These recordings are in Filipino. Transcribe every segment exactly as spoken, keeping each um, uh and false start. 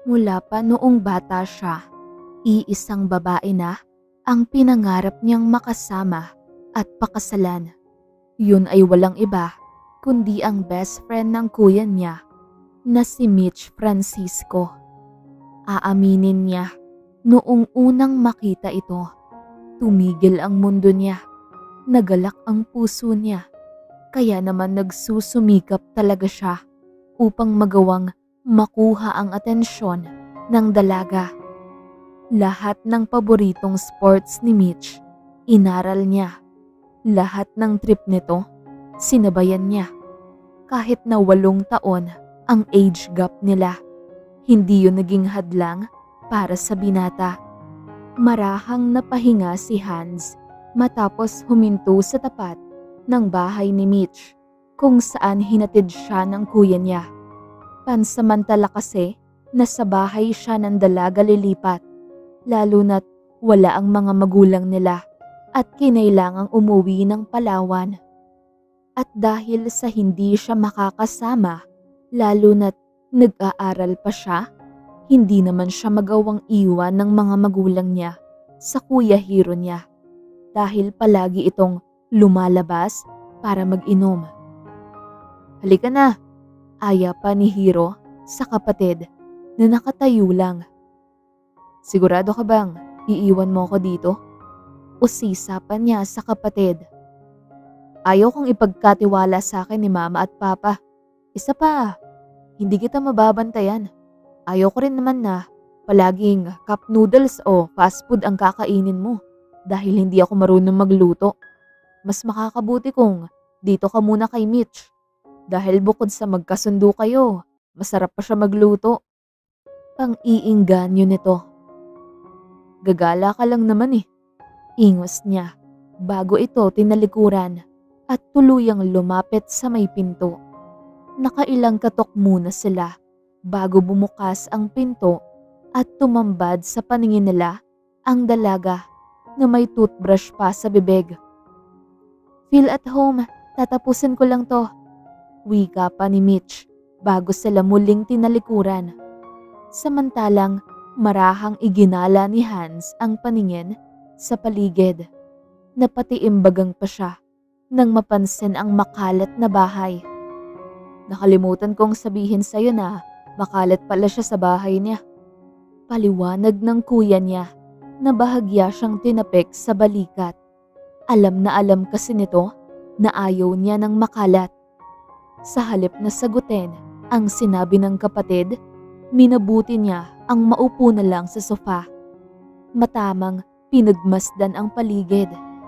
Mula pa noong bata siya, iisang babae na ang pinangarap niyang makasama at pakasalan. Yun ay walang iba kundi ang best friend ng kuya niya na si Mitch Francisco. Aaminin niya, noong unang makita ito, tumigil ang mundo niya, nagalak ang puso niya. Kaya naman nagsusumikap talaga siya upang magawang makuha ang atensyon ng dalaga. Lahat ng paboritong sports ni Mitch, inaral niya. Lahat ng trip nito, sinabayan niya. Kahit na walong taon ang age gap nila, hindi yun naging hadlang para sa binata. Marahang napahinga si Hans matapos huminto sa tapat ng bahay ni Mitch kung saan hinatid siya ng kuya niya. Pansamantala kasi na sa bahay siya ng dalaga lilipat, lalo na't wala ang mga magulang nila at kinailangang umuwi ng Palawan. At dahil sa hindi siya makakasama, lalo na't nag-aaral pa siya, hindi naman siya magawang iwan ng mga magulang niya sa Kuya Hiro niya dahil palagi itong lumalabas para mag-inom. "Halika na," aya pa ni Hiro sa kapatid na nakatayo lang. "Sigurado ka bang iiwan mo ko dito?" Usisa pa niya sa kapatid. "Ayaw kong ipagkatiwala sa akin ni mama at papa. Isa pa, hindi kita mababantayan. Ayaw ko rin naman na palaging cup noodles o fast food ang kakainin mo dahil hindi ako marunong magluto. Mas makakabuti kung dito ka muna kay Mitch dahil bukod sa magkasundo kayo, masarap pa siya magluto." Pang-iinganyo nito. "Gagala ka lang naman eh," ingos niya bago ito tinalikuran at tuluyang lumapit sa may pinto. Nakailang katok muna sila bago bumukas ang pinto at tumambad sa paningin nila ang dalaga na may toothbrush pa sa bibig. "Feel at home, tatapusin ko lang to," wika pa ni Mitch bago sila muling tinalikuran. Samantalang marahang iginala ni Hans ang paningin sa paligid. Napatiimbagang pa siya nang mapansin ang makalat na bahay. "Nakalimutan kong sabihin sa'yo na makalat pala siya sa bahay niya." Paliwanag ng kuya niya na bahagya siyang tinapik sa balikat. Alam na alam kasi nito na ayaw niya ng makalat. Sa halip na sagutin ang sinabi ng kapatid, minabuti niya ang maupo na lang sa sofa. Matamang pinagmasdan ang paligid.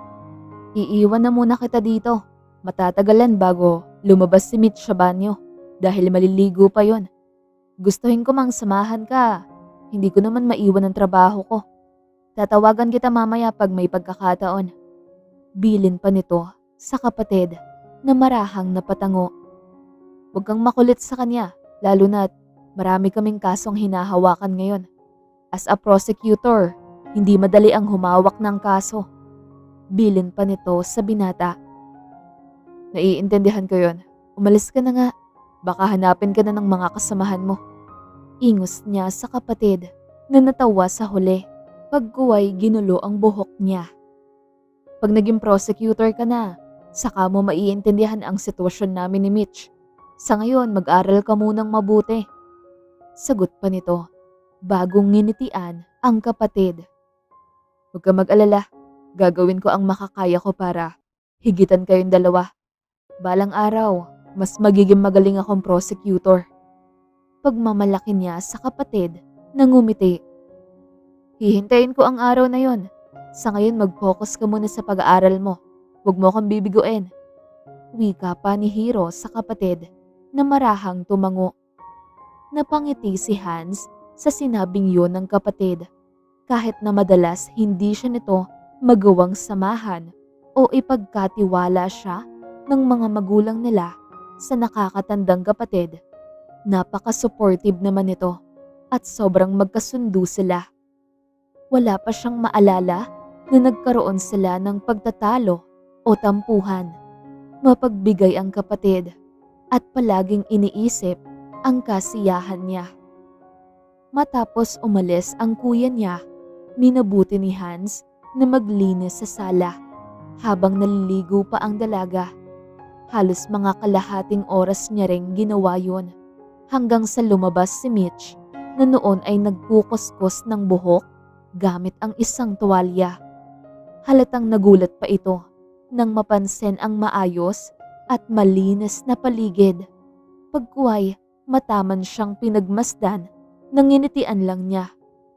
"Iiwan na muna kita dito. Matatagalan bago lumabas si Mitch sa banyo dahil maliligo pa yon. Gustuhin ko mang samahan ka. Hindi ko naman maiwan ang trabaho ko. Tatawagan kita mamaya pag may pagkakataon." Bilin pa nito sa kapatid na marahang napatango. "Huwag kang makulit sa kanya, lalo na't marami kaming kasong hinahawakan ngayon. As a prosecutor, hindi madali ang humawak ng kaso." Bilin pa nito sa binata. "Naiintindihan ko yon. Umalis ka na nga. Baka hanapin ka na ng mga kasamahan mo." Ingos niya sa kapatid na natawa sa huli pagkuway ginulo ang buhok niya. "Pag naging prosecutor ka na, saka mo maiintindihan ang sitwasyon namin ni Mitch. Sa ngayon, mag-aral ka munang mabuti." Sagot pa nito bagong nginitian ang kapatid. "Huwag ka mag-alala. Gagawin ko ang makakaya ko para higitan kayong dalawa. Balang araw, mas magiging magaling akong prosecutor." Pagmamalaki niya sa kapatid na ngumiti. "Hihintayin ko ang araw na yon. Sa ngayon mag-focus ka muna sa pag-aaral mo. Huwag mo akong bibiguin." Wika pa ni Hiro sa kapatid na marahang tumango. Napangiti si Hans sa sinabing yun ng kapatid kahit na madalas hindi siya nito magawang samahan o ipagkatiwala siya ng mga magulang nila sa nakakatandang kapatid. Napaka-supportive naman nito at sobrang magkasundo sila. Wala pa siyang maalala na nagkaroon sila ng pagtatalo o tampuhan. Mapagbigay ang kapatid at palaging iniisip ang kasiyahan niya. Matapos umalis ang kuya niya, minabuti ni Hans na maglinis sa sala habang naliligo pa ang dalaga. Halos mga kalahating oras niya ring ginawa yun hanggang sa lumabas si Mitch na noon ay nagkukuskos ng buhok gamit ang isang tuwalya. Halatang nagulat pa ito nang mapansin ang maayos at malinis na paligid. Pagkuway, mataman siyang pinagmasdan nang nginitian lang niya.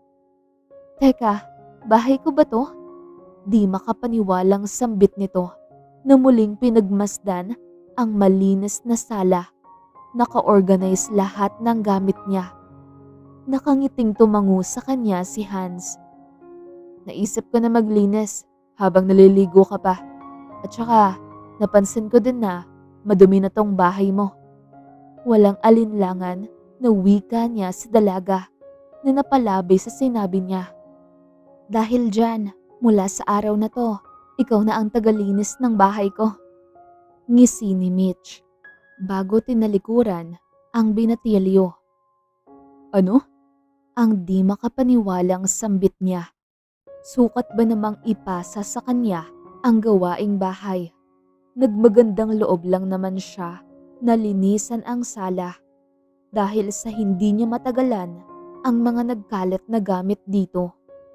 Teka, bahay ko ba to? Di makapaniwalang sambit nito na muling pinagmasdan ang malinis na sala. Naka-organize lahat ng gamit niya. Nakangiting tumango sa kanya si Hans. Naisip ko na maglinis habang naliligo ka pa. At saka, napansin ko din na madumi na tong bahay mo. Walang alinlangan na wika niya sa dalaga na napalabay sa sinabi niya. Dahil dyan, mula sa araw na to, ikaw na ang tagalinis ng bahay ko. Ngisi ni Mitch bago tinalikuran ang binatilyo. Ano? Ang di makapaniwalang sambit niya. Sukat ba namang ipasa sa kanya ang gawaing bahay? Nagmagandang loob lang naman siya na linisan ang sala dahil sa hindi niya matagalan ang mga nagkalat na gamit dito.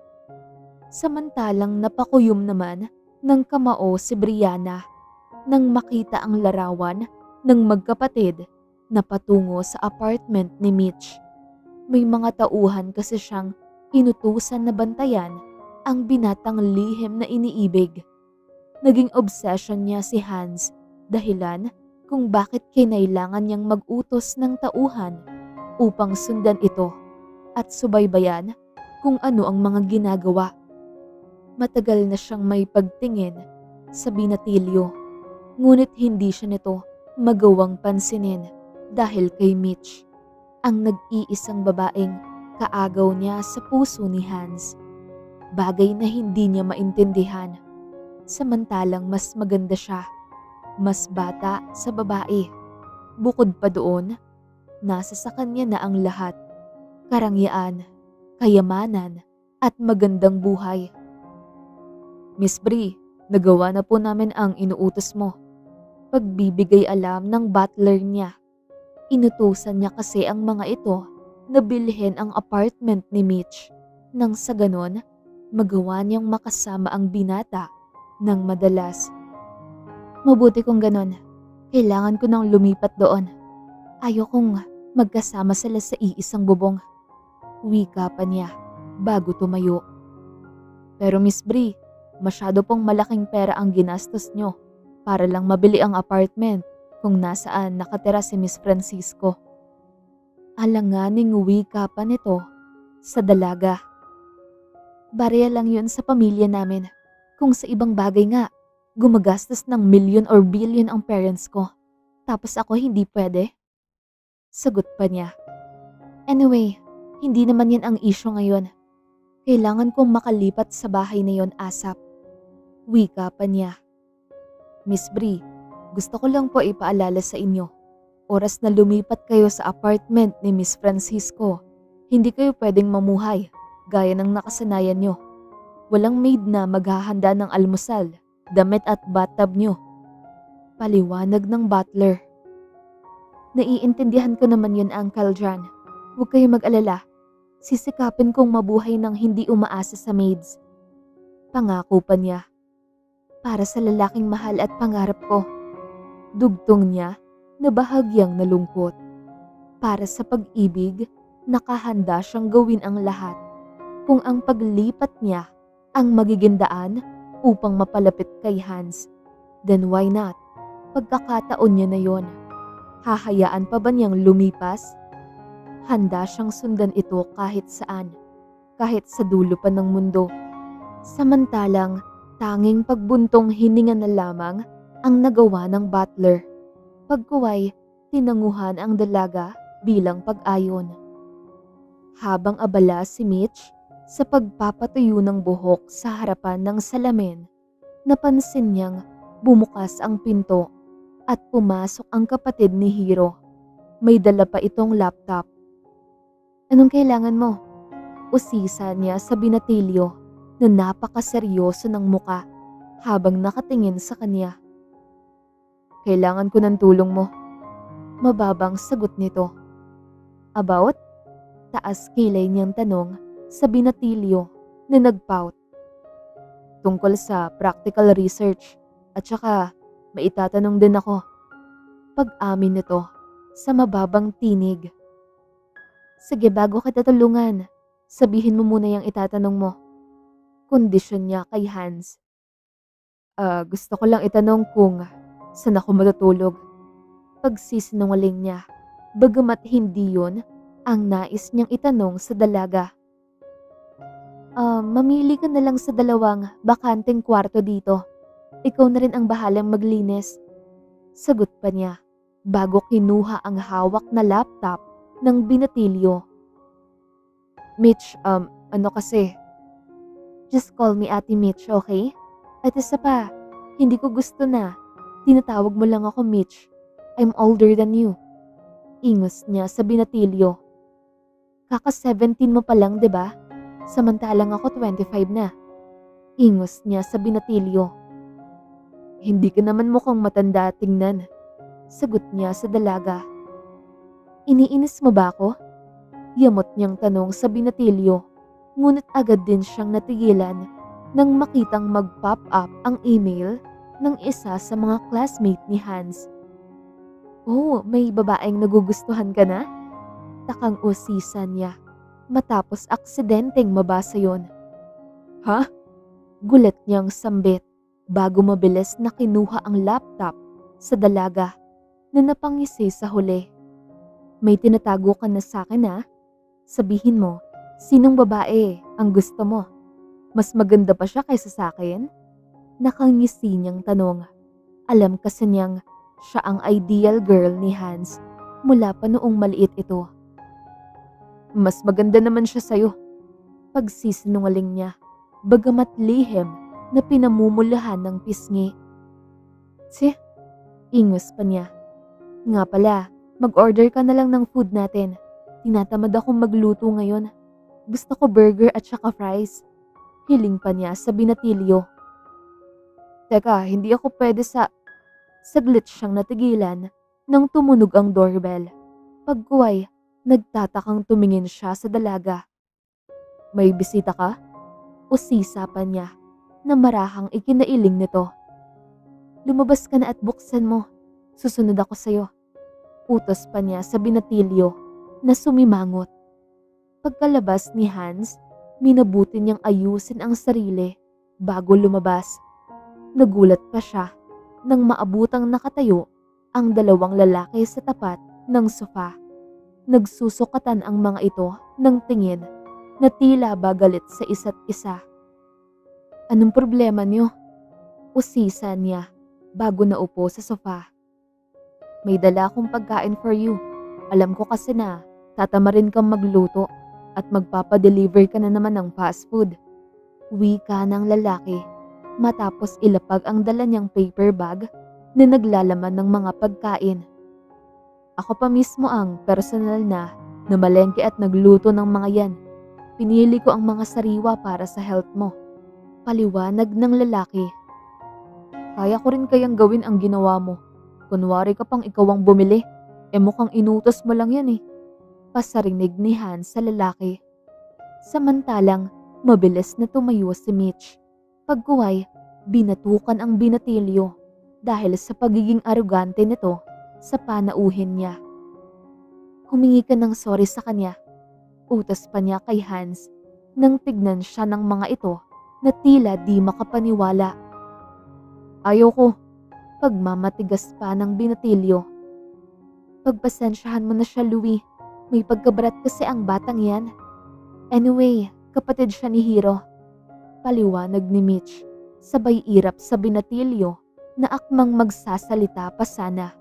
Samantalang napakuyom naman ng kamao si Brianna nang makita ang larawan ng magkapatid na patungo sa apartment ni Mitch. May mga tauhan kasi siyang inutusan na bantayan ang binatang lihim na iniibig. Naging obsession niya si Hans, dahilan kung bakit kinailangan niyang mag-utos ng tauhan upang sundan ito at subaybayan kung ano ang mga ginagawa. Matagal na siyang may pagtingin sa binatilyo, ngunit hindi siya nito magawang pansinin dahil kay Mitch, ang nag-iisang babaeng kaagaw niya sa puso ni Hans. Bagay na hindi niya maintindihan, samantalang mas maganda siya, mas bata sa babae. Bukod pa doon, nasa sa kanya na ang lahat, karangyaan, kayamanan at magandang buhay. Miss Bri, nagawa na po namin ang inuutos mo. Pagbibigay alam ng butler niya. Inutusan niya kasi ang mga ito na bilhin ang apartment ni Mitch nang sa ganon magawa niyang makasama ang binata ng madalas. Mabuti kung ganon. Kailangan ko nang lumipat doon. Ayokong magkasama sila sa iisang bubong. Wika pa niya bago tumayo. Pero Miss Bri, masyado pong malaking pera ang ginastos nyo para lang mabili ang apartment kung nasaan nakatira si Miss Francisco. Alanganing wika pa nito sa dalaga. Barya lang yun sa pamilya namin. Kung sa ibang bagay nga, gumagastos ng million or billion ang parents ko. Tapos ako hindi pwede? Sagot pa niya. Anyway, hindi naman yan ang issue ngayon. Kailangan kong makalipat sa bahay na yon ASAP. Wika pa niya. Miss Bri, gusto ko lang po ipaalala sa inyo. Oras na lumipat kayo sa apartment ni Miss Francisco, hindi kayo pwedeng mamuhay gaya ng nakasanayan nyo. Walang maid na maghahanda ng almusal, damit at bathtub nyo. Paliwanag ng butler. Naiintindihan ko naman yun, Uncle John. Huwag kayo mag-alala. Sisikapin kong mabuhay ng hindi umaasa sa maids. Pangako pa niya. Para sa lalaking mahal at pangarap ko. Dugtong niya na bahagyang nalungkot. Para sa pag-ibig, nakahanda siyang gawin ang lahat. Kung ang paglipat niya ang magiging daan upang mapalapit kay Hans, then why not? Pagkakataon niya na yon. Hahayaan pa ba niyang lumipas? Handa siyang sundan ito kahit saan, kahit sa dulo pa ng mundo. Samantalang, tanging pagbuntong hininga na lamang ang nagawa ng butler. Pagkuway, tinanguhan ang dalaga bilang pag-ayon. Habang abala si Mitch sa pagpapatuyo ng buhok sa harapan ng salamin, napansin niyang bumukas ang pinto at pumasok ang kapatid ni Hiro. May dala pa itong laptop. Anong kailangan mo? Usisa niya sa binatilyo na napakaseryoso ng muka habang nakatingin sa kanya. Kailangan ko ng tulong mo. Mababang sagot nito. About? Taas kilay niyang tanong sa binatilyo na nagpout. Tungkol sa practical research at saka may itatanong din ako. Pag-amin nito sa mababang tinig. Sige, bago kita tulungan, sabihin mo muna yung itatanong mo. Kondisyon niya kay Hans. Ah, gusto ko lang itanong kung saan ako matutulog. Pagsisinungaling niya, bagamat hindi yun ang nais niyang itanong sa dalaga. Ah, mamili ka na lang sa dalawang bakanteng kwarto dito. Ikaw na rin ang bahalang maglinis. Sagot pa niya bago kinuha ang hawak na laptop ng binatilyo. Mitch, um, ano kasi? Just call me Ate Mitch, okay? At isa pa, hindi ko gusto na tinatawag mo lang ako Mitch. I'm older than you. Ingos niya sa binatilyo. Kaka seventeen mo pa lang, 'di ba? Samantalang ako twenty-five na. Ingos niya sa binatilyo. Hindi ka naman mukhang matanda tingnan. Sagot niya sa dalaga. Iniinis mo ba ako? Yamot niyang tanong sa binatilyo, ngunit agad din siyang natigilan nang makitang mag-pop up ang email ng isa sa mga classmate ni Hans. Oh, may babaeng nagugustuhan ka na? Takang usisa niya matapos aksidenteng mabasa yon. Ha? Gulat niyang sambit bago mabilis na kinuha ang laptop sa dalaga na napangisi sa huli. May tinatago ka na sa akin ha? Sabihin mo, sinong babae ang gusto mo? Mas maganda pa siya kaysa sa akin? Nakangisi niyang tanong. Alam kasi niyang siya ang ideal girl ni Hans mula pa noong maliit ito. Mas maganda naman siya sa'yo. Pagsisinungaling niya, bagamat lihim na pinamumulahan ng pisngi. Tsi, ingos pa niya. Nga pala, mag-order ka na lang ng food natin. Tinatamad akong magluto ngayon. Gusto ko burger at saka fries. Hiling pa niya sa binatilyo. Teka, hindi ako pwede sa... Saglit siyang natigilan nang tumunog ang doorbell. Pagkuway, nagtatakang tumingin siya sa dalaga. May bisita ka? Usisa pa niya na marahang ikinailing nito. Lumabas ka na at buksan mo. Susunod ako sa'yo. Utos pa niya sa binatilyo na sumimangot. Pagkalabas ni Hans, minabuti niyang ayusin ang sarili bago lumabas. Nagulat pa siya nang maabutang nakatayo ang dalawang lalaki sa tapat ng sofa. Nagsusukatan ang mga ito ng tingin na tila bagalit sa isa't isa. Anong problema niyo? Usisa niya bago naupo sa sofa. May dala akong pagkain for you. Alam ko kasi na tatamarin kang magluto at magpapadeliver ka na naman ng fast food. Wika ng lalaki matapos ilapag ang dala niyang paper bag na naglalaman ng mga pagkain. Ako pa mismo ang personal na namalengke at nagluto ng mga yan. Pinili ko ang mga sariwa para sa health mo. Paliwanag ng lalaki. Kaya ko rin kayang gawin ang ginawa mo. Kunwari ka pang ikaw ang bumili. E mukhang inutos mo lang yan eh. Pasarinig ni Hans sa lalaki. Samantalang mabilis na tumayo si Mitch. Pagkuway, binatukan ang binatilyo dahil sa pagiging arugante nito sa panauhin niya. Humingi ka ng sorry sa kanya. Utos pa niya kay Hans nang tignan siya ng mga ito na tila di makapaniwala. Ayoko. Pagmamatigas pa ng binatilyo. Pagpasensyahan mo na siya, Louie. May pagkabrat kasi ang batang yan. Anyway, kapatid siya ni Hiro. Paliwanag ni Mitch, sabay irap sa binatilyo na akmang magsasalita pa sana.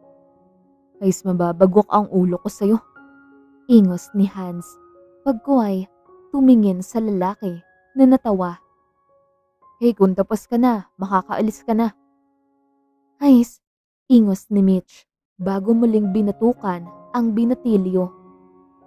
Ayos mababagok ang ulo ko sa'yo. Ingos ni Hans. Pagkuway, tumingin sa lalaki na natawa. Hey, kung tapos ka na, makakaalis ka na. Ayos, ingos ni Mitch bago muling binatukan ang binatilyo.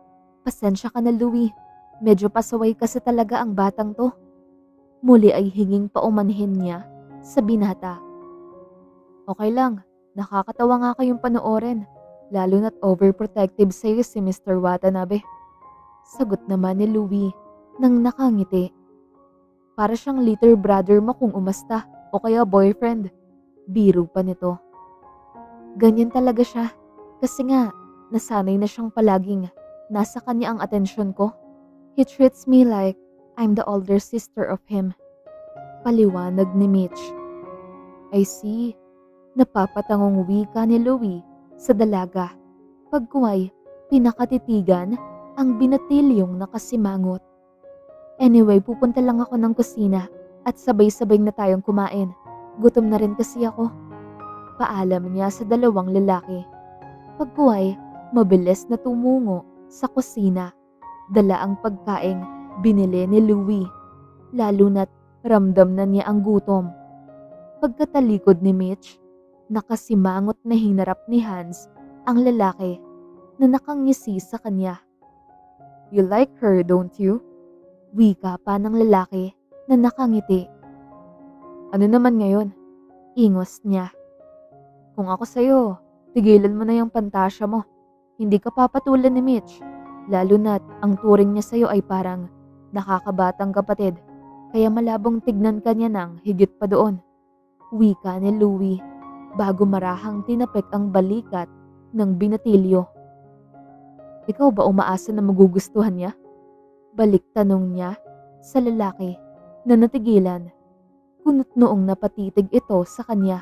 Pasensya ka na, Louie. Medyo pasaway kasi talaga ang batang to. Muli ay hinging paumanhin niya sa binata. Okay lang, nakakatawa nga kayong panoorin, lalo na't overprotective sa'yo si mister Watanabe. Sagot naman ni Louie nang nakangiti. Para siyang little brother mo kung umasta o kaya boyfriend. Biro pa nito. Ganyan talaga siya kasi nga nasanay na siyang palaging nasa kanya ang atensyon ko. He treats me like I'm the older sister of him. Paliwanag ni Mitch. I see. Napapatangong wika ni Louie sa dalaga. Pagkuway, pinakatitigan ang binatilyong nakasimangot. Anyway, pupunta lang ako ng kusina at sabay-sabay na tayong kumain. Gutom na rin kasi ako. Paalam niya sa dalawang lalaki. Pagkuway, mabilis na tumungo sa kusina. Dala ang pagkaing binili ni Louie. Lalo na't ramdam na niya ang gutom. Pagkatalikod ni Mitch, nakasimangot na hinarap ni Hans ang lalaki na nakangisi sa kanya. You like her, don't you? Wika pa ng lalaki na nakangiti. Ano naman ngayon? Ingos niya. Kung ako sa'yo, tigilan mo na yung pantasya mo. Hindi ka papatulan ni Mitch. Lalo na't ang turing niya sa'yo ay parang nakakabatang kapatid. Kaya malabong tignan ka niya ng higit pa doon. Wika ni Louie bago marahang tinapik ang balikat ng binatilyo. Ikaw ba umaasa na magugustuhan niya? Balik tanong niya sa lalaki na natigilan. Kunot noong napatitig ito sa kanya.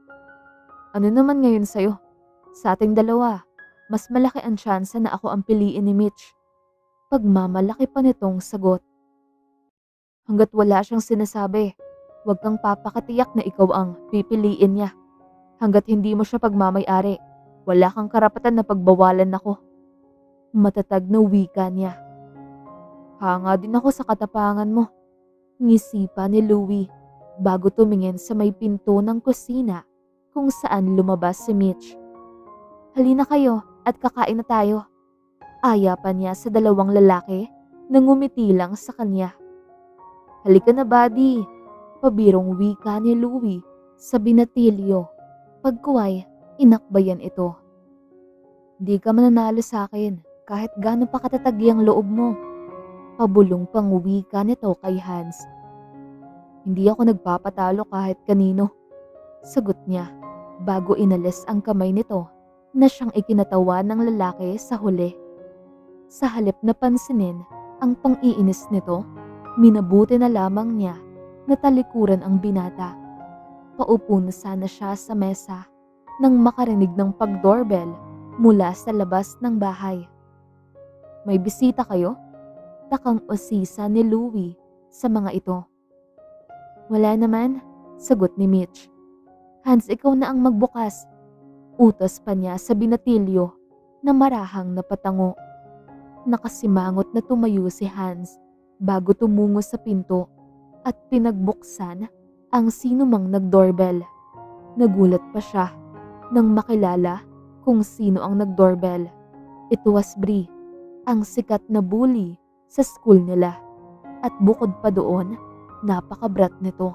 Ano naman ngayon sa'yo? Sa ating dalawa, mas malaki ang tsansa na ako ang piliin ni Mitch. Pagmamalaki pa nitong sagot. Hanggat wala siyang sinasabi, huwag kang papakatiyak na ikaw ang pipiliin niya. Hanggat hindi mo siya pagmamay-ari, wala kang karapatan na pagbawalan ako. Matatag na wika niya. Hanga din ako sa katapangan mo. Ngisi pa ni Louie bago tumingin sa may pinto ng kusina kung saan lumabas si Mitch. Halina kayo at kakain na tayo. Ayapan niya sa dalawang lalaki na ngumiti lang sa kanya. Halika na, buddy. Pabirong wika ni Louie sa binatilyo. Pagkuway, inakbayan ito. Di ka mananalo sa akin kahit gaano pa katatag ang loob mo. Pabulong pang wika nito kay Hans. Hindi ako nagpapatalo kahit kanino. Sagot niya bago inalis ang kamay nito na siyang ikinatawa ng lalaki sa huli. Sa halip na pansinin ang pang-iinis nito, minabuti na lamang niya na talikuran ang binata. Paupo na sana siya sa mesa nang makarinig ng pag-doorbell mula sa labas ng bahay. May bisita kayo? Takang usisa ni Louie sa mga ito. Wala naman, sagot ni Mitch. Hans, ikaw na ang magbukas. Utos pa niya sa binatilyo na marahang napatango. Nakasimangot na tumayo si Hans bago tumungo sa pinto at pinagbuksan ang sinumang nag-doorbell. Nagulat pa siya nang makilala kung sino ang nag-doorbell. It was Bree, ang sikat na bully sa school nila, at bukod pa doon, napakabrat nito.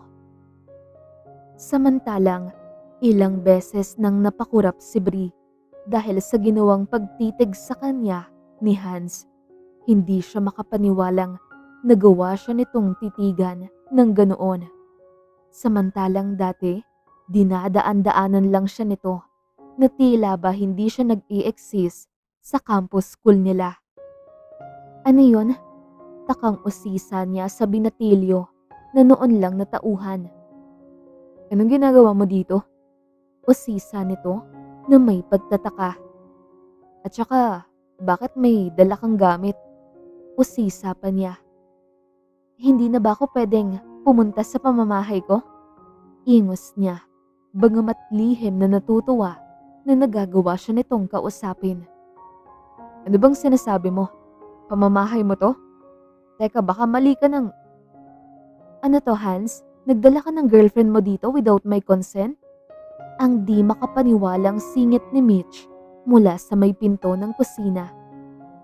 Samantalang, ilang beses nang napakurap si Bree dahil sa ginawang pagtitig sa kanya ni Hans. Hindi siya makapaniwalang nagawa siya nitong titigan ng ganoon. Samantalang dati, dinadaan-daanan lang siya nito na tila ba hindi siya nag-i-exist sa campus school nila. Ano yun? Takang usisa niya sa binatilyo na noon lang natauhan. Anong ginagawa mo dito? Usisa nito na may pagtataka. At saka, bakit may dala kang gamit? Usisa pa niya. Hindi na ba ako pwedeng pumunta sa pamamahay ko? Ingos niya, bagamat lihim na natutuwa na nagagawa siya nitong kausapin. Ano bang sinasabi mo? Pamamahay mo to? Teka, baka mali ka ng... Ano to, Hans? Nagdala ka ng girlfriend mo dito without my consent? Ang di makapaniwalang singit ni Mitch mula sa may pinto ng kusina.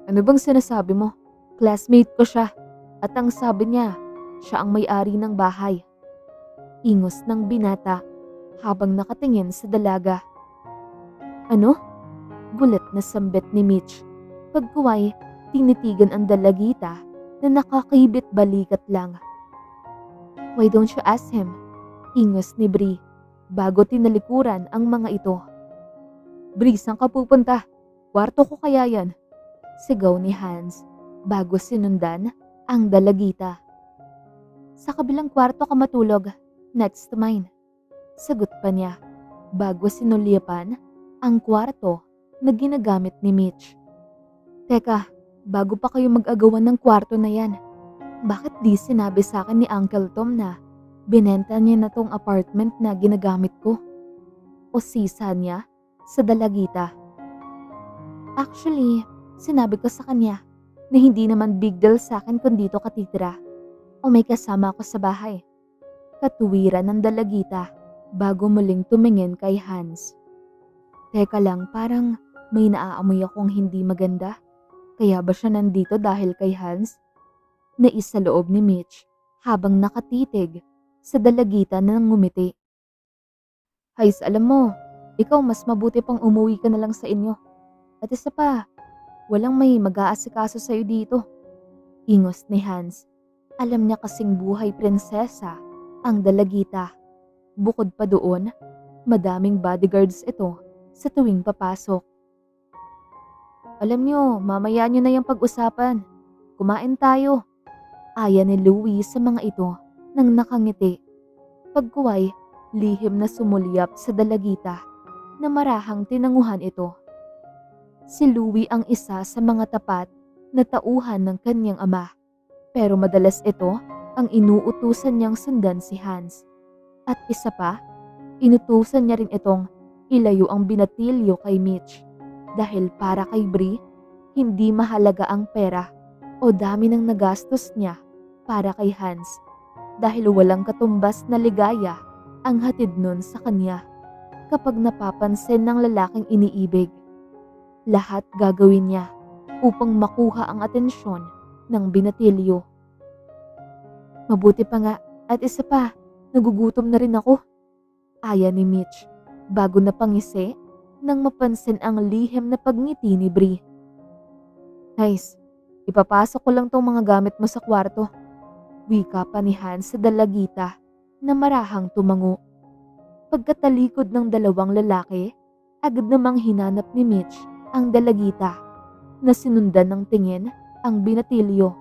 Ano bang sinasabi mo? Classmate ko siya at ang sabi niya, siya ang may-ari ng bahay. Ingos ng binata habang nakatingin sa dalaga. Ano? Gulat na sambit ni Mitch. Pagkuway, tinitigan ang dalagita na nakakibit balikat lang. Why don't you ask him? Ingos ni Bree bago tinalikuran ang mga ito. Bree, saan ka pupunta? Kwarto ko kaya yan? Sigaw ni Hans bago sinundan ang dalagita. Sa kabilang kwarto ka matulog, next to mine. Sagot pa niya bago sinulyapan ang kwarto na ginagamit ni Mitch. Teka, bago pa kayo mag-agawan ng kwarto na yan, bakit di sinabi sa akin ni Uncle Tom na binenta niya na tong apartment na ginagamit ko? O sisa niya sa dalagita? Actually, sinabi ko sa kanya na hindi naman big deal sa akin kung dito ka titira o may kasama ako sa bahay. Katuwiran ng dalagita bago muling tumingin kay Hans. Teka lang, parang may naaamoy akong hindi maganda. Kaya ba siya nandito dahil kay Hans? Naisa loob ni Mitch habang nakatitig sa dalagita na ngumiti. Hais, alam mo, ikaw mas mabuti pang umuwi ka na lang sa inyo. At isa pa, walang may mag-aasikaso sa'yo dito. Ingos ni Hans. Alam niya kasing buhay prinsesa ang dalagita. Bukod pa doon, madaming bodyguards ito sa tuwing papasok. Alam niyo, mamaya niyo na yung pag-usapan. Kumain tayo. Aya ni Louie sa mga ito nang nakangiti. Pagkuway, lihim na sumulyap sa dalagita na marahang tinanguhan ito. Si Louie ang isa sa mga tapat na tauhan ng kanyang ama. Pero madalas ito ang inuutusan niyang sundan si Hans. At isa pa, inutusan niya rin itong ilayo ang binatilyo kay Mitch. Dahil para kay Bree, hindi mahalaga ang pera o dami ng nagastos niya para kay Hans dahil walang katumbas na ligaya ang hatid nun sa kanya kapag napapansin ng lalaking iniibig. Lahat gagawin niya upang makuha ang atensyon ng binatilyo. Mabuti pa nga at isa pa, nagugutom na rin ako. Aya ni Mitch bago napangisi nang mapansin ang lihim na pagngiti ni Bree. Nice, ipapasok ko lang tong mga gamit mo sa kwarto. Wika pa ni Hans sa dalagita na marahang tumango. Pagkatalikod ng dalawang lalaki, agad namang hinanap ni Mitch ang dalagita na sinundan ng tingin ang binatilyo.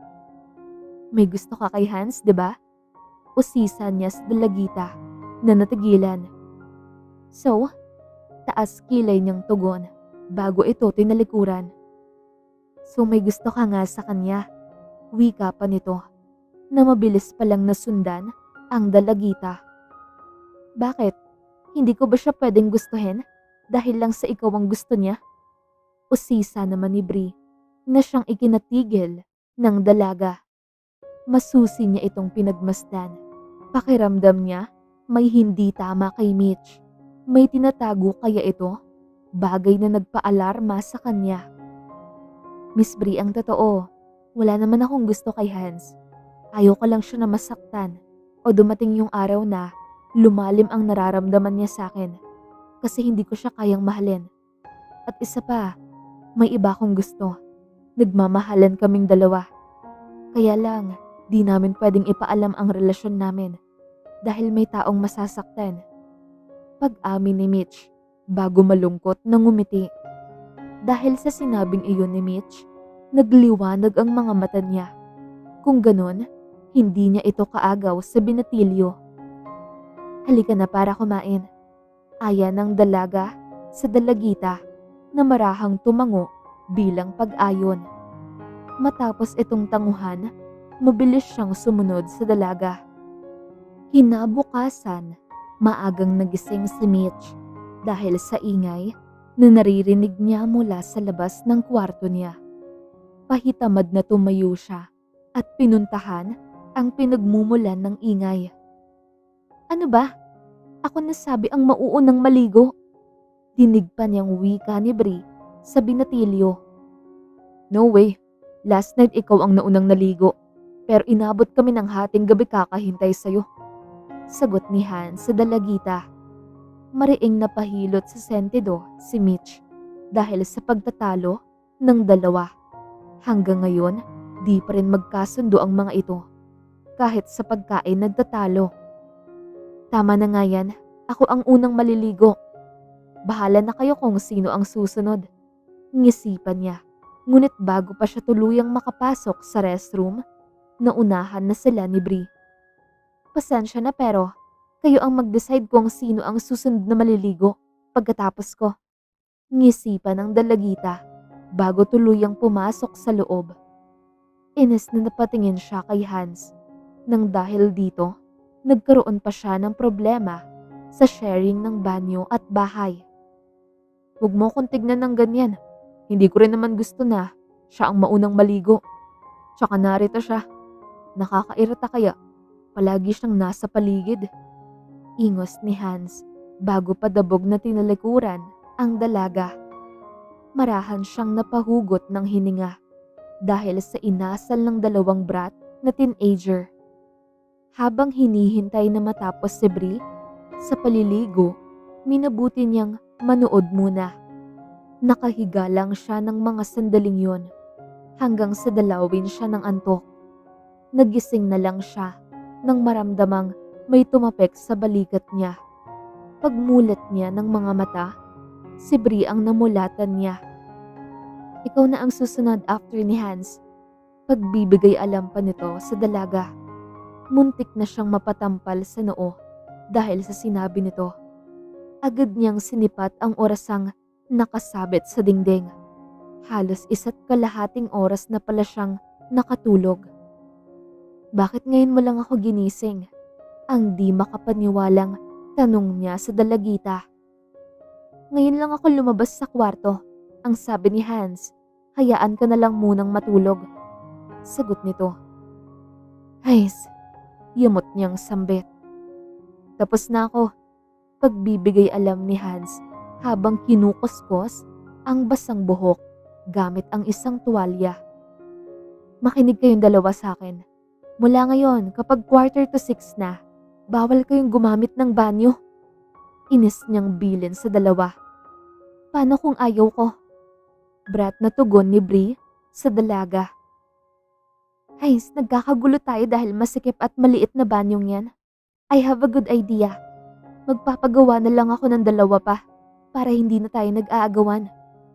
May gusto ka kay Hans, di ba? Usisa niya sa dalagita na natigilan. So, taas kilay niyang tugon bago ito tinalikuran. So may gusto ka nga sa kanya, wika pa nito na mabilis palang nasundan ang dalagita. Bakit? Hindi ko ba siya pwedeng gustuhin dahil lang sa ikaw ang gusto niya? Usisa naman ni Bree na siyang ikinatigil ng dalaga. Masusi niya itong pinagmasdan. Pakiramdam niya may hindi tama kay Mitch. May tinatago kaya ito? Bagay na nagpaalarma sa kanya. Miss Bree, ang totoo, wala naman akong gusto kay Hans. Ayaw ko lang siya na masaktan o dumating yung araw na lumalim ang nararamdaman niya sa akin kasi hindi ko siya kayang mahalin. At isa pa, may iba akong gusto. Nagmamahalan kaming dalawa. Kaya lang, di namin pwedeng ipaalam ang relasyon namin dahil may taong masasaktan. Pag-amin ni Mitch bago malungkot na ngumiti. Dahil sa sinabing iyon ni Mitch, nagliwanag ang mga mata niya. Kung ganon, hindi niya ito kaagaw sa binatilyo. Halika na para kumain. Aya ng dalaga sa dalagita na marahang tumango bilang pag-ayon. Matapos itong tanguhan, mabilis siyang sumunod sa dalaga. Kinabukasan, maagang nagising si Mitch dahil sa ingay na naririnig niya mula sa labas ng kwarto niya. Pahitamad na tumayo siya at pinuntahan ang pinagmumulan ng ingay. Ano ba? Ako nasabi ang mauunang maligo. Dinig pa niyang wika ni Bree sa binatilyo. No way. Last night ikaw ang naunang naligo. Pero inabot kami ng hating gabi kakahintay sa'yo. Sagot ni Hans sa dalagita. Mariing napahilot sa sentido si Mitch dahil sa pagtatalo ng dalawa. Hanggang ngayon, di pa rin magkasundo ang mga ito. Kahit sa pagkain nagtatalo. Tama na nga yan, ako ang unang maliligo. Bahala na kayo kung sino ang susunod. Ngisipan niya. Ngunit bago pa siya tuluyang makapasok sa restroom, naunahan na sila ni Bree. Pasensya na pero, kayo ang mag-decide kung sino ang susunod na maliligo pagkatapos ko. Ngisipan ng dalagita bago tuluyang pumasok sa loob. Inis na napatingin siya kay Hans nang dahil dito, nagkaroon pa siya ng problema sa sharing ng banyo at bahay. Huwag mo kong tignan ng ganyan. Hindi ko rin naman gusto na siya ang maunang maligo. Tsaka narito siya. Nakakairita kaya palagi siyang nasa paligid. Ingos ni Hans bago padabog na tinalikuran ang dalaga. Marahan siyang napahugot ng hininga dahil sa inasal ng dalawang brat na teenager. Habang hinihintay na matapos si Bree sa paliligo, minabuti niyang manood muna. Nakahiga lang siya ng mga sandaling yon hanggang sa dalawin siya ng antok. Nagising na lang siya nang maramdamang may tumapek sa balikat niya. Pagmulat niya ng mga mata, si Bree ang namulatan niya. Ikaw na ang susunod after ni Hans. Pagbibigay alam pa nito sa dalaga. Muntik na siyang mapatampal sa noo dahil sa sinabi nito. Agad niyang sinipat ang orasang nakasabit sa dingding. Halos isa't kalahating oras na pala siyang nakatulog. Bakit ngayon mo lang ako ginising? Ang di makapaniwalang tanong niya sa dalagita. Ngayon lang ako lumabas sa kwarto. Ang sabi ni Hans, hayaan ka na lang munang matulog. Sagot nito. Hays, yamot niyang sambit. Tapos na ako. Pagbibigay alam ni Hans habang kinukuskos ang basang buhok gamit ang isang tuwalya. Makinig kayong dalawa sa akin. Mula ngayon, kapag quarter to six na, bawal kayong gumamit ng banyo. Inis niyang bilin sa dalawa. Paano kung ayaw ko? Brat na tugon ni Bree sa dalaga. Hays, nagkakagulo tayo dahil masikip at maliit na banyong yan. I have a good idea. Magpapagawa na lang ako ng dalawa pa para hindi na tayo nag-aagawan.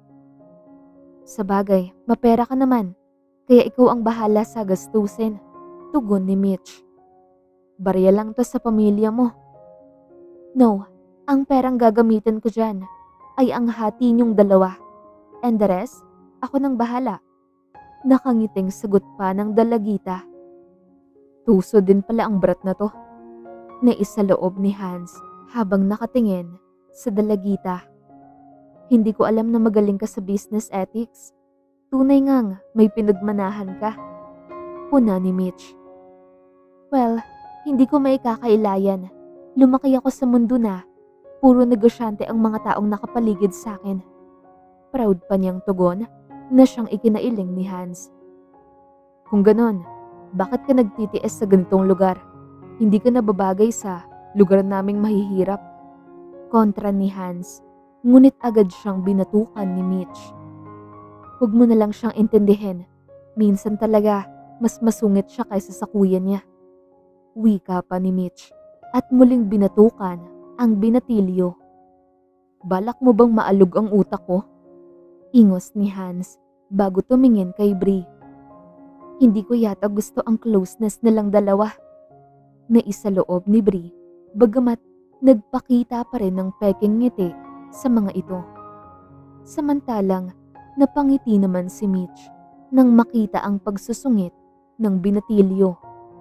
Sa bagay, mapera ka naman, kaya ikaw ang bahala sa gastusin. Tugon ni Mitch. Barya lang to sa pamilya mo. No, ang perang gagamitin ko dyan ay ang hati niyong dalawa. And the rest, ako nang bahala. Nakangiting sagot pa ng dalagita. Tuso din pala ang brat na to. Naisa loob ni Hans habang nakatingin sa dalagita. Hindi ko alam na magaling ka sa business ethics. Tunay ngang may pinagmanahan ka. Puna ni Mitch. Well, hindi ko may kakailayan. Lumaki ako sa mundo na puro negosyante ang mga taong nakapaligid sa akin. Proud pa niyang tugon na siyang ikinailing ni Hans. Kung ganon, bakit ka nagtitiis sa ganitong lugar? Hindi ka nababagay sa lugar naming mahihirap? Kontra ni Hans, ngunit agad siyang binatukan ni Mitch. Huwag mo na lang siyang intindihin. Minsan talaga, mas masungit siya kaysa sa kuya niya. Wika pa ni Mitch at muling binatukan ang binatilyo. Balak mo bang maalog ang utak ko? Ingos ni Hans bago tumingin kay Bree. Hindi ko yata gusto ang closeness nilang dalawa. Naisa loob ni Bree, bagamat nagpakita pa rin ng peking ngiti sa mga ito. Samantalang napangiti naman si Mitch nang makita ang pagsusungit ng binatilyo.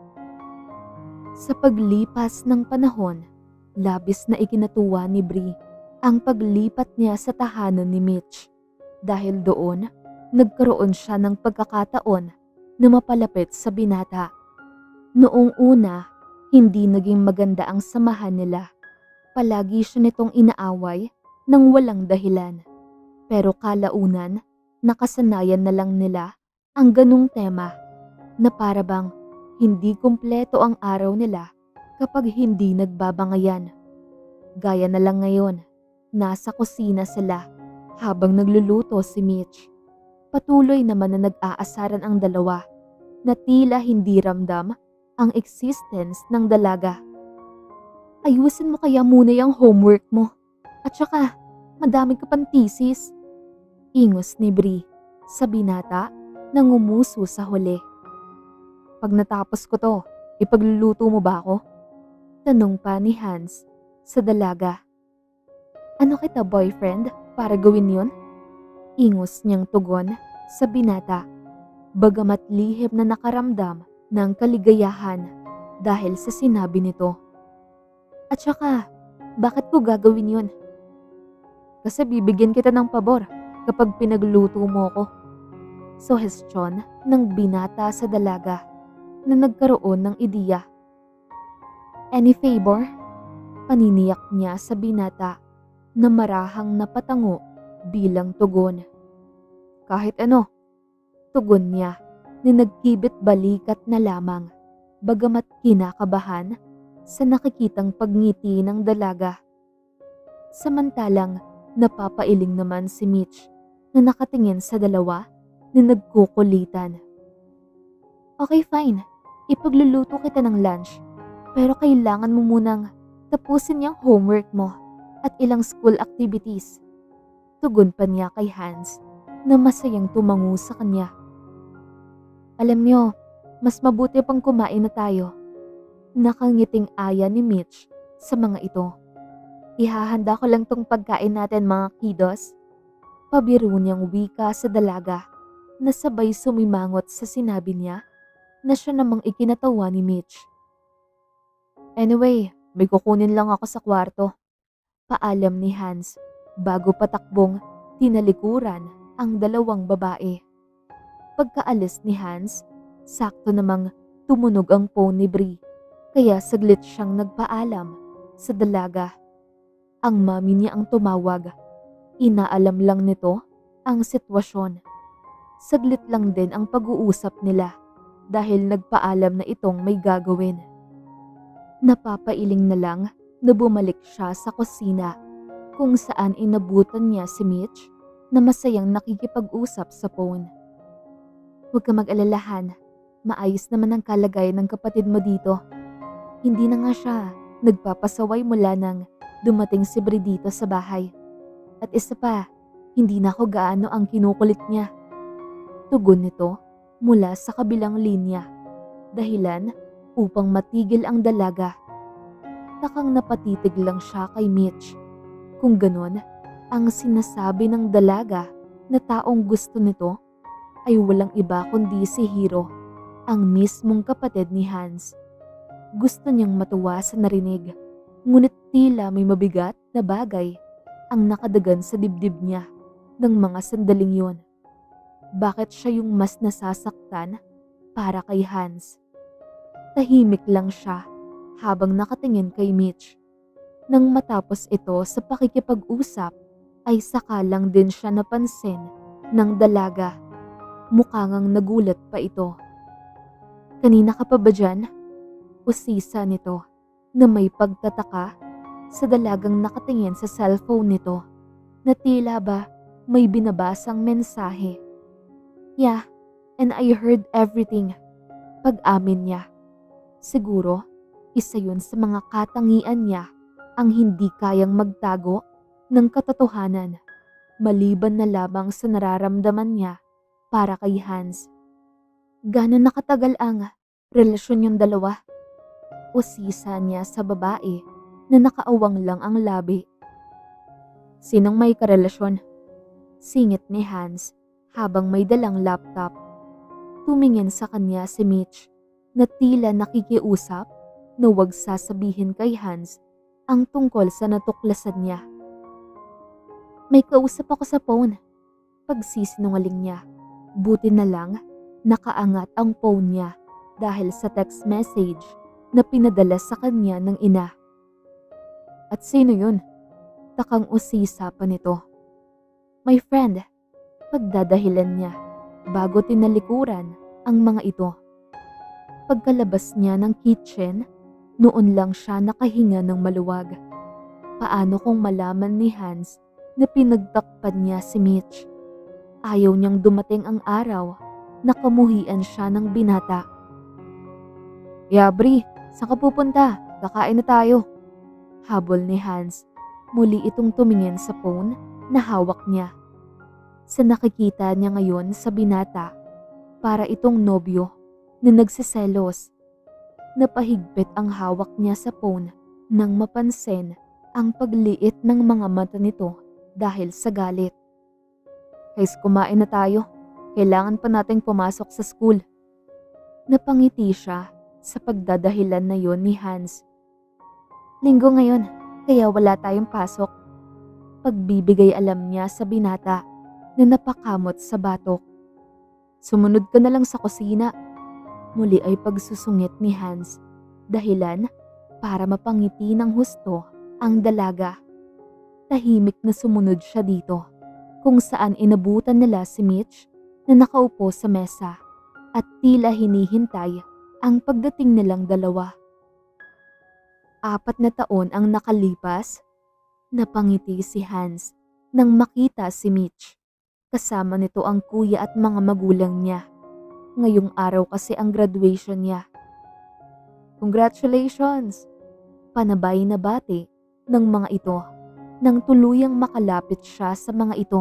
Sa paglipas ng panahon, labis na ikinatuwa ni Bree ang paglipat niya sa tahanan ni Mitch. Dahil doon, nagkaroon siya ng pagkakataon na mapalapit sa binata. Noong una, hindi naging maganda ang samahan nila. Palagi siya nitong inaaway nang walang dahilan. Pero kalaunan, Nakasanayan na lang nila ang ganung tema na para bang hindi kumpleto ang araw nila kapag hindi nagbabangayan. Gaya na lang ngayon, nasa kusina sila habang nagluluto si Mitch. Patuloy naman na nag-aasaran ang dalawa na tila hindi ramdam ang existence ng dalaga. Ayusin mo kaya muna yung homework mo. At saka, madami ka pang thesis. Ingos ni Bree sa binata na ngumuso sa huli. Pag natapos ko to, ipagluluto mo ba ako? Tanong pa ni Hans sa dalaga. Ano kita boyfriend para gawin yun? Ingos niyang tugon sa binata, bagamat lihim na nakaramdam ng kaligayahan dahil sa sinabi nito. At saka, bakit ko gagawin yun? Kasi bibigyan kita ng pabor kapag pinagluto mo ko. Suhestyon ng binata sa dalaga na nagkaroon ng ideya. Any favor? Paniniyak niya sa binata na marahang napatango bilang tugon. Kahit ano, tugon niya na nagkibit balikat na lamang bagamat kinakabahan sa nakikitang pagngiti ng dalaga. Samantalang napapailing naman si Mitch na nakatingin sa dalawa na nagkukulitan. Okay fine, ipagluluto kita ng lunch pero kailangan mo munang tapusin yung homework mo at ilang school activities. Tugon pa niya kay Hans na masayang tumango sa kanya. Alam niyo, mas mabuti pang kumain na tayo. Nakangiting aya ni Mitch sa mga ito. Ihahanda ko lang tong pagkain natin mga kiddos. Pabiro niyang wika sa dalaga na sabay sumimangot sa sinabi niya na siya namang ikinatawa ni Mitch. Anyway, may kukunin lang ako sa kwarto. Paalam ni Hans bago patakbong tinalikuran ang dalawang babae. Pagkaalis ni Hans, sakto namang tumunog ang phone ni Bree kaya saglit siyang nagpaalam sa dalaga. Ang mami niya ang tumawag. Inaalam lang nito ang sitwasyon. Saglit lang din ang pag-uusap nila dahil nagpaalam na itong may gagawin. Napapailing na lang na bumalik siya sa kusina kung saan inabutan niya si Mitch na masayang nakikipag-usap sa phone. Huwag ka mag-alalahan, maayos naman ang kalagayan ng kapatid mo dito. Hindi na nga siya nagpapasaway mula nang dumating si Bree dito sa bahay. At isa pa, hindi na ako gaano ang kinukulit niya. Tugon nito mula sa kabilang linya, dahilan upang matigil ang dalaga. Takang napatitig lang siya kay Mitch. Kung ganon, ang sinasabi ng dalaga na taong gusto nito ay walang iba kundi si Hiro, ang mismong kapatid ni Hans. Gusto niyang matuwa sa narinig, ngunit tila may mabigat na bagay ang nakadagan sa dibdib niya ng mga sandaling yun. Bakit siya yung mas nasasaktan para kay Hans? Tahimik lang siya habang nakatingin kay Mitch. Nang matapos ito sa pakikipag-usap ay saka lang din siya napansin ng dalaga. Mukha ngang nagulat pa ito. Kanina ka pa ba dyan? Usisa nito na may pagtataka sa dalagang nakatingin sa cellphone nito na tila ba may binabasang mensahe. Yeah, and I heard everything. Pag-amin niya. Siguro, isa yun sa mga katangian niya ang hindi kayang magtago ng katotohanan, maliban na lamang sa nararamdaman niya para kay Hans. Gaano nakatagal ang relasyon yung dalawa? Usisa niya sa babae na nakaawang lang ang labi. Sinong may karelasyon? Singit ni Hans habang may dalang laptop. Tumingin sa kanya si Mitch na tila nakikiusap na huwag sasabihin kay Hans ang tungkol sa natuklasan niya. May kausap ako sa phone. Pagsisinungaling niya. Buti na lang nakaangat ang phone niya dahil sa text message na pinadala sa kanya ng ina. At sino yun? Takang usisa pa nito. My friend, pagdadahilan niya bago tinalikuran ang mga ito. Pagkalabas niya ng kitchen, noon lang siya nakahinga ng maluwag. Paano kung malaman ni Hans na pinagtakpan niya si Mitch? Ayaw niyang dumating ang araw na kamuhian siya ng binata. "Yeah, Bri, saan ka pupunta? Kakain na tayo." Habol ni Hans. Muli itong tumingin sa phone na hawak niya. Sa nakikita niya ngayon sa binata, para itong nobyo na nagsiselos. Napahigpit ang hawak niya sa phone nang mapansin ang pagliit ng mga mata nito dahil sa galit. "Guys, kumain na tayo. Kailangan pa nating pumasok sa school." Napangiti siya sa pagdadahilan na yon ni Hans. "Linggo ngayon, kaya wala tayong pasok." Pagbibigay alam niya sa binata na napakamot sa batok. "Sumunod ka na lang sa kusina." Muli ay pagsusungit ni Hans. Dahilan para mapangiti ng husto ang dalaga. Tahimik na sumunod siya dito, kung saan inabutan nila si Mitch na nakaupo sa mesa at tila hinihintay ang pagdating nilang dalawa. Apat na taon ang nakalipas. Napangiti si Hans nang makita si Mitch. Kasama nito ang kuya at mga magulang niya. Ngayong araw kasi ang graduation niya. "Congratulations!" Panabay na bati ng mga ito nang tuluyang makalapit siya sa mga ito.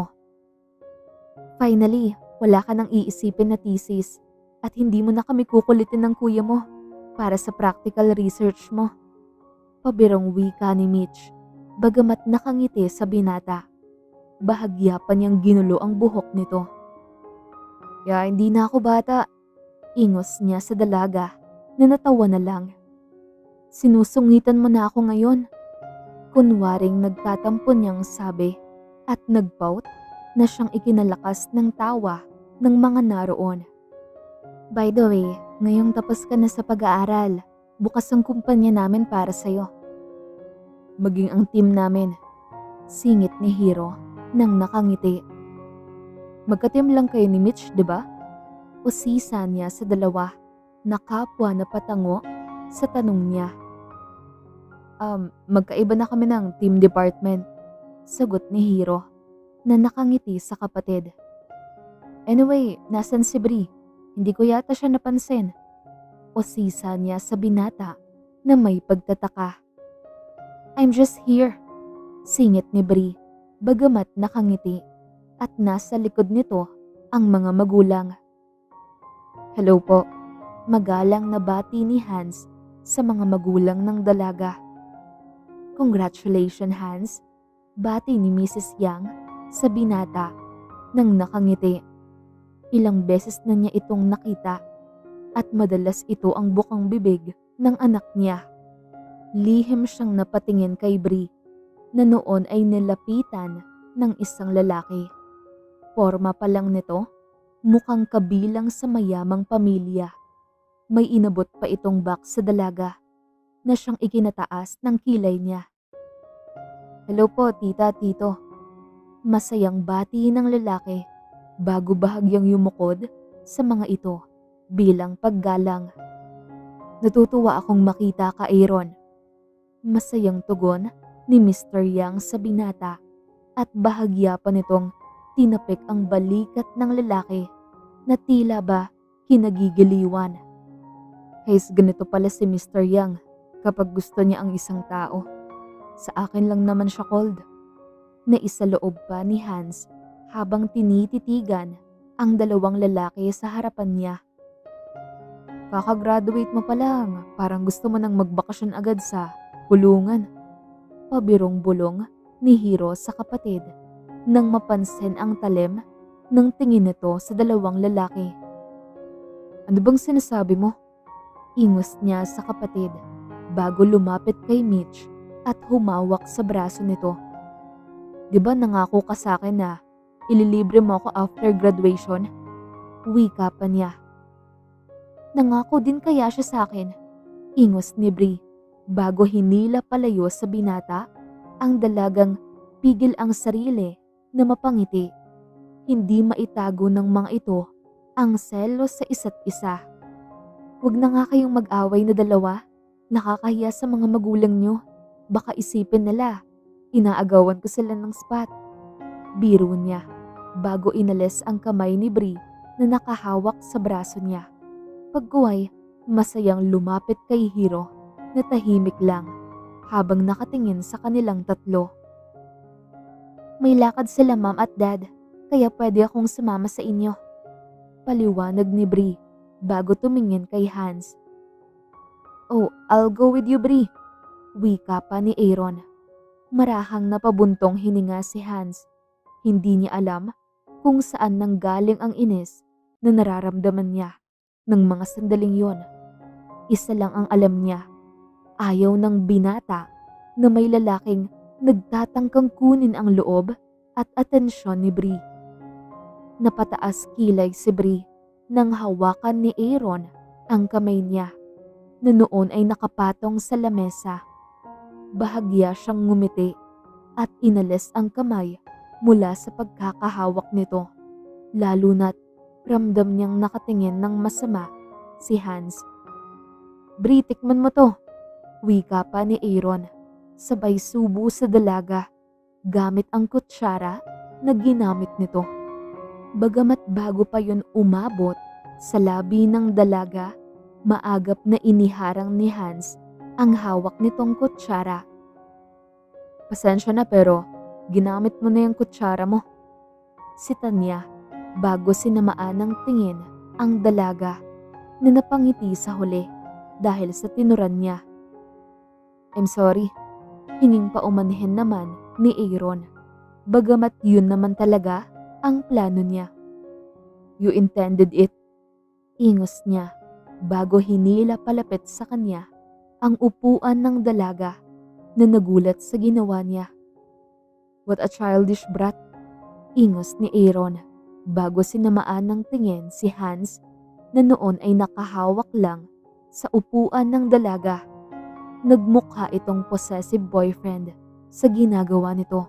"Finally, wala ka nang iisipin na thesis at hindi mo na kami kukulitin ng kuya mo para sa practical research mo." Pabirong wika ni Mitch, bagamat nakangiti sa binata. Bahagya pa niyang ginulo ang buhok nito. "Kaya hindi na ako bata." Ingos niya sa dalaga na natawa na lang. "Sinusungitan mo na ako ngayon." Kunwaring nagtatampo niyang sabi at nagpout na siyang ikinalakas ng tawa ng mga naroon. "By the way, ngayong tapos ka na sa pag-aaral, bukas ang kumpanya namin para sa'yo." "Maging ang team namin." Singit ni Hiro nang nakangiti. "Magka-team lang kayo ni Mitch, di ba?" Usisa niya sa dalawa na kapwa na patango sa tanong niya. Um, magkaiba na kami ng team department." Sagot ni Hiro na nakangiti sa kapatid. "Anyway, nasan si Bri? Hindi ko yata siya napansin." Usisa niya sa binata na may pagtataka. "I'm just here." Singit ni Bri, bagamat nakangiti, at nasa likod nito ang mga magulang. "Hello po." Magalang na bati ni Hans sa mga magulang ng dalaga. "Congratulations, Hans." Bati ni Missus Yang sa binata nang nakangiti. Ilang beses na niya itong nakita at madalas ito ang bukang bibig ng anak niya. Lihim siyang napatingin kay Bri na noon ay nilapitan ng isang lalaki. Porma pa lang nito, mukhang kabilang sa mayamang pamilya. May inabot pa itong box sa dalaga na siyang ikinataas ng kilay niya. "Hello po, tita, tito." Masayang bati ng lalaki bago bahagyang yumukod sa mga ito bilang paggalang. "Natutuwa akong makita ka, Aaron." Masayang tugon ni Mister Yang sa binata at bahagya pa nitong tinapik ang balikat ng lalaki na tila ba kinagigiliwan. "Guys, ganito pala si Mister Yang kapag gusto niya ang isang tao. Sa akin lang naman siya cold." Naisaloob pa ni Hans habang tinititigan ang dalawang lalaki sa harapan niya. "Kakagraduate mo pa lang, parang gusto mo nang magbakasyon agad sa kulungan." Pabirong bulong ni Hiro sa kapatid nang mapansin ang talim ng tingin nito sa dalawang lalaki. "Ano bang sinasabi mo?" Ingos niya sa kapatid bago lumapit kay Mitch at humawak sa braso nito. "Di ba nangako ka sa akin na ililibre mo ako after graduation?" Wika pa niya. "Nangako din kaya siya sa akin?" Ingos ni Bri bago hinila palayo sa binata ang dalagang pigil ang sarili na mapangiti. Hindi maitago ng mga ito ang selos sa isa't isa. Huwag na nga kayong mag-away na dalawa. Nakakahiya sa mga magulang nyo. Baka isipin nila, inaagawan ko sila ng spot. Biro niya, bago inalis ang kamay ni Bree na nakahawak sa braso niya. Pagkuway, masayang lumapit kay Hiro na tahimik lang habang nakatingin sa kanilang tatlo. May lakad sila mom at dad, kaya pwede akong sumama sa inyo. Paliwanag ni Bree bago tumingin kay Hans. Oh, I'll go with you, Bree. Wika pa ni Aaron. Marahang napabuntong hininga si Hans. Hindi niya alam kung saan nanggaling ang inis na nararamdaman niya ng mga sandaling yon. Isa lang ang alam niya. Ayaw ng binata na may lalaking nagtatangkang kunin ang loob at atensyon ni Bree. Napataas kilay si Bree nang hawakan ni Aaron ang kamay niya na noon ay nakapatong sa lamesa. Bahagya siyang ngumiti at inalis ang kamay mula sa pagkakahawak nito, lalo na't ramdam niyang nakatingin ng masama si Hans. Bree, tikman mo to, wika pa ni Aaron, sabay subo sa dalaga gamit ang kutsara na ginamit nito. Bagamat bago pa yun umabot sa labi ng dalaga, maagap na iniharang ni Hans ang hawak nitong kutsara. Pasensya na pero ginamit mo na yung kutsara mo. Sita niya bago sinamaan ng tingin ang dalaga na napangiti sa huli dahil sa tinuran niya. I'm sorry, hinging paumanhin naman ni Aaron. Bagamat yun naman talaga ang plano niya. You intended it. Ingos niya bago hinila palapit sa kanya ang upuan ng dalaga na nagulat sa ginawa niya. What a childish brat. Ingos ni Aaron bago sinamaan ng tingin si Hans na noon ay nakahawak lang sa upuan ng dalaga. Nagmukha itong possessive boyfriend sa ginagawa nito.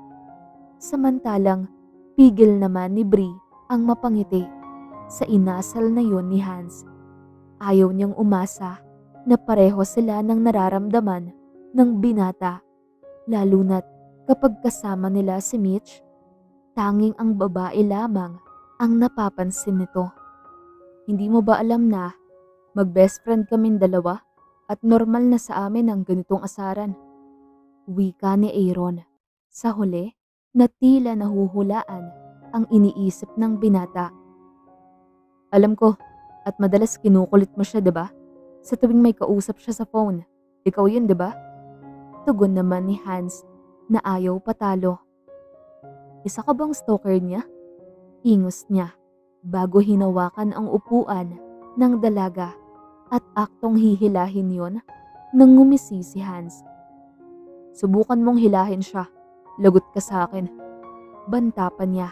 Samantalang pigil naman ni Bree ang mapangiti sa inasal na yun ni Hans. Ayaw niyang umasa na pareho sila ng nararamdaman ng binata, lalo na't kapag kasama nila si Mitch, tanging ang babae lamang ang napapansin nito. Hindi mo ba alam na mag-best friend kaming dalawa at normal na sa amin ang ganitong asaran? Wika ni Aaron. Sa huli, na tila nahuhulaan ang iniisip ng binata. Alam ko, at madalas kinukulit mo siya, diba? Sa tuwing may kausap siya sa phone. Ikaw yun, diba? Tugon naman ni Hans na ayaw patalo. Isa ka bang stalker niya? Ingos niya bago hinawakan ang upuan ng dalaga at aktong hihilahin yon nang ngumisi si Hans. Subukan mong hilahin siya. Lagot ka sa akin. Banta pa niya.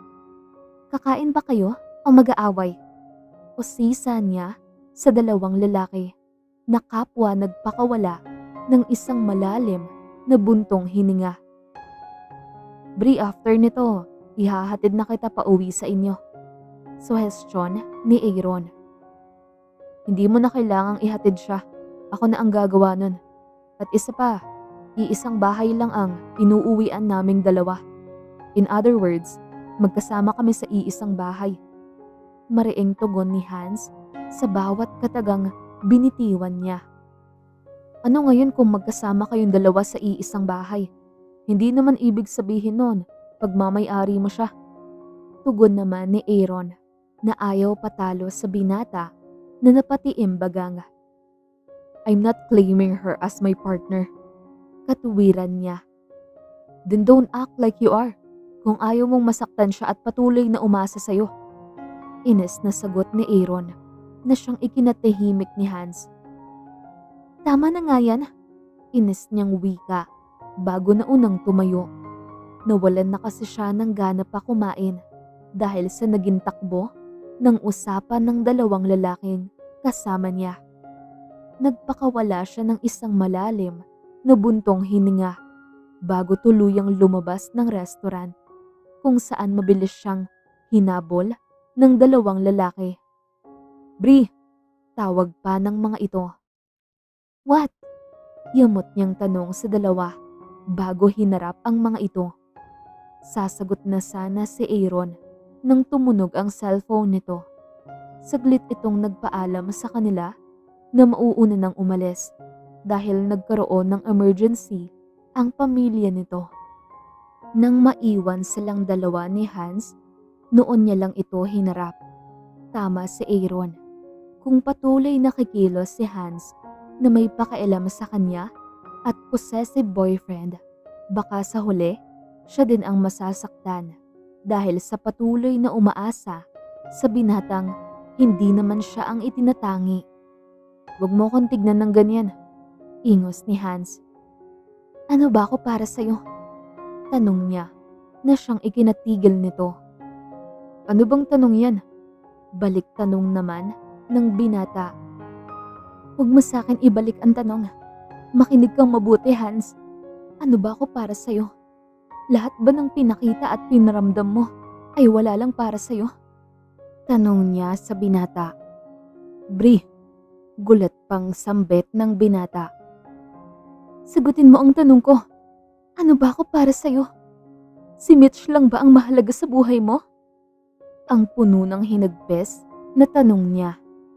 Kakain ba kayo o mag-aaway? O sisa niya sa dalawang lalaki na kapwa nagpakawala ng isang malalim na buntong hininga. Bree, after nito, ihahatid na kita pa uwi sa inyo. Suhestyon ni Aaron. Hindi mo na kailangang ihatid siya. Ako na ang gagawa nun. At isa pa, iisang bahay lang ang inuuwian naming dalawa. In other words, magkasama kami sa iisang bahay. Mariing tugon ni Hans sa bawat katagang binitiwan niya. Ano ngayon kung magkasama kayong dalawa sa iisang bahay? Hindi naman ibig sabihin nun pagmamay-ari mo siya. Tugon naman ni Aaron na ayaw patalo sa binata na napatiim bagang. I'm not claiming her as my partner. Katuwiran niya. Then don't act like you are kung ayaw mong masaktan siya at patuloy na umasa sa'yo. Ines na sagot ni Aaron na siyang ikinatahimik ni Hans. Tama na nga yan, ines niyang wika bago na unang tumayo. Nawalan na kasi siya ng gana pa kumain dahil sa naging takbo ng usapan ng dalawang lalaking kasama niya. Nagpakawala siya ng isang malalim na buntong hininga bago tuluyang lumabas ng restaurant. kung saan mabilis siyang hinabol ng dalawang lalaki. "Bri!" tawag pa ng mga ito. "What?" Yamot niyang tanong sa dalawa bago hinarap ang mga ito. Sasagot na sana si Aaron nang tumunog ang cellphone nito. Saglit itong nagpaalam sa kanila na mauuna nang umalis dahil nagkaroon ng emergency ang pamilya nito. Nang maiwan silang dalawa ni Hans, noon niya lang ito hinarap. Tama si Aaron. Kung patuloy na kikilos si Hans na may pakialam sa kanya at possessive boyfriend, baka sa huli, siya din ang masasaktan dahil sa patuloy na umaasa sa binatang hindi naman siya ang itinatangi. "Huwag mo kong tignan ng ganyan," ingos ni Hans. "Ano ba ako para sa'yo?" tanong niya na siyang ikinatigil nito. "Ano bang tanong yan?" balik tanong naman ng binata. "Huwag mo sa'kin ibalik ang tanong. Makinig kang mabuti, Hans. Ano ba ako para sa'yo? Lahat ba ng pinakita at pinaramdam mo ay wala lang para sa'yo?" tanong niya sa binata. "Bri," gulat pang sambit ng binata. "Sagutin mo ang tanong ko. Ano ba ako para sa'yo? Si Mitch lang ba ang mahalaga sa buhay mo?" Ang puno ng hinagpes na tanong niya.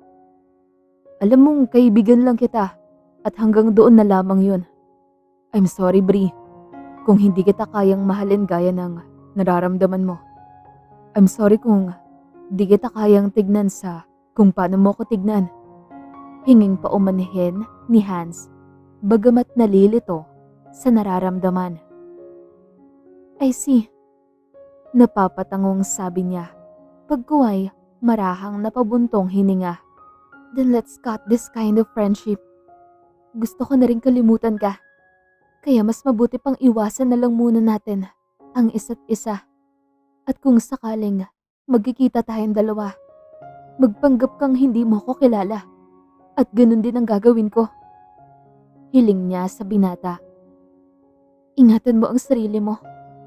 "Alam mong kaibigan lang kita at hanggang doon na lamang yun. I'm sorry, Bri, kung hindi kita kayang mahalin gaya ng nararamdaman mo. I'm sorry kung di kita kayang tignan sa kung paano mo ko tignan." Hinging paumanhin ni Hans, bagamat nalilito sa nararamdaman. "I see." Napapatangong sabi niya, pagkuway marahang napabuntong hininga. "Then let's cut this kind of friendship. Gusto ko na rin kalimutan ka. Kaya mas mabuti pang iwasan na lang muna natin ang isa't isa. At kung sakaling magkikita tayong dalawa, magpanggap kang hindi mo ko kilala. At ganun din ang gagawin ko." Hiling niya sa binata. "Ingatan mo ang sarili mo."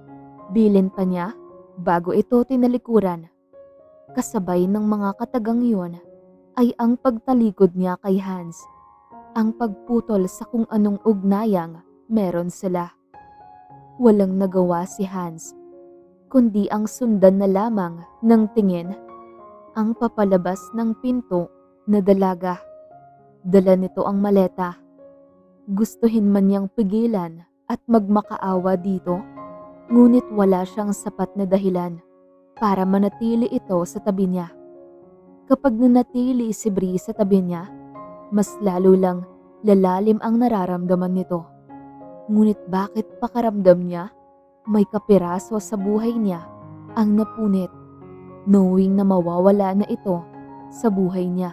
Bilin pa niya bago ito tinalikuran. Kasabay ng mga katagang yun ay ang pagtalikod niya kay Hans. Ang pagputol sa kung anong ugnayang meron sila. Walang nagawa si Hans, kundi ang sundan na lamang ng tingin ang papalabas ng pinto na dalaga. Dala nito ang maleta. Gustuhin man niyang pigilan at magmakaawa dito, ngunit wala siyang sapat na dahilan para manatili ito sa tabi niya. Kapag nanatili si Bri sa tabi niya, mas lalo lang lalalim ang nararamdaman nito. Ngunit bakit pakaramdam niya may kapiraso sa buhay niya ang napunit, knowing na mawawala na ito sa buhay niya.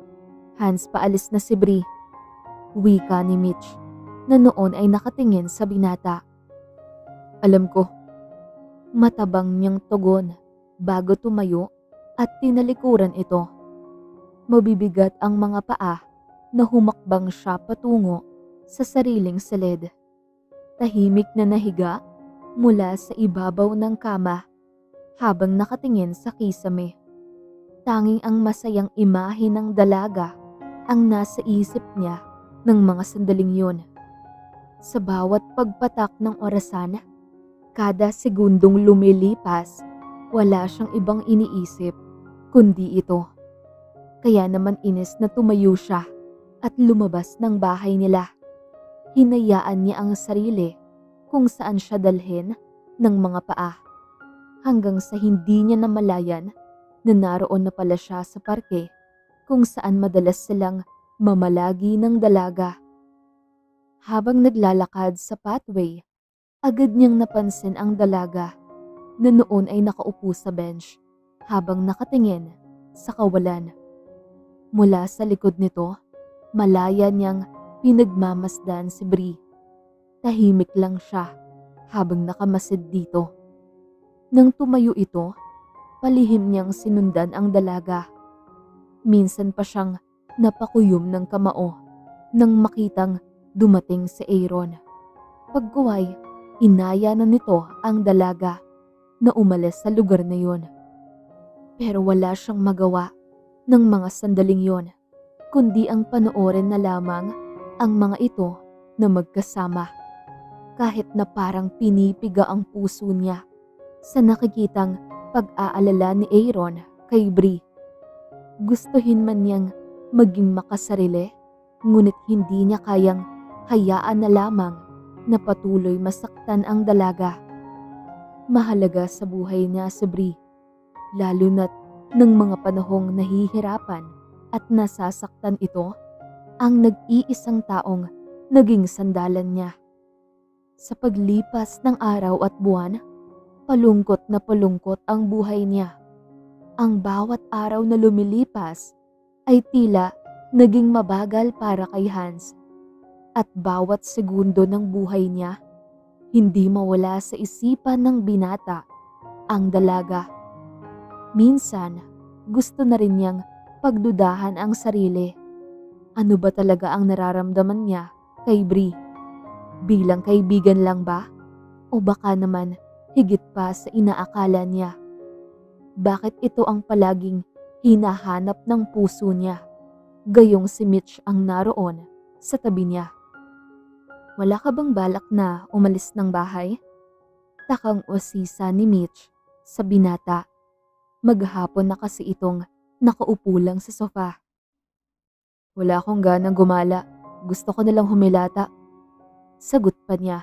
Hans, paalis na si Bri, wika ni Mitch na noon ay nakatingin sa binata. "Alam ko." Matabang niyang tugon bago tumayo at tinalikuran ito. Mabibigat ang mga paa na humakbang siya patungo sa sariling silid. Tahimik na nahiga mula sa ibabaw ng kama habang nakatingin sa kisame. Tanging ang masayang imahe ng dalaga ang nasa isip niya ng mga sandaling yun. Sa bawat pagpatak ng orasan, kada segundong lumilipas, wala siyang ibang iniisip kundi ito. Kaya naman inis na tumayo siya at lumabas ng bahay nila. Hinayaan niya ang sarili kung saan siya dalhin ng mga paa, hanggang sa hindi niya namalayan na naroon na pala siya sa parke kung saan madalas silang mamalagi ng dalaga. Habang naglalakad sa pathway, agad niyang napansin ang dalaga na noon ay nakaupo sa bench habang nakatingin sa kawalan. Mula sa likod nito, malaya niyang pinagmamasdan si Bri. Tahimik lang siya habang nakamasid dito. Nang tumayo ito, palihim niyang sinundan ang dalaga. Minsan pa siyang napakuyom ng kamao nang makitang dumating si Aaron. Pagkuway, inaya na nito ang dalaga. na umalis sa lugar na yon. Pero wala siyang magawa ng mga sandaling yon, kundi ang panoorin na lamang ang mga ito na magkasama. Kahit na parang pinipiga ang puso niya sa nakikitang pag-aalala ni Aaron kay Bree. Gustuhin man niyang maging makasarili, ngunit hindi niya kayang hayaan na lamang na patuloy masaktan ang dalaga. Mahalaga sa buhay niya si Bree, lalo na't ng mga panahong nahihirapan at nasasaktan ito, ang nag-iisang taong naging sandalan niya. Sa paglipas ng araw at buwan, palungkot na palungkot ang buhay niya. Ang bawat araw na lumilipas ay tila naging mabagal para kay Hans. At bawat segundo ng buhay niya, hindi mawala sa isipan ng binata ang dalaga. Minsan, gusto na rin niyang pagdudahan ang sarili. Ano ba talaga ang nararamdaman niya kay Bree? Bilang kaibigan lang ba? O baka naman higit pa sa inaakala niya? Bakit ito ang palaging hinahanap ng puso niya, gayong si Mitch ang naroon sa tabi niya? Wala ka bang balak na umalis ng bahay? Takang usisa ni Mitch sa binata. Maghapon na kasi itong nakaupo lang sa sofa. Wala akong ganang gumala. Gusto ko nalang humilata. Sagot pa niya.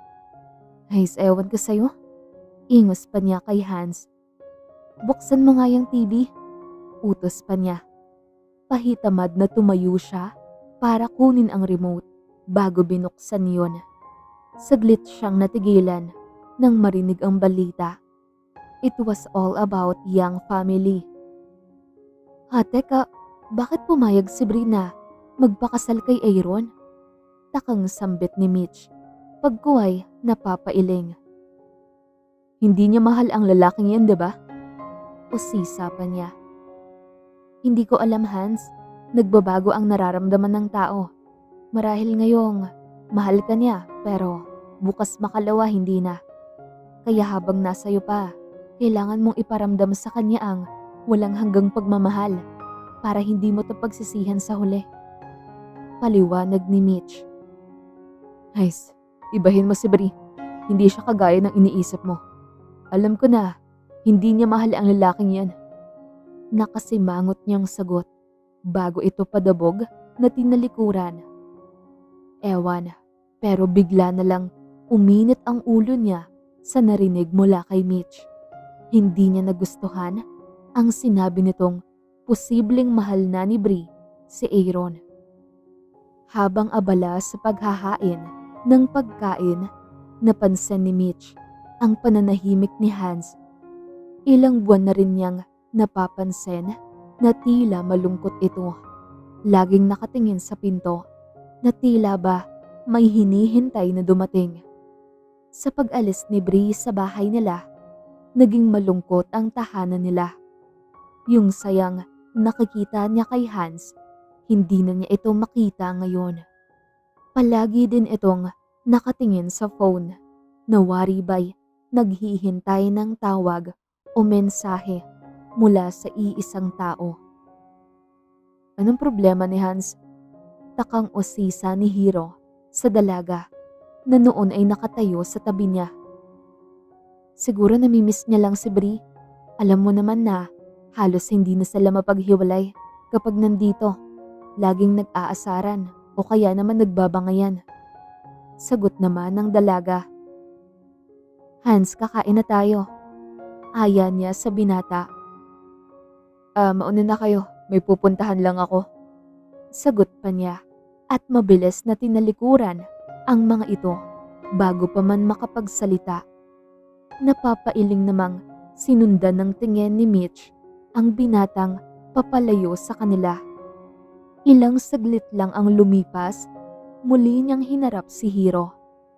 Ay, ewan ko sa'yo. Ingos pa niya kay Hans. Buksan mo nga yung T V. Utos pa niya. Pahitamad na tumayo siya para kunin ang remote bago binuksan yun. Saglit siyang natigilan nang marinig ang balita. It was all about young family. Ha, teka, bakit pumayag si Bree na magpakasal kay Aaron? Takang sambit ni Mitch, pagkuway napapailing. Hindi niya mahal ang lalaking yan, diba? Usisa pa niya. Hindi ko alam, Hans. Nagbabago ang nararamdaman ng tao. Marahil ngayong mahal ka niya, pero bukas makalawa hindi na. Kaya habang nasa iyo pa, kailangan mong iparamdam sa kanya ang walang hanggang pagmamahal para hindi mo ito pagsisihan sa huli. Paliwanag ni Mitch. Guys, ibahin mo si Bree. Hindi siya kagaya ng iniisip mo. Alam ko na, hindi niya mahal ang lalaking yan. Nakasimangot niyang sagot bago ito padabog na tinalikuran. Ewan, pero bigla na lang uminit ang ulo niya sa narinig mula kay Mitch. Hindi niya nagustuhan ang sinabi nitong posibleng mahal na ni Bree si Aaron. Habang abala sa paghahain ng pagkain, napansin ni Mitch ang pananahimik ni Hans. Ilang buwan na rin niyang napapansin na tila malungkot ito. Laging nakatingin sa pinto na tila ba may hinihintay na dumating. Sa pag-alis ni Bree sa bahay nila, naging malungkot ang tahanan nila. Yung sayang nakikita niya kay Hans, hindi na niya ito makita ngayon. Palagi din itong nakatingin sa phone, na wari ba'y naghihintay ng tawag o mensahe mula sa iisang tao. Anong problema ni Hans? Takang usisa ni Hiro sa dalaga na noon ay nakatayo sa tabi niya. Siguro namimiss niya lang si Bree. Alam mo naman na halos hindi na sila mapaghiwalay kapag nandito. Laging nag-aasaran o kaya naman nagbabangayan. Sagot naman ng dalaga. Hans, kakain na tayo. Aya niya sa binata. Ah, mauna na kayo. May pupuntahan lang ako. Sagot pa niya at mabilis na tinalikuran ang mga ito bago pa man makapagsalita. Napapailing namang sinundan ng tingin ni Mitch ang binatang papalayo sa kanila. Ilang saglit lang ang lumipas, muli niyang hinarap si Hiro.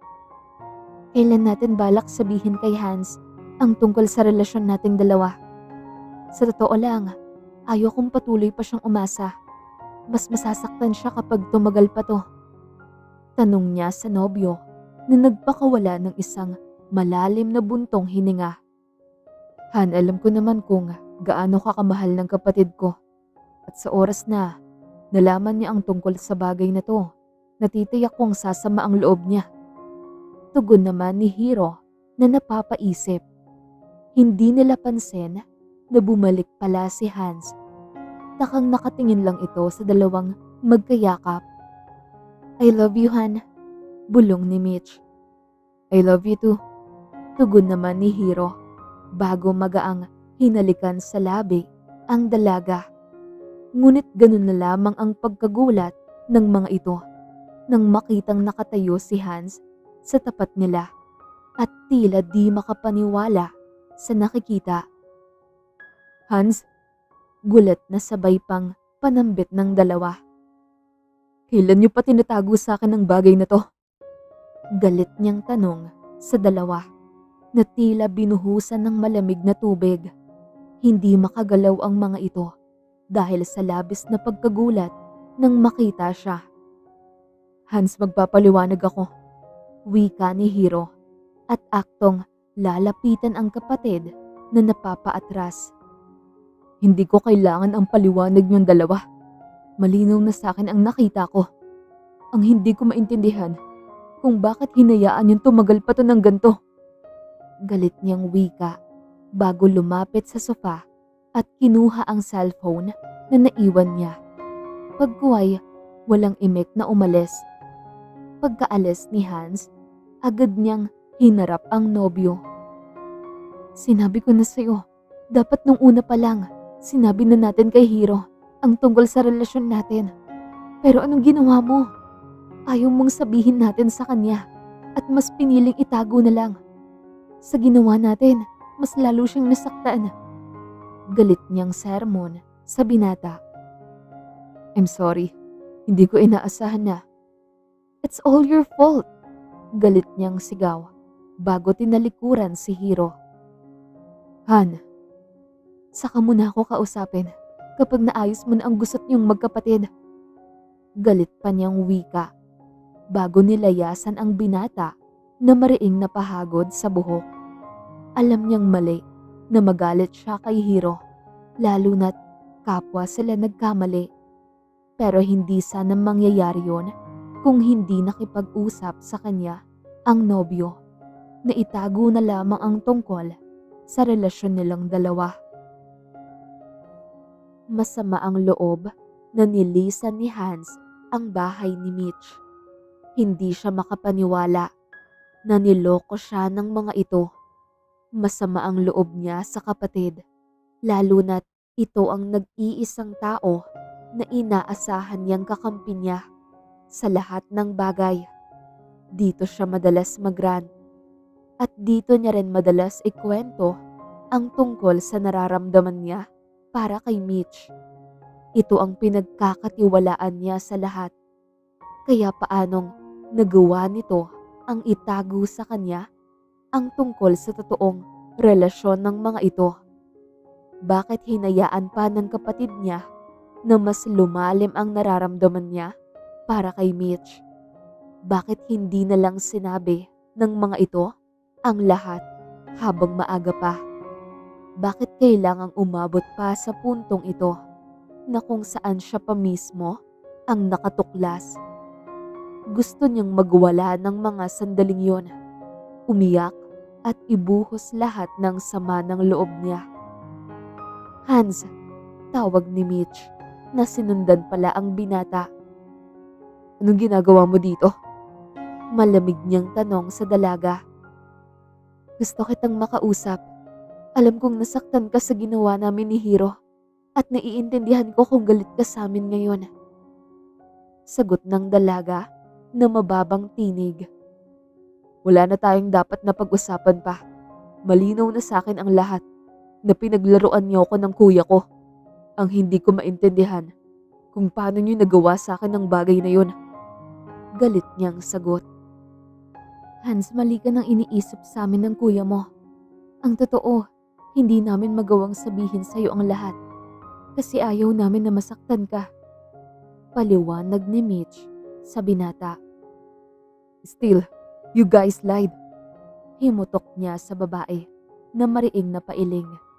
Kailan natin balak sabihin kay Hans ang tungkol sa relasyon nating dalawa? Sa totoo lang, ayaw kong patuloy pa siyang umasa. Mas masasaktan siya kapag tumagal pa to. Tanong niya sa nobyo na nagpakawala ng isang malalim na buntong hininga. Han, alam ko naman kung gaano ka kamahal ng kapatid ko. At sa oras na nalaman niya ang tungkol sa bagay na to, natitiyak kong sasama ang loob niya. Tugon naman ni Hiro na napapaisip. Hindi nila pansin na bumalik pala si Hans. Takang nakatingin lang ito sa dalawang magkayakap. I love you, Han. Bulong ni Mitch. I love you too. Tugon naman ni Hiro bago magaang hinalikan sa labi ang dalaga. Ngunit ganun na lamang ang pagkagulat ng mga ito nang makitang nakatayo si Hans sa tapat nila at tila di makapaniwala sa nakikita. Hans, gulat na sabay pang panambit ng dalawa. Kailan niyo pa tinatago sa akin ang bagay na to? Galit niyang tanong sa dalawa na tila binuhusan ng malamig na tubig. Hindi makagalaw ang mga ito dahil sa labis na pagkagulat nang makita siya. Hans, magpapaliwanag ako. Wika ni Hiro at aktong lalapitan ang kapatid na napapaatras. Hindi ko kailangan ang paliwanag niyong dalawa. Malinaw na sa akin ang nakita ko. Ang hindi ko maintindihan kung bakit hinayaan yung tumagal pa to ng ganto. Galit niyang wika bago lumapit sa sofa at kinuha ang cellphone na naiwan niya. Pagkuway, walang imek na umalis. Pagkaalis ni Hans, agad niyang hinarap ang nobyo. Sinabi ko na sa'yo, dapat nung una pa lang, sinabi na natin kay Hiro ang tungkol sa relasyon natin. Pero anong ginawa mo? Ayaw mong sabihin natin sa kanya at mas piniling itago na lang. Sa ginawa natin, mas lalo siyang nasaktan. Galit niyang sermon sa binata. I'm sorry, hindi ko inaasahan na. It's all your fault. Galit niyang sigaw bago tinalikuran si Hiro. Han, saka mo na ako kausapin kapag naayos mo na ang gusot niyong magkapatid. Galit pa niyang wika bago nilayasan ang binata na mariing napahagod sa buhok. Alam niyang mali na magalit siya kay Hiro, lalo na't kapwa sila nagkamali. Pero hindi sana mangyayari yon kung hindi nakipag-usap sa kanya ang nobyo na itago na lamang ang tungkol sa relasyon nilang dalawa. Masama ang loob na nilisan ni Hans ang bahay ni Mitch. Hindi siya makapaniwala na niloko siya ng mga ito. Masama ang loob niya sa kapatid, lalo na't ito ang nag-iisang tao na inaasahan niyang kakampi niya sa lahat ng bagay. Dito siya madalas mag-rant at dito niya rin madalas ikwento ang tungkol sa nararamdaman niya para kay Mitch. Ito ang pinagkakatiwalaan niya sa lahat. Kaya paanong nagawa nito ang itago sa kanya ang tungkol sa totoong relasyon ng mga ito? Bakit hinayaan pa ng kapatid niya na mas lumalim ang nararamdaman niya para kay Mitch? Bakit hindi na lang sinabi ng mga ito ang lahat habang maaga pa? Bakit kailangang umabot pa sa puntong ito na kung saan siya pa mismo ang nakatuklas? Gusto niyang magwala ng mga sandaling yon, umiyak at ibuhos lahat ng sama ng loob niya. Hans, tawag ni Mitch na sinundan pala ang binata. Anong ginagawa mo dito? Malamig niyang tanong sa dalaga. Gusto kitang makausap. Alam kong nasaktan ka sa ginawa namin ni Hiro at naiintindihan ko kung galit ka sa amin ngayon. Sagot ng dalaga na mababang tinig. Wala na tayong dapat na pag-usapan pa. Malinaw na sa akin ang lahat na pinaglaruan niyo ko ng kuya ko. Ang hindi ko maintindihan kung paano niyo nagawa sa akin ang bagay na yun. Galit niyang sagot. Hans, mali ka nang iniisip sa amin ng kuya mo. Ang totoo, hindi namin magawang sabihin sa iyo ang lahat kasi ayaw namin na masaktan ka. Paliwanag ni Mitch sa binata. Still, you guys lied. Himutok niya sa babae na mariing na pailing.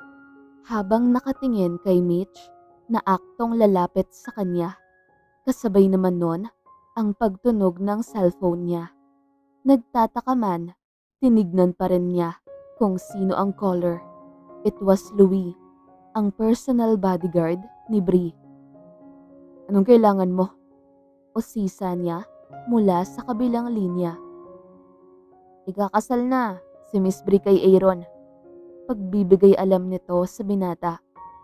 Habang nakatingin kay Mitch na aktong lalapit sa kanya, kasabay naman nun ang pagtunog ng cellphone niya. Nagtataka man, tinignan pa rin niya kung sino ang caller. It was Louis, ang personal bodyguard ni Bree. "Anong kailangan mo?" Usisa niya mula sa kabilang linya. "Ikakasal na si Miss Bree kay Aaron." Pagbibigay alam nito sa binata.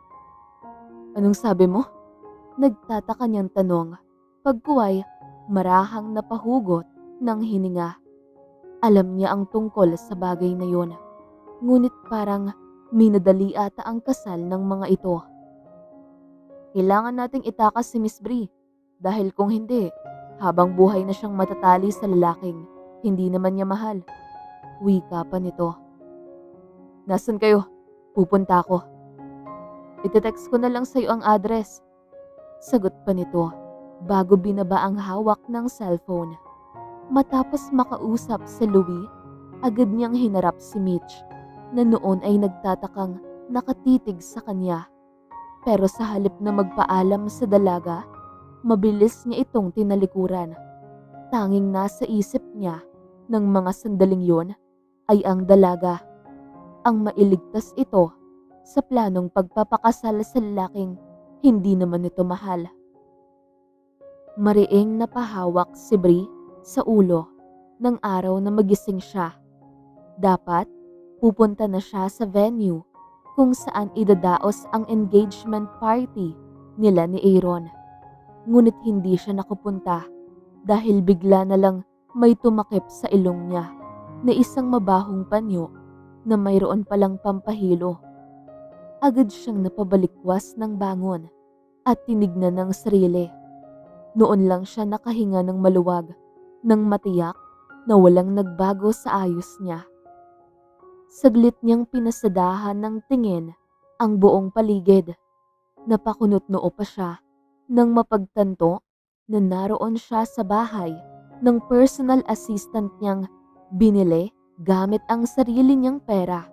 "Anong sabi mo?" Nagtataka niyang tanong, pagkuway marahang napahugot ng hininga. Alam niya ang tungkol sa bagay na yun, ngunit parang minadali ata ang kasal ng mga ito. "Kailangan nating itakas si Miss Bree dahil kung hindi, habang buhay na siyang matatali sa lalaking hindi naman niya mahal." Wika pa nito. "Nasaan kayo? Pupunta ako." "Ite-text ko na lang sa'yo ang address." Sagot pa nito bago binaba ang hawak ng cellphone. Matapos makausap si Louie, agad niyang hinarap si Mitch na noon ay nagtatakang nakatitig sa kanya. Pero sa halip na magpaalam sa dalaga, mabilis niya itong tinalikuran. Tanging nasa isip niya ng mga sandaling yon ay ang dalaga. Ang mailigtas ito sa planong pagpapakasal sa lalaking hindi naman ito mahal. Mariing napahawak si Bree sa ulo ng araw na magising siya. Dapat pupunta na siya sa venue kung saan idadaos ang engagement party nila ni Aaron. Ngunit hindi siya nakapunta dahil bigla na lang may tumakip sa ilong niya na isang mabahong panyo na mayroon palang pampahilo. Agad siyang napabalikwas ng bangon at tinignan ng sarili. Noon lang siya nakahinga ng maluwag nang matiyak na walang nagbago sa ayos niya. Saglit niyang pinasadahan ng tingin ang buong paligid. Napakunot-noo pa siya nang mapagtanto na naroon siya sa bahay ng personal assistant niyang binili gamit ang sarili niyang pera.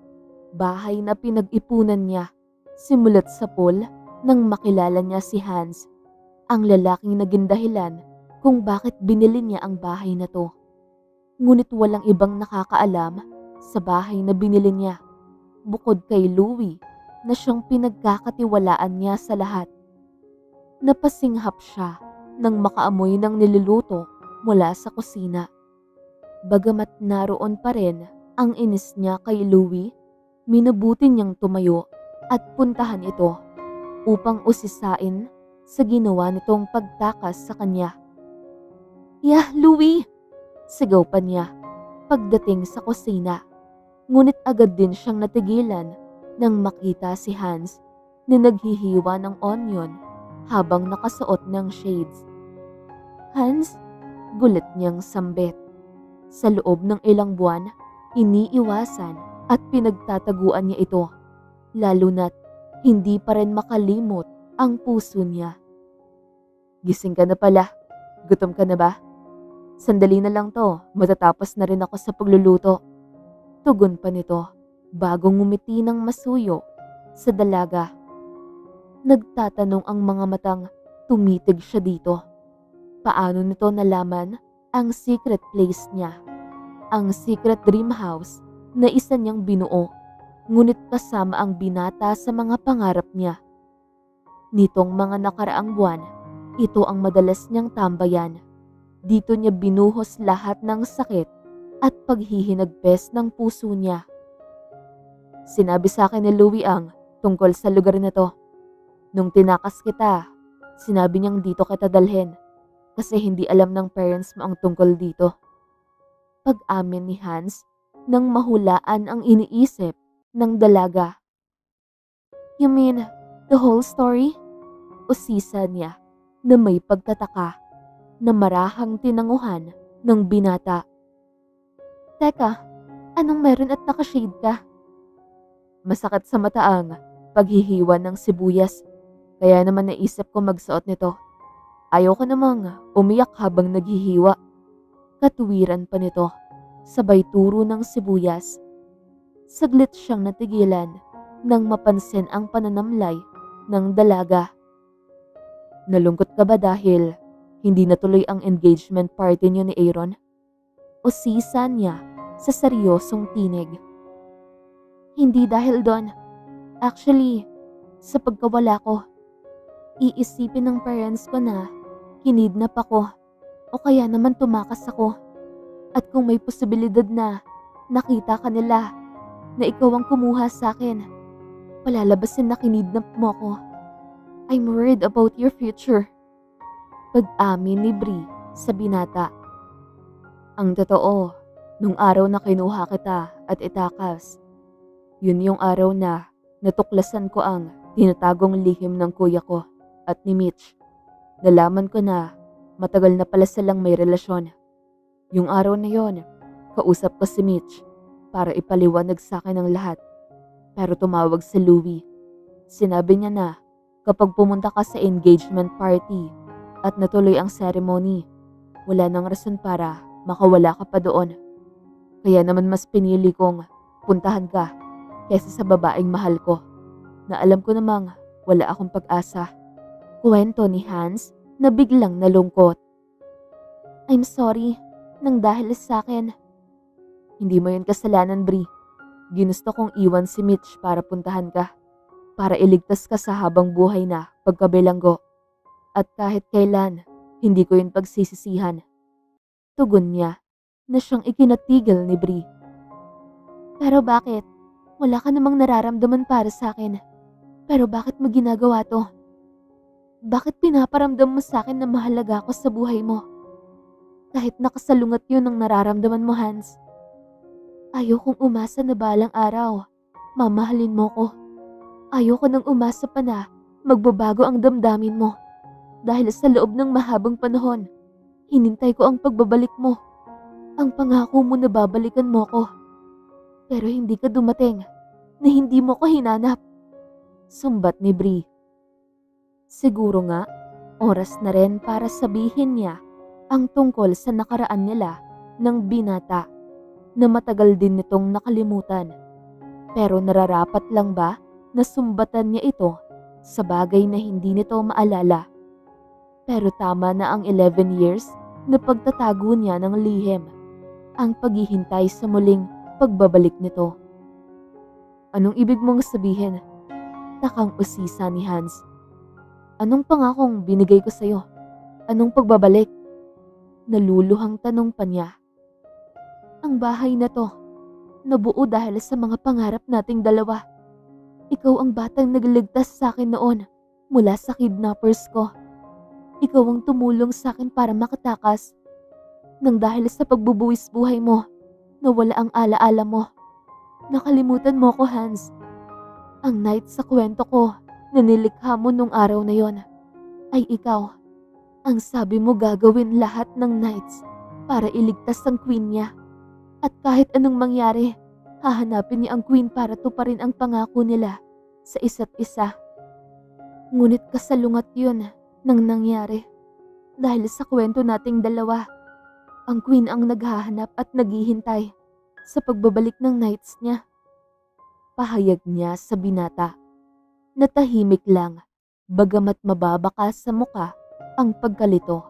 Bahay na pinag-ipunan niya simulat sa pool nang makilala niya si Hans, ang lalaking naging dahilan kung bakit binili niya ang bahay na to. Ngunit walang ibang nakakaalam sa bahay na binili niya, bukod kay Louie na siyang pinagkakatiwalaan niya sa lahat. Napasinghap siya nang makaamoy ng niluluto mula sa kusina. Bagamat naroon pa rin ang inis niya kay Louie, minabuti niyang tumayo at puntahan ito upang usisain sa ginawa nitong pagtakas sa kanya. "Yah, Louie!" sigaw pa niya pagdating sa kusina. Ngunit agad din siyang natigilan nang makita si Hans na naghihiwa ng onion habang nakasuot ng shades. "Hans?" gulat niyang sambit. Sa loob ng ilang buwan, iniiwasan at pinagtataguan niya ito, lalo na't hindi pa rin makalimot ang puso niya. "Gising ka na pala. Gutom ka na ba?" "Sandali na lang to, matatapos na rin ako sa pagluluto." Tugon pa nito bago ngumiti ng masuyo sa dalaga. Nagtatanong ang mga matang tumitig siya dito. Paano nito nalaman ang secret place niya? Ang secret dream house na isa niyang binuo, ngunit kasama ang binata sa mga pangarap niya. Nitong mga nakaraang buwan, ito ang madalas niyang tambayan. Dito niya binuhos lahat ng sakit at paghihinagpes ng puso niya. "Sinabi sa akin ni Louie ang tungkol sa lugar na to. Nung tinakas kita, sinabi niyang dito kita dalhin kasi hindi alam ng parents mo ang tungkol dito." Pag-amin ni Hans nang mahulaan ang iniisip ng dalaga. "You mean the whole story?" Usisa niya na may pagtataka na marahang tinanguhan ng binata. "Teka, anong meron at nakashade ka?" "Masakit sa mata ang paghihiwa ng sibuyas, kaya naman naisip ko magsuot nito. Ayaw ko namang umiyak habang naghihiwa." Katuwiran pa nito, sabay turo ng sibuyas. Saglit siyang natigilan nang mapansin ang pananamlay ng dalaga. Nalungkot ka ba dahil hindi natuloy ang engagement party niyo ni Aaron? O sisa niya sa seryosong tinig. Hindi dahil doon. Actually, sa pagkawala ko, iisipin ng parents ko na kinidnap ako o kaya naman tumakas ako. At kung may posibilidad na nakita ka nila na ikaw ang kumuha sa akin, palalabasin na kinidnap mo ako. I'm worried about your future. Pag-amin ni Bree sa binata. Ang totoo, nung araw na kinuha kita at itakas, yun yung araw na natuklasan ko ang tinatagong lihim ng kuya ko at ni Mitch. Nalaman ko na matagal na pala silang may relasyon. Yung araw na yon, kausap ko si Mitch para ipaliwanag sa akin ang lahat. Pero tumawag si Louie. Sinabi niya na kapag pumunta ka sa engagement party at natuloy ang ceremony, wala nang rason para makawala ka pa doon. Kaya naman mas pinili kong puntahan ka kaysa sa babaeng mahal ko na alam ko namang wala akong pag-asa. Kwento ni Hans na biglang nalungkot. I'm sorry nang dahil sa akin. Hindi mo yun kasalanan, Bree. Ginusto kong iwan si Mitch para puntahan ka. Para iligtas ka sa habang buhay na pagkabilanggo. At kahit kailan, hindi ko yun pagsisisihan. Tugon niya na siyang ikinatigil ni Bree. Pero bakit? Wala ka namang nararamdaman para sa akin. Pero bakit mo ginagawa to? Bakit pinaparamdam mo sa akin na mahalaga ako sa buhay mo? Kahit nakasalungat yun ang nararamdaman mo, Hans. Ayokong umasa na balang araw, mamahalin mo ko. Ayoko nang umasa pa na magbabago ang damdamin mo. Dahil sa loob ng mahabang panahon, hinintay ko ang pagbabalik mo. Ang pangako mo na babalikan mo ko. Pero hindi ka dumating, na hindi mo ko hinanap. Sumbat ni Bree. Siguro nga, oras na rin para sabihin niya ang tungkol sa nakaraan nila ng binata na matagal din nitong nakalimutan. Pero nararapat lang ba na sumbatan niya ito sa bagay na hindi nito maalala? Pero tama na ang eleven years na pagtatago niya ng lihim, ang paghihintay sa muling pagbabalik nito. Anong ibig mong sabihin? Takang usisa ni Hans. Anong pangakong binigay ko sa'yo? Anong pagbabalik? Naluluhang tanong pa niya. Ang bahay na to, nabuo dahil sa mga pangarap nating dalawa. Ikaw ang batang nagligtas sa akin noon mula sa kidnappers ko. Ikaw ang tumulong sa akin para makatakas. Nang dahil sa pagbubuwis buhay mo, nawala ang alaala mo. Nakalimutan mo ko, Hans. Ang knight sa kwento ko na nilikha mo nung araw na yon ay ikaw. Ang sabi mo gagawin lahat ng knights para iligtas ang queen niya. At kahit anong mangyari, hahanapin niya ang queen para tuparin ang pangako nila sa isa't isa. Ngunit kasalungat yun nang nangyari. Dahil sa kwento nating dalawa, ang queen ang naghahanap at naghihintay sa pagbabalik ng knights niya. Pahayag niya sa binata. Natahimik lang, bagamat mababaka sa muka ang pagkalito.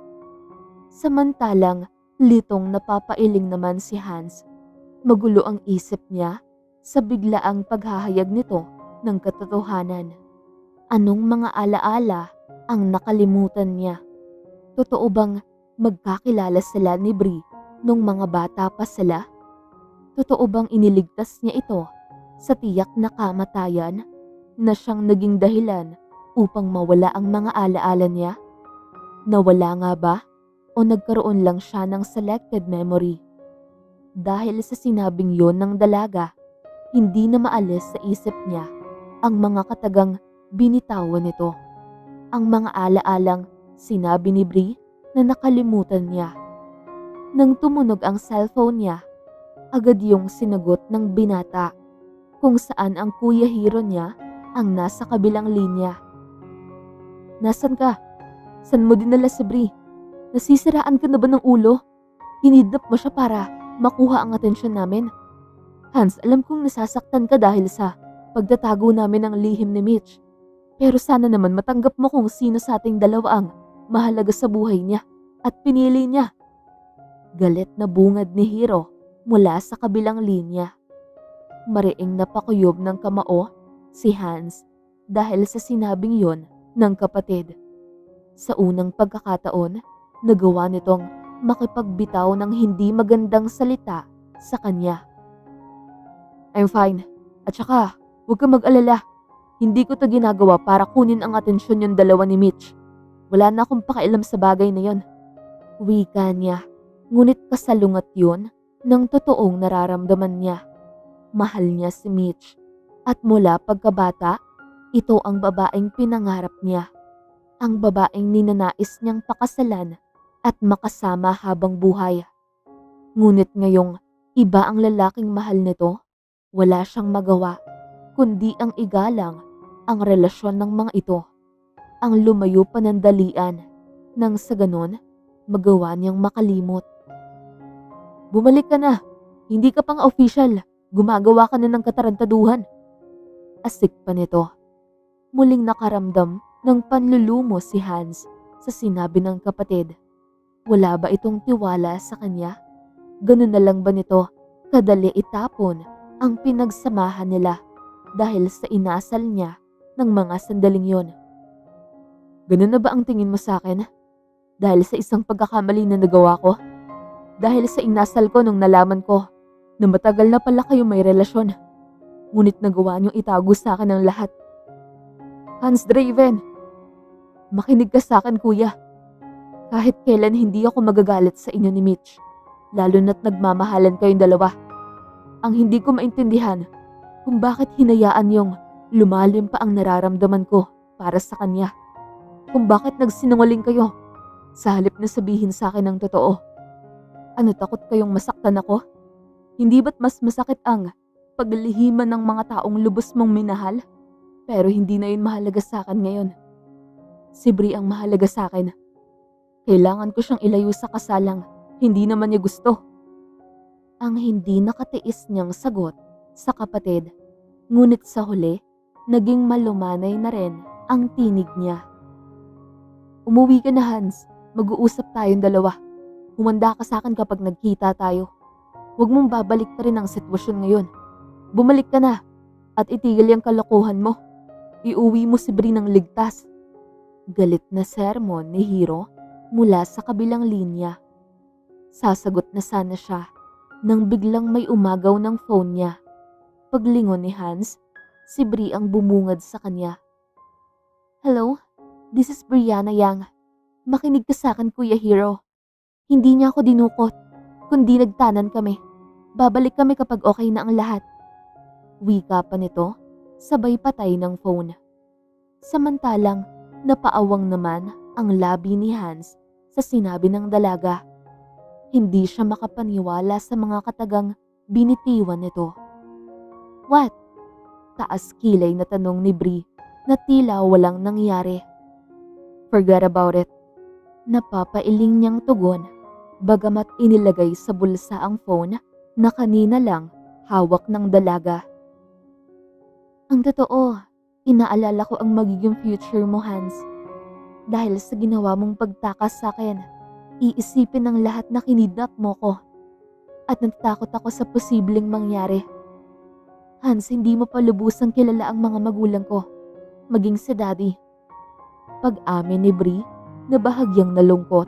Samantalang litong napapailing naman si Hans. Magulo ang isip niya sa biglaang paghahayag nito ng katotohanan. Anong mga alaala ang nakalimutan niya? Totoo bang magkakilala sila ni Bree nung mga bata pa sila? Totoo bang iniligtas niya ito sa tiyak na kamatayan na siyang naging dahilan upang mawala ang mga alaala niya? Nawala nga ba o nagkaroon lang siya ng selected memory? Dahil sa sinabing yon ng dalaga, hindi na maalis sa isip niya ang mga katagang binitawan nito. Ang mga alaalang sinabi ni Bree na nakalimutan niya. Nang tumunog ang cellphone niya, agad yung sinagot ng binata kung saan ang Kuya Hiro niya ang nasa kabilang linya. Nasaan ka? San mo dinala si Bree? Nasisiraan ka na ba ng ulo? Kinidnap mo siya para makuha ang atensyon namin? Hans, alam kong nasasaktan ka dahil sa pagtatago namin ang lihim ni Mitch. Pero sana naman matanggap mo kung sino sa ating dalawa ang mahalaga sa buhay niya at pinili niya. Galit na bungad ni Hiro mula sa kabilang linya. Mariing napakuyob ng kamao si Hans dahil sa sinabing yon ng kapatid. Sa unang pagkakataon, nagawa nitong makipagbitaw ng hindi magandang salita sa kanya. I'm fine. At saka, huwag kang mag-alala. Hindi ko to ginagawa para kunin ang atensyon yung dalawa ni Mitch. Wala na akong pakialam sa bagay na yon. Wika niya, ngunit kasalungat yun ng totoong nararamdaman niya. Mahal niya si Mitch at mula pagkabata, ito ang babaeng pinangarap niya. Ang babaeng ninanais niyang pakasalan at makasama habang buhay. Ngunit ngayong iba ang lalaking mahal nito, wala siyang magawa kundi ang igalang ang relasyon ng mga ito. Ang lumayo panandalian nang sa ganon magawa niyang makalimot. Bumalik ka na, hindi ka pang official, gumagawa ka na ng katarantaduhan. Asik pa nito. Muling nakaramdam ng panlulumo si Hans sa sinabi ng kapatid. Wala ba itong tiwala sa kanya? Ganun na lang ba nito kadali itapon ang pinagsamahan nila dahil sa inasal niya ng mga sandaling yon? Ganun na ba ang tingin mo sa akin? Dahil sa isang pagkakamali na nagawa ko? Dahil sa inasal ko nung nalaman ko na matagal na pala kayo may relasyon, ngunit nagawa niyong itago sa akin ang lahat? Hans Draven, makinig ka sa akin kuya. Kahit kailan hindi ako magagalit sa inyo ni Mitch, lalo na't nagmamahalan kayong dalawa. Ang hindi ko maintindihan kung bakit hinayaan niyong lumalim pa ang nararamdaman ko para sa kanya. Kung bakit nagsinungaling kayo sa halip na sabihin sa akin ang totoo. Ano, takot kayong masaktan ako? Hindi ba't mas masakit ang paglihiman ng mga taong lubos mong minahal? Pero hindi na yun mahalaga sa akin ngayon. Si Bri ang mahalaga sa akin. Kailangan ko siyang ilayo sa kasalang hindi naman niya gusto. Ang hindi nakatiis niyang sagot sa kapatid, ngunit sa huli, naging malumanay na rin ang tinig niya. Umuwi ka na, Hans. Mag-uusap tayong dalawa. Humanda ka sa akin kapag nagkita tayo. Huwag mong babalik na rin ang sitwasyon ngayon. Bumalik ka na at itigil yung kalokohan mo. Iuwi mo si Bri ng ligtas. Galit na sermon ni Hiro mula sa kabilang linya. Sasagot na sana siya nang biglang may umagaw ng phone niya. Paglingon ni Hans, si Bri ang bumungad sa kanya. Hello, this is Brianna Yang. Makinig ka sa akin, Kuya Hiro. Hindi niya ako dinukot, kundi nagtanan kami. Babalik kami kapag okay na ang lahat. Wika pa nito, sabay patay ng phone. Samantalang, napaawang naman ang labi ni Hans sa sinabi ng dalaga. Hindi siya makapaniwala sa mga katagang binitiwan nito. What? Taas kilay na tanong ni Bri na tila walang nangyari. Forget about it. Napapailing niyang tugon, bagamat inilagay sa bulsa ang phone na kanina lang hawak ng dalaga. Ang totoo, inaalala ko ang magiging future mo, Hans. Dahil sa ginawa mong pagtakas sa akin, iisipin ng lahat na kinidnap mo ko. At natatakot ako sa posibleng mangyari. Hans, hindi mo pa lubusang kilala ang mga magulang ko, maging si Daddy. Pag-amin ni Bri na bahagyang nalungkot.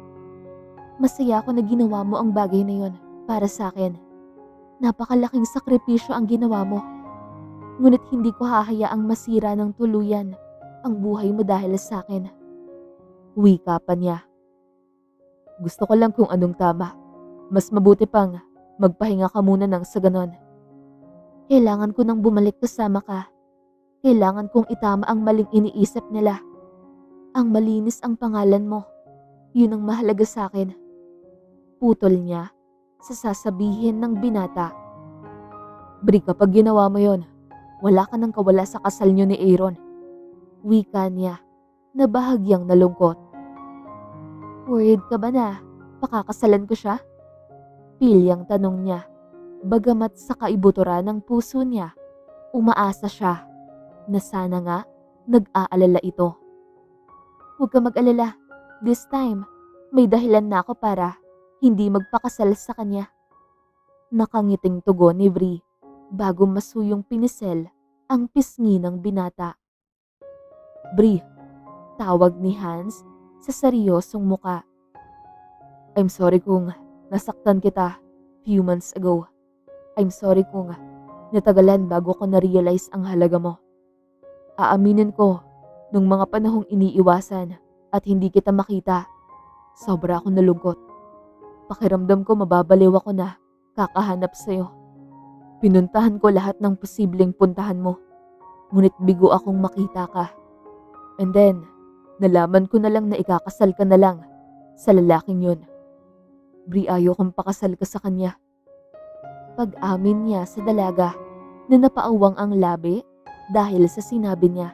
Masaya ako na ginawa mo ang bagay na yon para sa akin. Napakalaking sakripisyo ang ginawa mo. Ngunit hindi ko hahayaang masira ng tuluyan ang buhay mo dahil sa akin. Wika pa niya. Gusto ko lang kung anong tama. Mas mabuti pang magpahinga ka muna nang sa ganon. Kailangan ko nang bumalik kasama ka. Kailangan kong itama ang maling iniisip nila. Ang malinis ang pangalan mo. Yun ang mahalaga sa akin. Putol niya sa sasabihin ng binata. Bri, kapag ginawa mo yon, wala ka nang kawala sa kasal niyo ni Aaron. Wika niya na bahagyang nalungkot. Worried ka ba na pakakasalan ko siya? Pilyang tanong niya, bagamat sa kaibuturan ng puso niya, Umaasa siya na sana nga nag-aalala ito. Huwag ka mag-alala. This time, may dahilan na ako para hindi magpakasal sa kanya. Nakangiting tugon ni Bree bago masuyong pinisel ang pisngi ng binata. Bree, tawag ni Hans sa seryosong muka. I'm sorry kung nasaktan kita few months ago. I'm sorry kung natagalan bago ko na-realize ang halaga mo. Aaminin ko, nung mga panahong iniiwasan at hindi kita makita, sobra akong nalungkot. Pakiramdam ko mababaliw ako na kakahanap sa'yo. Pinuntahan ko lahat ng posibleng puntahan mo, ngunit bigo akong makita ka. And then, nalaman ko na lang na ikakasal ka na lang sa lalaking yun. Bree, ayaw kong pakasal ka sa kanya. Pag-amin niya sa dalaga na napaawang ang labi dahil sa sinabi niya.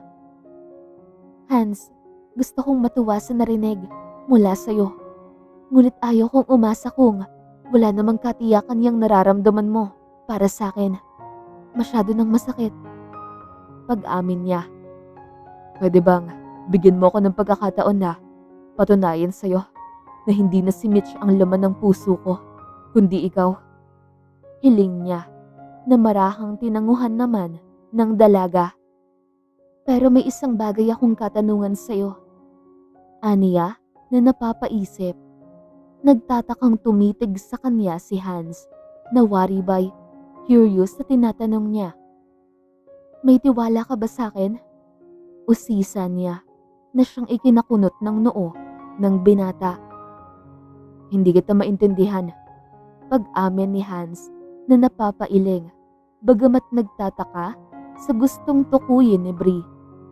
Hans, gusto kong matuwa sa narinig mula sa'yo. Ngunit ayaw kong umasa kung wala namang katiyakan yang nararamdaman mo para sa akin. Masyado nang masakit. Pag-amin niya. Pwede bang bigyan mo ko ng pagkakataon na patunayan sa'yo na hindi na si Mitch ang laman ng puso ko, kundi ikaw? Hiling niya na marahang tinanguhan naman ng dalaga. Pero may isang bagay akong katanungan sa'yo. Aniya na napapaisip. Nagtatakang tumitig sa kanya si Hans na waribay, curious na tinatanong niya. May tiwala ka ba sa akin? Usisa niya na siyang ikinakunot ng noo ng binata. Hindi kita maintindihan. Pag-amin ni Hans na napapailing, bagamat nagtataka sa gustong tukuyin ni Bree.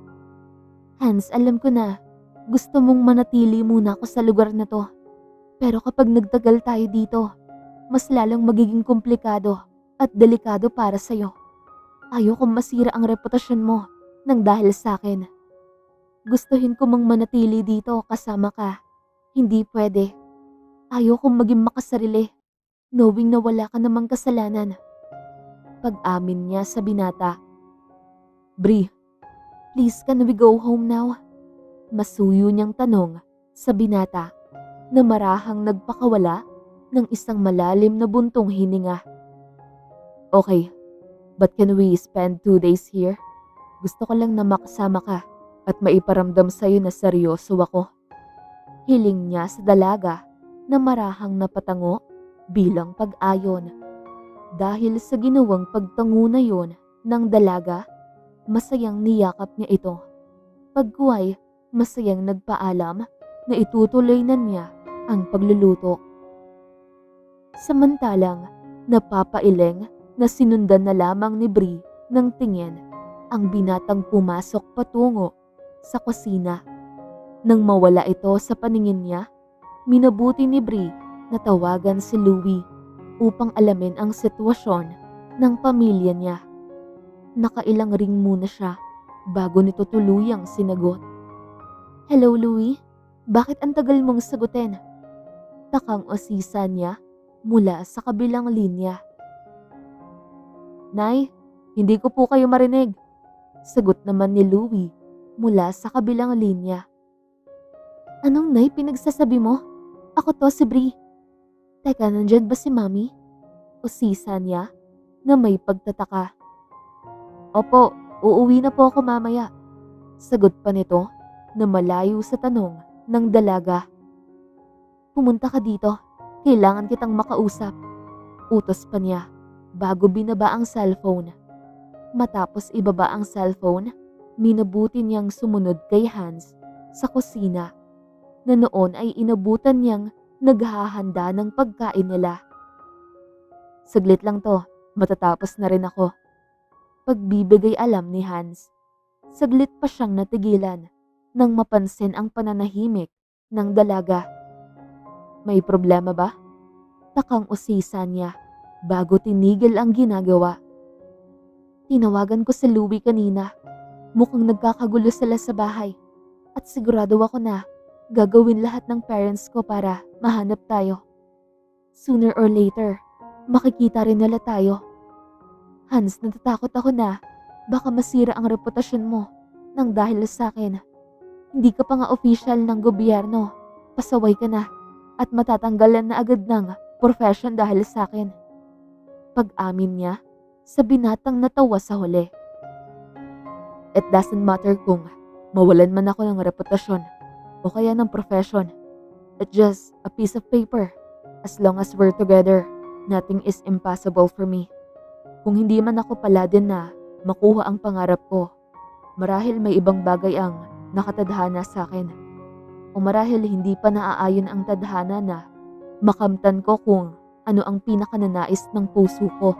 Hans, alam ko na gusto mong manatili muna ako sa lugar na to. Pero kapag nagtagal tayo dito, mas lalong magiging komplikado at delikado para sa'yo. Ayokong masira ang reputasyon mo nang dahil sa akin. Gustuhin ko mang manatili dito kasama ka. Hindi pwede. Ayokong maging makasarili, knowing na wala ka namang kasalanan. Pag-amin niya sa binata. Bree, please can we go home now? Masuyo niyang tanong sa binata na marahang nagpakawala ng isang malalim na buntong hininga. Okay, but can we spend two days here? Gusto ko lang na makasama ka at maiparamdam sa'yo na seryoso ako. Hiling niya sa dalaga na marahang napatango bilang pag-ayon. Dahil sa ginawang pagtango na yon ng dalaga, masayang niyakap niya ito. Pagkuway, masayang nagpaalam na itutuloy na niya ang pagluluto. Samantalang napapailing na sinundan na lamang ni Bree ng tingin ang binatang pumasok patungo sa kusina. Nang mawala ito sa paningin niya, minabuti ni Bree na tawagan si Louie upang alamin ang sitwasyon ng pamilya niya. Nakailang ring muna siya bago nito tuluyang sinagot. Hello Louie, bakit ang tagal mong sagutin? Takang usisa niya mula sa kabilang linya. Nay, hindi ko po kayo marinig. Sagot naman ni Louie mula sa kabilang linya. Anong nay pinagsasabi mo? Ako to si Bree. Teka, nandyan ba si Mami? Usisa niya na may pagtataka. Opo, uuwi na po ako mamaya. Sagot pa nito na malayo sa tanong ng dalaga. Pumunta ka dito, kailangan kitang makausap. Utos pa niya bago binaba ang cellphone. Matapos ibaba ang cellphone, minabuti niyang sumunod kay Hans sa kusina na noon ay inabutan niyang naghahanda ng pagkain nila. Saglit lang to, matatapos na rin ako. Pagbibigay alam ni Hans. Saglit pa siyang natigilan nang mapansin ang pananahimik ng dalaga. May problema ba? Takang usisa niya bago tinigil ang ginagawa. Tinawagan ko si Louie kanina. Mukhang nagkakagulo sila sa bahay. At sigurado ako na gagawin lahat ng parents ko para mahanap tayo. Sooner or later, makikita rin nila tayo. Hans, natatakot ako na Baka masira ang reputasyon mo nang dahil sa akin. Hindi ka pa nga official ng gobyerno. Pasaway ka na at matatanggalan na agad ng profession dahil sa akin. Pag-amin niya sa binatang natawa sa huli. It doesn't matter kung mawalan man ako ng reputasyon o kaya ng profession. It's just a piece of paper. As long as we're together, nothing is impossible for me. Kung hindi man ako pala din na makuha ang pangarap ko, marahil may ibang bagay ang nakatadhana sa akin. O marahil hindi pa naaayon ang tadhana na makamtan ko kung ano ang pinakananais ng puso ko.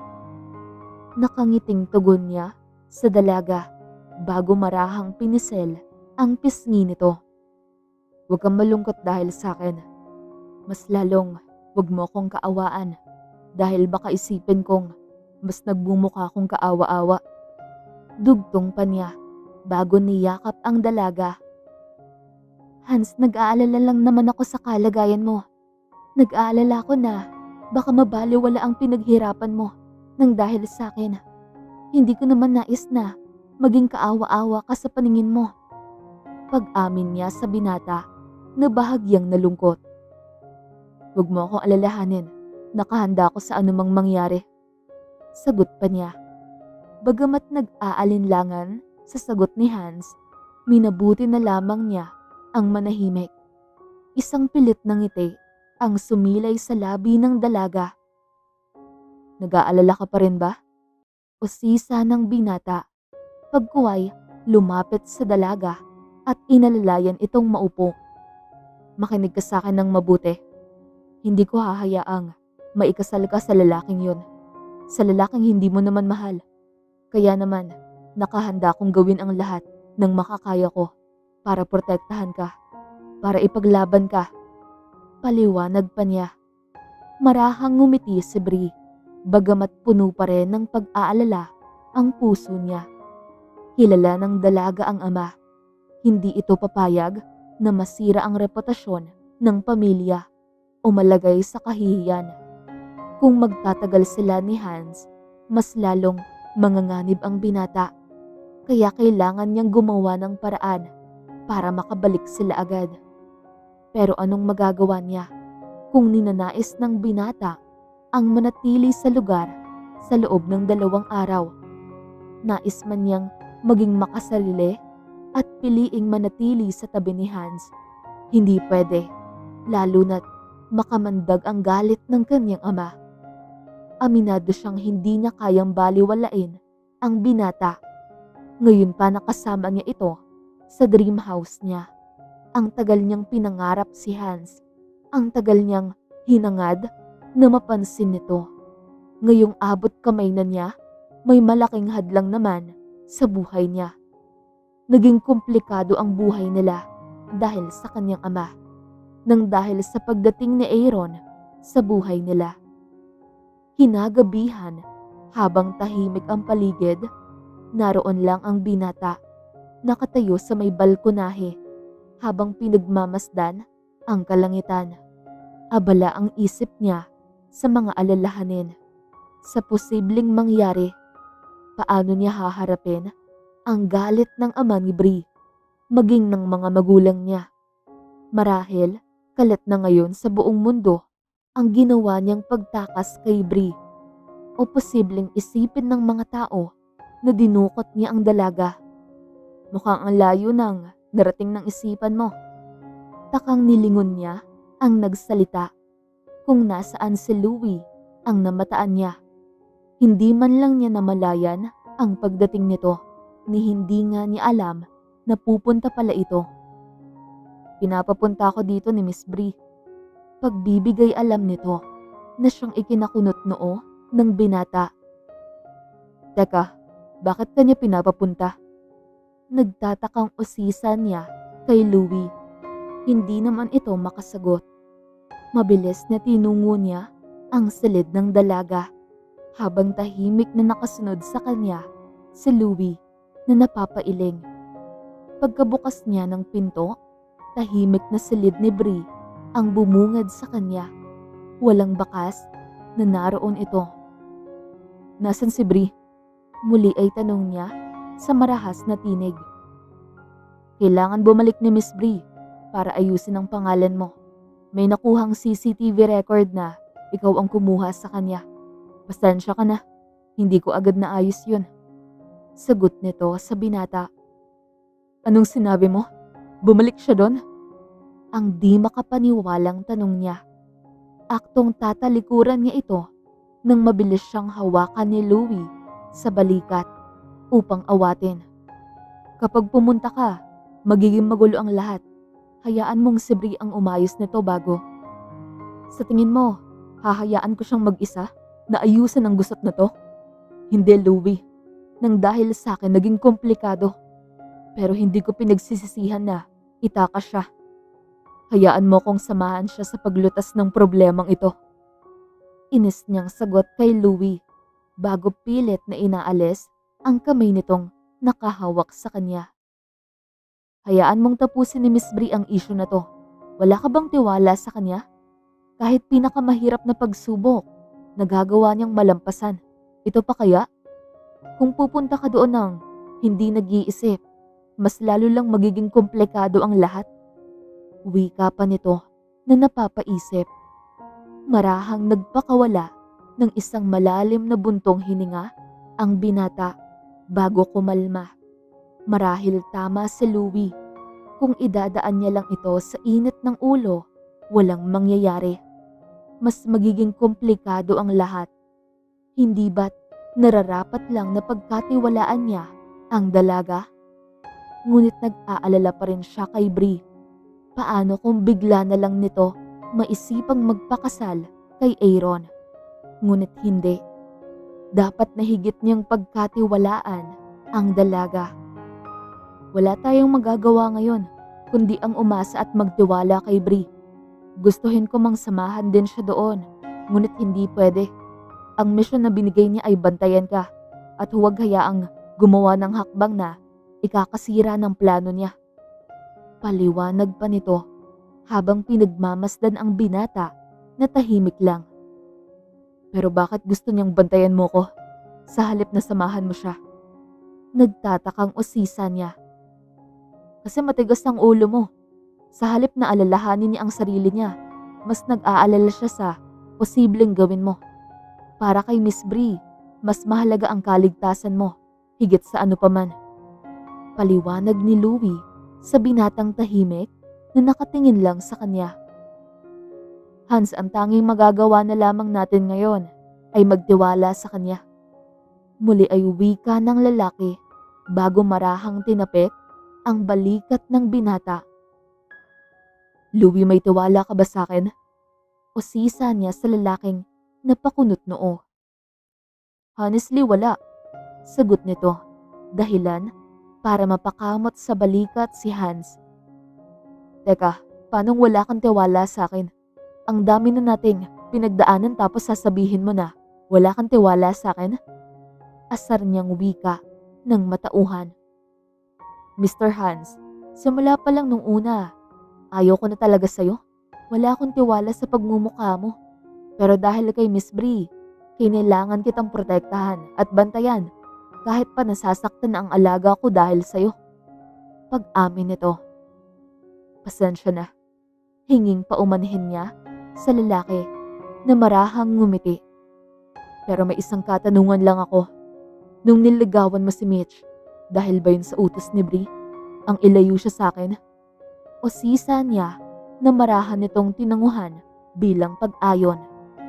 Nakangiting tugon niya sa dalaga bago marahang pinisel ang pisngi nito. Huwag kang malungkot dahil sa akin. Mas lalong huwag mo akong kaawaan dahil baka isipin kong mas nagbumukha akong kaawa-awa. Dugtong pa niya bago niyakap ang dalaga. Hans, nag-aalala lang naman ako sa kalagayan mo. Nag-aalala ko na baka mabaliwala ang pinaghirapan mo nang dahil sa akin. Hindi ko naman nais na maging kaawa-awa ka sa paningin mo. Pag-amin niya sa binata na bahagyang nalungkot. Huwag mo akong alalahanin. Nakahanda ako sa anumang mangyari. Sagot pa niya. Bagamat nag-aalinlangan sa sagot ni Hans, minabuti na lamang niya ang manahimik. Isang pilit ng ngiti ang sumilay sa labi ng dalaga. Nag-aalala ka pa rin ba? O sisa ng binata. Pagkuway, lumapit sa dalaga at inalalayan itong maupo. Makinig ka sa akin ng mabuti. Hindi ko hahayaang maikasal ka sa lalaking yun. Sa lalaking hindi mo naman mahal. Kaya naman, nakahanda kong gawin ang lahat ng makakaya ko para protektahan ka, para ipaglaban ka. Paliwanag pa niya. Marahang ngumiti si Bree, bagamat puno pa rin ng pag-aalala ang puso niya. Kilala ng dalaga ang ama. Hindi ito papayag na masira ang reputasyon ng pamilya o malagay sa kahihiyan. Kung magtatagal sila ni Hans, mas lalong manganganib ang binata. Kaya kailangan niyang gumawa ng paraan para makabalik sila agad. Pero anong magagawa niya kung ninanais ng binata ang manatili sa lugar sa loob ng dalawang araw? Nais man niyang maging makasarili at piliing manatili sa tabi ni Hans. Hindi pwede, lalo na't makamandag ang galit ng kanyang ama. Aminado siyang hindi niya kayang baliwalain ang binata. Ngayon pa nakasama niya ito sa dream house niya. Ang tagal niyang pinangarap si Hans. Ang tagal niyang hinangad na mapansin nito. Ngayong abot kamay na niya, may malaking hadlang naman sa buhay niya. Naging komplikado ang buhay nila dahil sa kanyang ama, nang dahil sa pagdating ni Aaron sa buhay nila. Kinagabihan, habang tahimik ang paligid, naroon lang ang binata, nakatayo sa may balkonahe, habang pinagmamasdan ang kalangitan. Abala ang isip niya sa mga alalahanin, sa posibleng mangyari. Paano niya haharapin ang galit ng ama ni Bree, maging ng mga magulang niya? Marahil, kalat na ngayon sa buong mundo ang ginawa niyang pagtakas kay Bree. O posibleng isipin ng mga tao na dinukot niya ang dalaga. Mukhang ang layo ng narating ng isipan mo. Takang nilingon niya ang nagsalita. Kung nasaan si Louie ang namataan niya. Hindi man lang niya namalayan ang pagdating nito, ni hindi nga niya alam na pupunta pala ito. Pinapapunta ako dito ni Miss Bree. Pagbibigay alam nito na siyang ikinakunot noo ng binata. Teka, bakit kanya pinapapunta? Nagtatakang usisan niya kay Louie. Hindi naman ito makasagot. Mabilis na tinungo niya ang silid ng dalaga habang tahimik na nakasunod sa kanya si Louie na napapailing. Pagkabukas niya ng pinto, tahimik na silid ni Bree ang bumungad sa kanya. Walang bakas na naroon ito. Nasaan si Bree? Muli ay tanong niya sa marahas na tinig. Kailangan bumalik ni Miss Bree para ayusin ang pangalan mo. May nakuhang C C T V record na ikaw ang kumuha sa kanya. Pasensya ka na, hindi ko agad naayos yun. Sagot nito sa binata. Anong sinabi mo? Bumalik siya doon? Ang di makapaniwalang tanong niya. Aktong tatalikuran niya ito nang mabilis siyang hawakan ni Louie sa balikat upang awatin. Kapag pumunta ka, magiging magulo ang lahat. Hayaan mong si Bree ang umayos nito bago. Sa tingin mo, hahayaan ko siyang mag-isa na ayusin ang gusot na to? Hindi, Louie. Nang dahil sa akin naging komplikado. Pero hindi ko pinagsisisihan na itakas siya. Hayaan mo kong samahan siya sa paglutas ng problemang ito. Inis niyang sagot kay Louie bago pilit na inaalis ang kamay nitong nakahawak sa kanya. Hayaan mong tapusin ni Miss Bree ang issue na to. Wala ka bang tiwala sa kanya? Kahit pinakamahirap na pagsubok, nagagawa niyang malampasan. Ito pa kaya? Kung pupunta ka doon ng hindi nag-iisip, mas lalo lang magiging komplikado ang lahat. Wika pa nito na napapaisip. Marahang nagpakawala ng isang malalim na buntong hininga ang binata bago kumalma. Marahil tama si Louie. Kung idadaan niya lang ito sa init ng ulo, walang mangyayari. Mas magiging komplikado ang lahat. Hindi ba't nararapat lang na pagkatiwalaan niya ang dalaga? Ngunit nag-aalala pa rin siya kay Bree. Paano kung bigla na lang nito maisipang magpakasal kay Aaron? Ngunit hindi. Dapat na higit niyang pagkatiwalaan ang dalaga. Wala tayong magagawa ngayon kundi ang umasa at magtiwala kay Bree. Gustuhin ko mang samahan din siya doon, ngunit hindi pwede. Ang misyon na binigay niya ay bantayan ka at huwag hayaang gumawa ng hakbang na ikakasira ng plano niya. Paliwanag pa nito habang pinagmamasdan ang binata na tahimik lang. Pero bakit gusto niyang bantayan mo ko sa halip na samahan mo siya? Nagtatakang usisa niya. Kasi matigas ang ulo mo. Sa halip na alalahanin niya ang sarili niya, mas nag-aalala siya sa posibleng gawin mo. Para kay Miss Bree, mas mahalaga ang kaligtasan mo, higit sa ano paman. Paliwanag ni Louie sa binatang tahimik na nakatingin lang sa kanya. Hans, ang tanging magagawa na lamang natin ngayon ay magtiwala sa kanya. Muli ay wika ng lalaki bago marahang tinapik ang balikat ng binata. Louie, may tiwala ka ba sa akin? O sisa niya sa lalaking napakunot noo. Honestly, wala. Sagot nito. Dahilan para mapakamot sa balikat si Hans. Teka, paano wala kang tiwala sa akin? Ang dami na nating pinagdaanan tapos sasabihin mo na wala kang tiwala sa akin? Asar niyang wika ng matauhan. Mister Hans, simula pa lang nung una, ayaw ko na talaga sa'yo. Wala akong tiwala sa pagmumukha mo. Pero dahil kay Miss Bree, kinailangan kitang protektahan at bantayan kahit pa nasasaktan na ang alaga ko dahil sa'yo. Pag-amin nito. Pasensya na. Hinging paumanhin niya sa lalaki na marahang ngumiti. Pero may isang katanungan lang ako. Nung niligawan mo si Mitch, dahil ba yun sa utos ni Bree, ang ilayo siya sa akin? O sisa niya na marahan nitong tinanguhan bilang pag-ayon?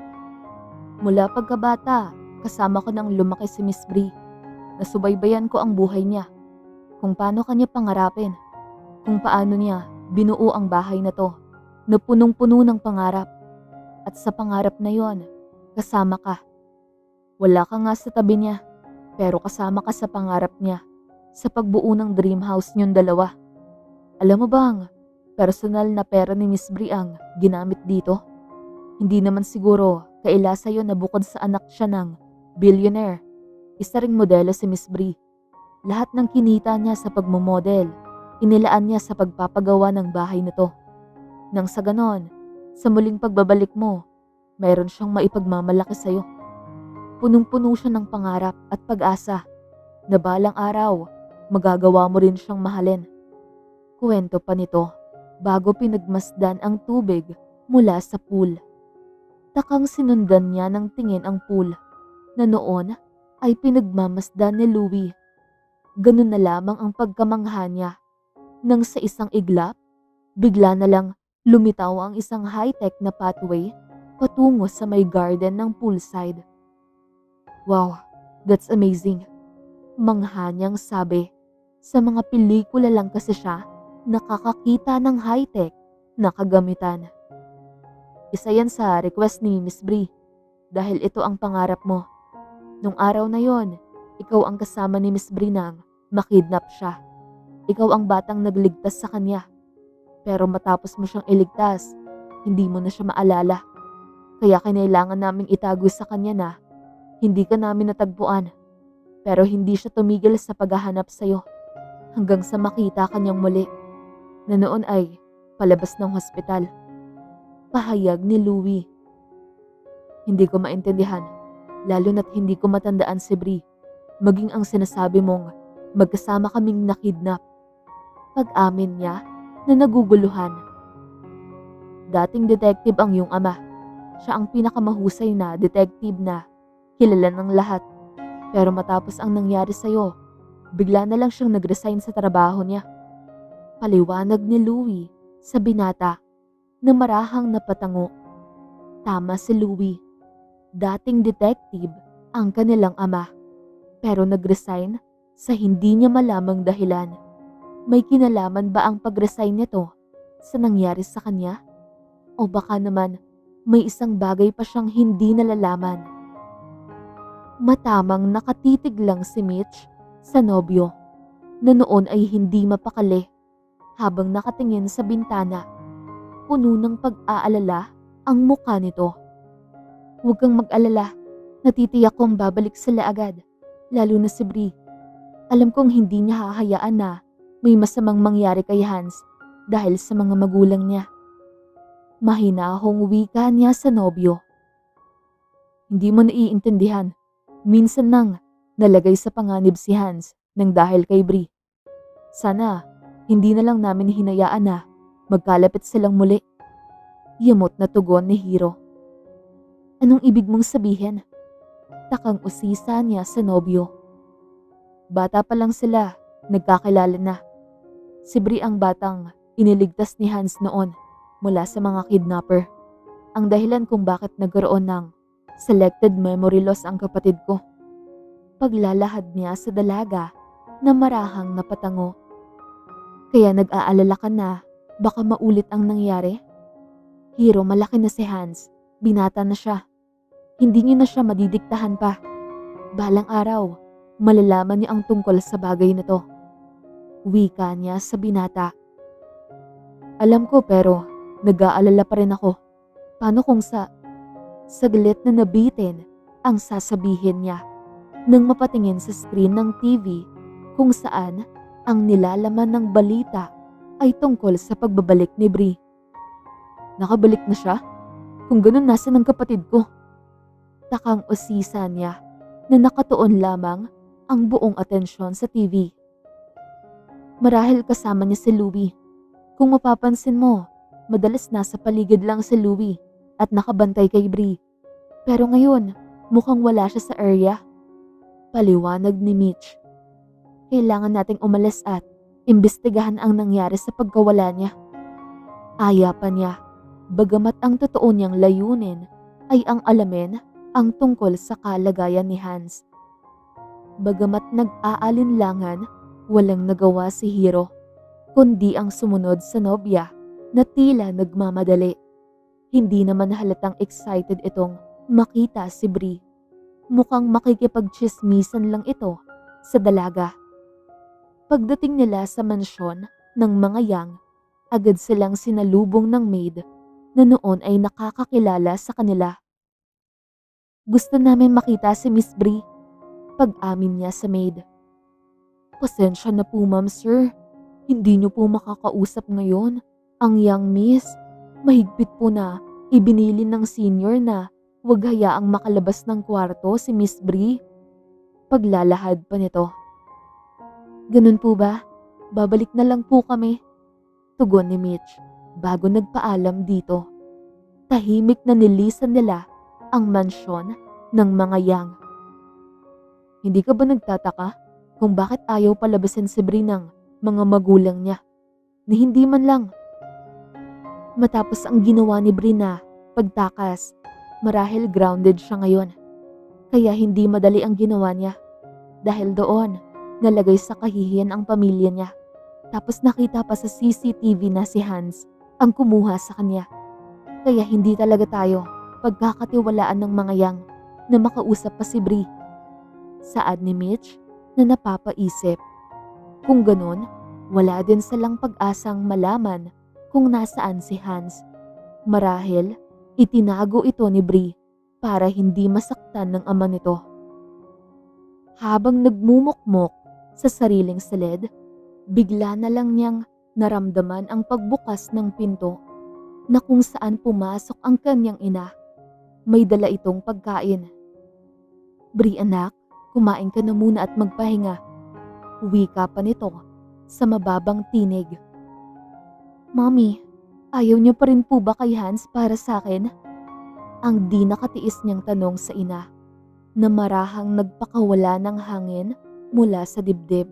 Mula pagkabata, kasama ko nang lumaki si Miss Bree. Nasubaybayan ko ang buhay niya, kung paano kanya pangarapin, kung paano niya binuo ang bahay na to, na punong-puno ng pangarap. At sa pangarap na yon, kasama ka. Wala ka nga sa tabi niya, pero kasama ka sa pangarap niya, sa pagbuo ng dream house niyong dalawa. Alam mo bang, personal na pera ni Miss Bree ang ginamit dito? Hindi naman siguro kaila sa'yo na bukod sa anak siya ng billionaire, isa ring modelo si Miss Bree. Lahat ng kinita niya sa pagmomodel, inilaan niya sa pagpapagawa ng bahay nito. Nang sa ganon, sa muling pagbabalik mo, mayroon siyang maipagmamalaki sa'yo. Punong-puno siya ng pangarap at pag-asa na balang araw magagawa mo rin siyang mahalin. Kuwento pa nito bago pinagmasdan ang tubig mula sa pool. Takang sinundan niya ng tingin ang pool na noon ay pinagmamasdan ni Louie. Ganun na lamang ang pagkamangha niya nang sa isang iglap, bigla na lang lumitaw ang isang high-tech na pathway patungo sa may garden ng poolside. Wow, that's amazing. Mangha niyang sabi. Sa mga pelikula lang kasi siya nakakakita ng high-tech na kagamitan. Isa yan sa request ni Miss Bree dahil ito ang pangarap mo. Nung araw na yon, ikaw ang kasama ni Miss Bree nang makidnap siya. Ikaw ang batang nagligtas sa kanya. Pero matapos mo siyang iligtas, hindi mo na siya maalala. Kaya kinailangan naming itago sa kanya na hindi ka namin natagpuan. Pero hindi siya tumigil sa paghahanap sa'yo hanggang sa makita kanyang muli na noon ay palabas ng hospital. Pahayag ni Louie. Hindi ko maintindihan, lalo na't hindi ko matandaan si Bree, maging ang sinasabi mong magkasama kaming nakidnap. Pag-amin niya na naguguluhan. Dating detective ang iyong ama. Siya ang pinakamahusay na detective na kilala ng lahat. Pero matapos ang nangyari sa'yo, bigla na lang siyang nag-resign sa trabaho niya. Paliwanag ni Louie sa binata na marahang napatango. Tama si Louie. Dating detective ang kanilang ama. Pero nag-resign sa hindi niya malamang dahilan. May kinalaman ba ang pag-resign nito sa nangyari sa kanya? O baka naman may isang bagay pa siyang hindi nalalaman? Matamang nakatitig lang si Mitch sa nobyo na noon ay hindi mapakali habang nakatingin sa bintana. Puno ng pag-aalala ang mukha nito. Huwag kang mag-alala, natitiyak kong babalik sila agad, lalo na si Bree. Alam kong hindi niya hahayaan na may masamang mangyari kay Hans dahil sa mga magulang niya. Mahinahong wika niya sa nobyo. Hindi mo naiintindihan. Minsan nang nalagay sa panganib si Hans nang dahil kay Bree. Sana hindi na lang namin hinayaan na magkalapit silang muli. Yamot na tugon ni Hiro. Anong ibig mong sabihin? Takang usisa niya sa nobyo. Bata pa lang sila, nagkakilala na. Si Bree ang batang iniligtas ni Hans noon mula sa mga kidnapper. Ang dahilan kung bakit nagkaroon ng selected memory loss ang kapatid ko. Paglalahad niya sa dalaga na marahang napatango. Kaya nag-aalala ka na baka maulit ang nangyari? Hiro, malaki na si Hans. Binata na siya. Hindi niyo na siya madidiktahan pa. Balang araw, malalaman niya ang tungkol sa bagay na to. Wika niya sa binata. Alam ko pero nag-aalala pa rin ako. Paano kung sa... Saglit na nabitin ang sasabihin niya nang mapatingin sa screen ng T V kung saan ang nilalaman ng balita ay tungkol sa pagbabalik ni Bree. Nakabalik na siya? Kung ganun, nasa ng kapatid ko? Takang usisa niya na nakatuon lamang ang buong atensyon sa T V. Marahil kasama niya si Louie. Kung mapapansin mo, madalas nasa paligid lang si Louie at nakabantay kay Bree. Pero ngayon, mukhang wala siya sa area. Paliwanag ni Mitch. Kailangan nating umalis at imbestigahan ang nangyari sa pagkawala niya. Aya pa niya, bagamat ang totoo niyang layunin ay ang alamin ang tungkol sa kalagayan ni Hans. Bagamat nag-aalinlangan, walang nagawa si Hiro, kundi ang sumunod sa nobya na tila nagmamadali. Hindi naman halatang excited itong makita si Bree. Mukhang makikipagchismisan lang ito sa dalaga. Pagdating nila sa mansyon ng mga Yang, agad silang sinalubong ng maid na noon ay nakakakilala sa kanila. Gusto namin makita si Miss Bree, pag-amin niya sa maid. Pasensya na po ma'am sir, hindi niyo po makakausap ngayon. Ang young miss, mahigpit po na ibinilin ng senior na huwag hayaang makalabas ng kwarto si Miss Bree. Paglalahad pa nito. Ganun po ba? Babalik na lang po kami. Tugon ni Mitch bago nagpaalam dito. Tahimik na nilisan nila ang mansyon ng mga Yang. Hindi ka ba nagtataka kung bakit ayaw palabasin si Bri ng mga magulang niya? Ni hindi man lang. Matapos ang ginawa ni Bri na pagtakas, marahil grounded siya ngayon. Kaya hindi madali ang ginawa niya. Dahil doon, nalagay sa kahihiyan ang pamilya niya. Tapos nakita pa sa C C T V na si Hans ang kumuha sa kanya. Kaya hindi talaga tayo pagkakatiwalaan ng mga Yang na makausap pa si Bri. Saad ni Mitch na napapaisip. Kung ganun, wala din silang pag-asang malaman kung nasaan si Hans. Marahil, itinago ito ni Bri para hindi masaktan ng ama nito. Habang nagmumukmok sa sariling silid, bigla na lang niyang naramdaman ang pagbukas ng pinto na kung saan pumasok ang kanyang ina. May dala itong pagkain. Bri anak, kumain ka na muna at magpahinga. Wika pa nito sa mababang tinig. Mommy, ayaw niyo pa rin po ba kay Hans para sa akin? Ang di nakatiis niyang tanong sa ina na marahang nagpakawala ng hangin mula sa dibdib.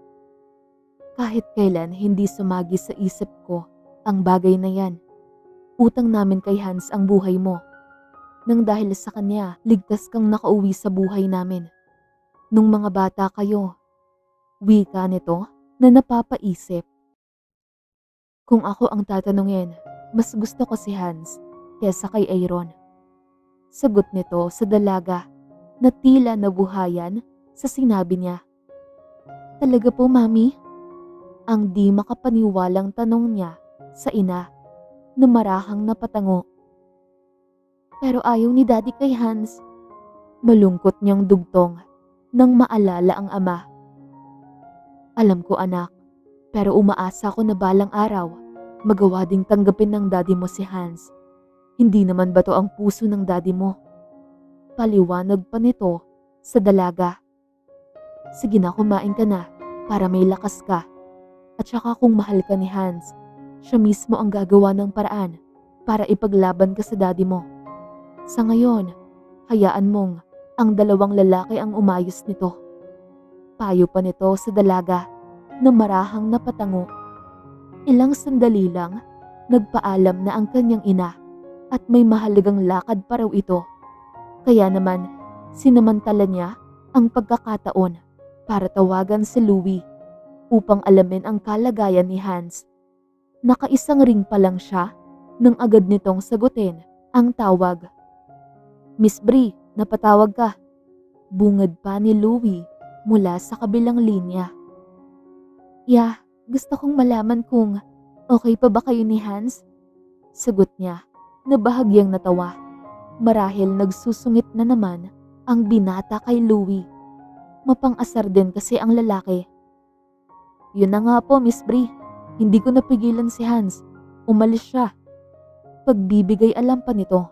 Kahit kailan hindi sumagi sa isip ko ang bagay na yan. Utang namin kay Hans ang buhay mo. Nang dahil sa kanya, ligtas kang nakauwi sa buhay namin. Nung mga bata kayo, wika nito na napapaisip. Kung ako ang tatanungin, mas gusto ko si Hans kesa kay Aaron. Sagot nito sa dalaga na tila nabuhayan sa sinabi niya. Talaga po, Mami? Ang di makapaniwalang tanong niya sa ina na marahang napatango. Pero ayaw ni Daddy kay Hans. Malungkot niyang dugtong nang maalala ang ama. Alam ko anak, pero umaasa ko na balang araw magawa ding tanggapin ng daddy mo si Hans. Hindi naman ba to ang puso ng daddy mo? Paliwanag pa nito sa dalaga. Sige na, kumain ka na para may lakas ka. At saka kung mahal ka ni Hans, siya mismo ang gagawa ng paraan para ipaglaban ka sa daddy mo. Sa ngayon, hayaan mong ang dalawang lalaki ang umayos nito. Payo pa nito sa dalaga na marahang napatango. Ilang sandali lang, nagpaalam na ang kanyang ina at may mahalagang lakad pa raw ito. Kaya naman, sinamantala niya ang pagkakataon para tawagan si Louie upang alamin ang kalagayan ni Hans. Nakaisang ring pa lang siya nang agad nitong sagutin ang tawag. Miss Bri, napatawag ka. Bungad pa ni Louie mula sa kabilang linya. Yeah, gusto kong malaman kung okay pa ba kayo ni Hans? Sagot niya na bahagyang natawa. Marahil nagsusungit na naman ang binata kay Louie. Mapang-asar din kasi ang lalaki. Yun na nga po, Miss Bri. Hindi ko napigilan si Hans. Umalis siya. Pagbibigay alam pa nito.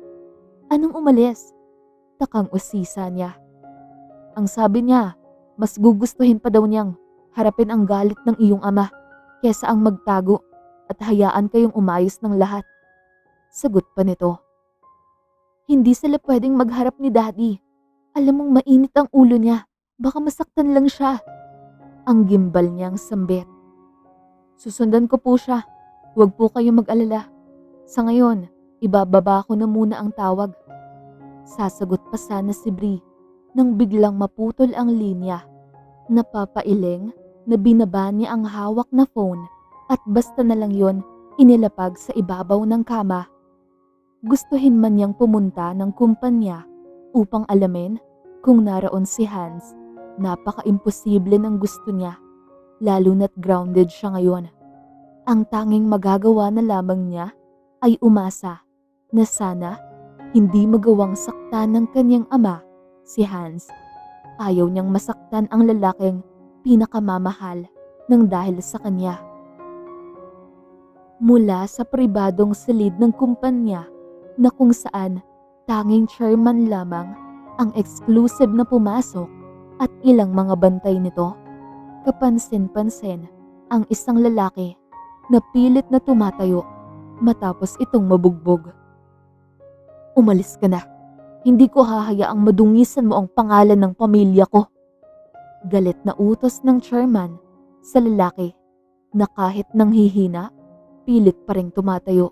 Anong umalis? Takang usisa niya. Ang sabi niya, mas gugustuhin pa daw niyang harapin ang galit ng iyong ama kesa ang magtago at hayaan kayong umayos ng lahat. Sagot pa nito. Hindi sila pwedeng magharap ni Daddy. Alam mong mainit ang ulo niya. Baka masaktan lang siya. Ang gimbal niyang sambit. Susundan ko po siya. Huwag po kayo mag-alala. Sa ngayon, ibababa ko na muna ang tawag. Sasagot pa sana si Bri nang biglang maputol ang linya. Napapailing na binaba niya ang hawak na phone at basta na lang yon inilapag sa ibabaw ng kama. Gustuhin man niyang pumunta ng kumpanya upang alamin kung naroon si Hans. Napaka-imposible ng gusto niya, lalo na't grounded siya ngayon. Ang tanging magagawa na lamang niya ay umasa na sana hindi magawang saktan ng kanyang ama, si Hans. Ayaw niyang masaktan ang lalaking pinakamamahal ng dahil sa kanya. Mula sa pribadong silid ng kumpanya na kung saan tanging chairman lamang ang exclusive na pumasok at ilang mga bantay nito, Kapansin-pansin ang isang lalaki na pilit na tumatayo matapos itong mabugbog. Umalis ka na. Hindi ko hahayaang madungisan mo ang pangalan ng pamilya ko. Galit na utos ng chairman sa lalaki na kahit nanghihina, pilit pa ring tumatayo.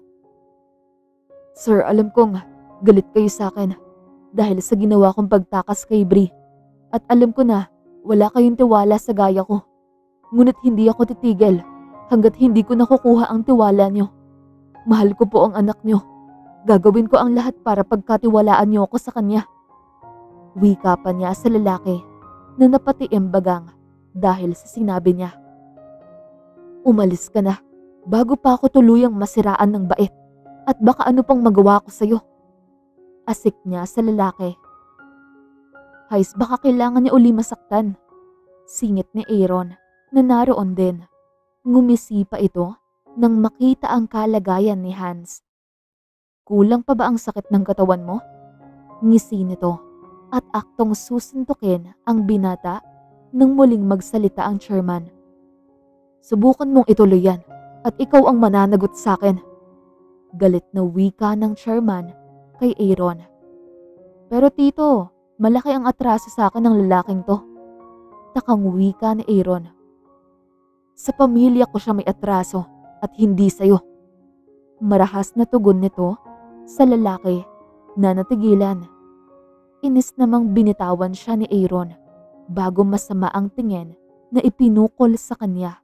Sir, alam kong galit kayo sa akin dahil sa ginawa kong pagtakas kay Bree. At alam ko na wala kayong tiwala sa gaya ko. Ngunit hindi ako titigil hanggat hindi ko nakukuha ang tiwala niyo. Mahal ko po ang anak niyo. Gagawin ko ang lahat para pagkatiwalaan niyo ako sa kanya. Wika pa niya sa lalaki na napatiimbagang dahil sa sinabi niya. Umalis ka na bago pa ako tuluyang masiraan ng bait at baka ano pang magawa ko sa'yo. Asik niya sa lalaki. Hais, baka kailangan niya uli masaktan. Singit ni Aaron na naroon din. Ngumisi pa ito nang makita ang kalagayan ni Hans. Kulang pa ba ang sakit ng katawan mo? Ngisi nito at aktong susuntukin ang binata nang muling magsalita ang chairman. Subukan mong ituloy yan at ikaw ang mananagot sa akin. Galit na wika ng chairman kay Aaron. Pero tito, malaki ang atraso sa akin ng lalaking to. Takang wika ni Aaron. Sa pamilya ko siya may atraso at hindi sa'yo. Marahas na tugon nito sa lalaki na natigilan. Inis namang binitawan siya ni Aaron bago masama ang tingin na ipinukol sa kanya.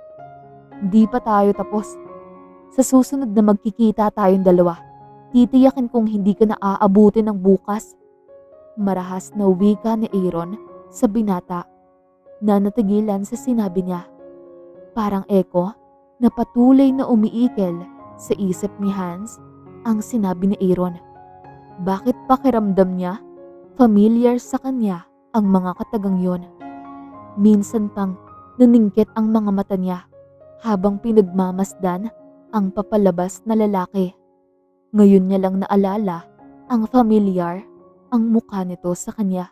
Di pa tayo tapos. Sa susunod na magkikita tayong dalawa, titiyakin kong hindi ka na aabutin ng bukas. Marahas na wika ni Aaron sa binata na natigilan sa sinabi niya. Parang eko na patuloy na umiikil sa isip ni Hans ang sinabi ni Aaron. Bakit pakiramdam niya? Familiar sa kanya ang mga katagang yon. Minsan pang naningkit ang mga mata niya habang pinagmamasdan ang papalabas na lalaki. Ngayon niya lang naalala ang familiar ang mukha nito sa kanya.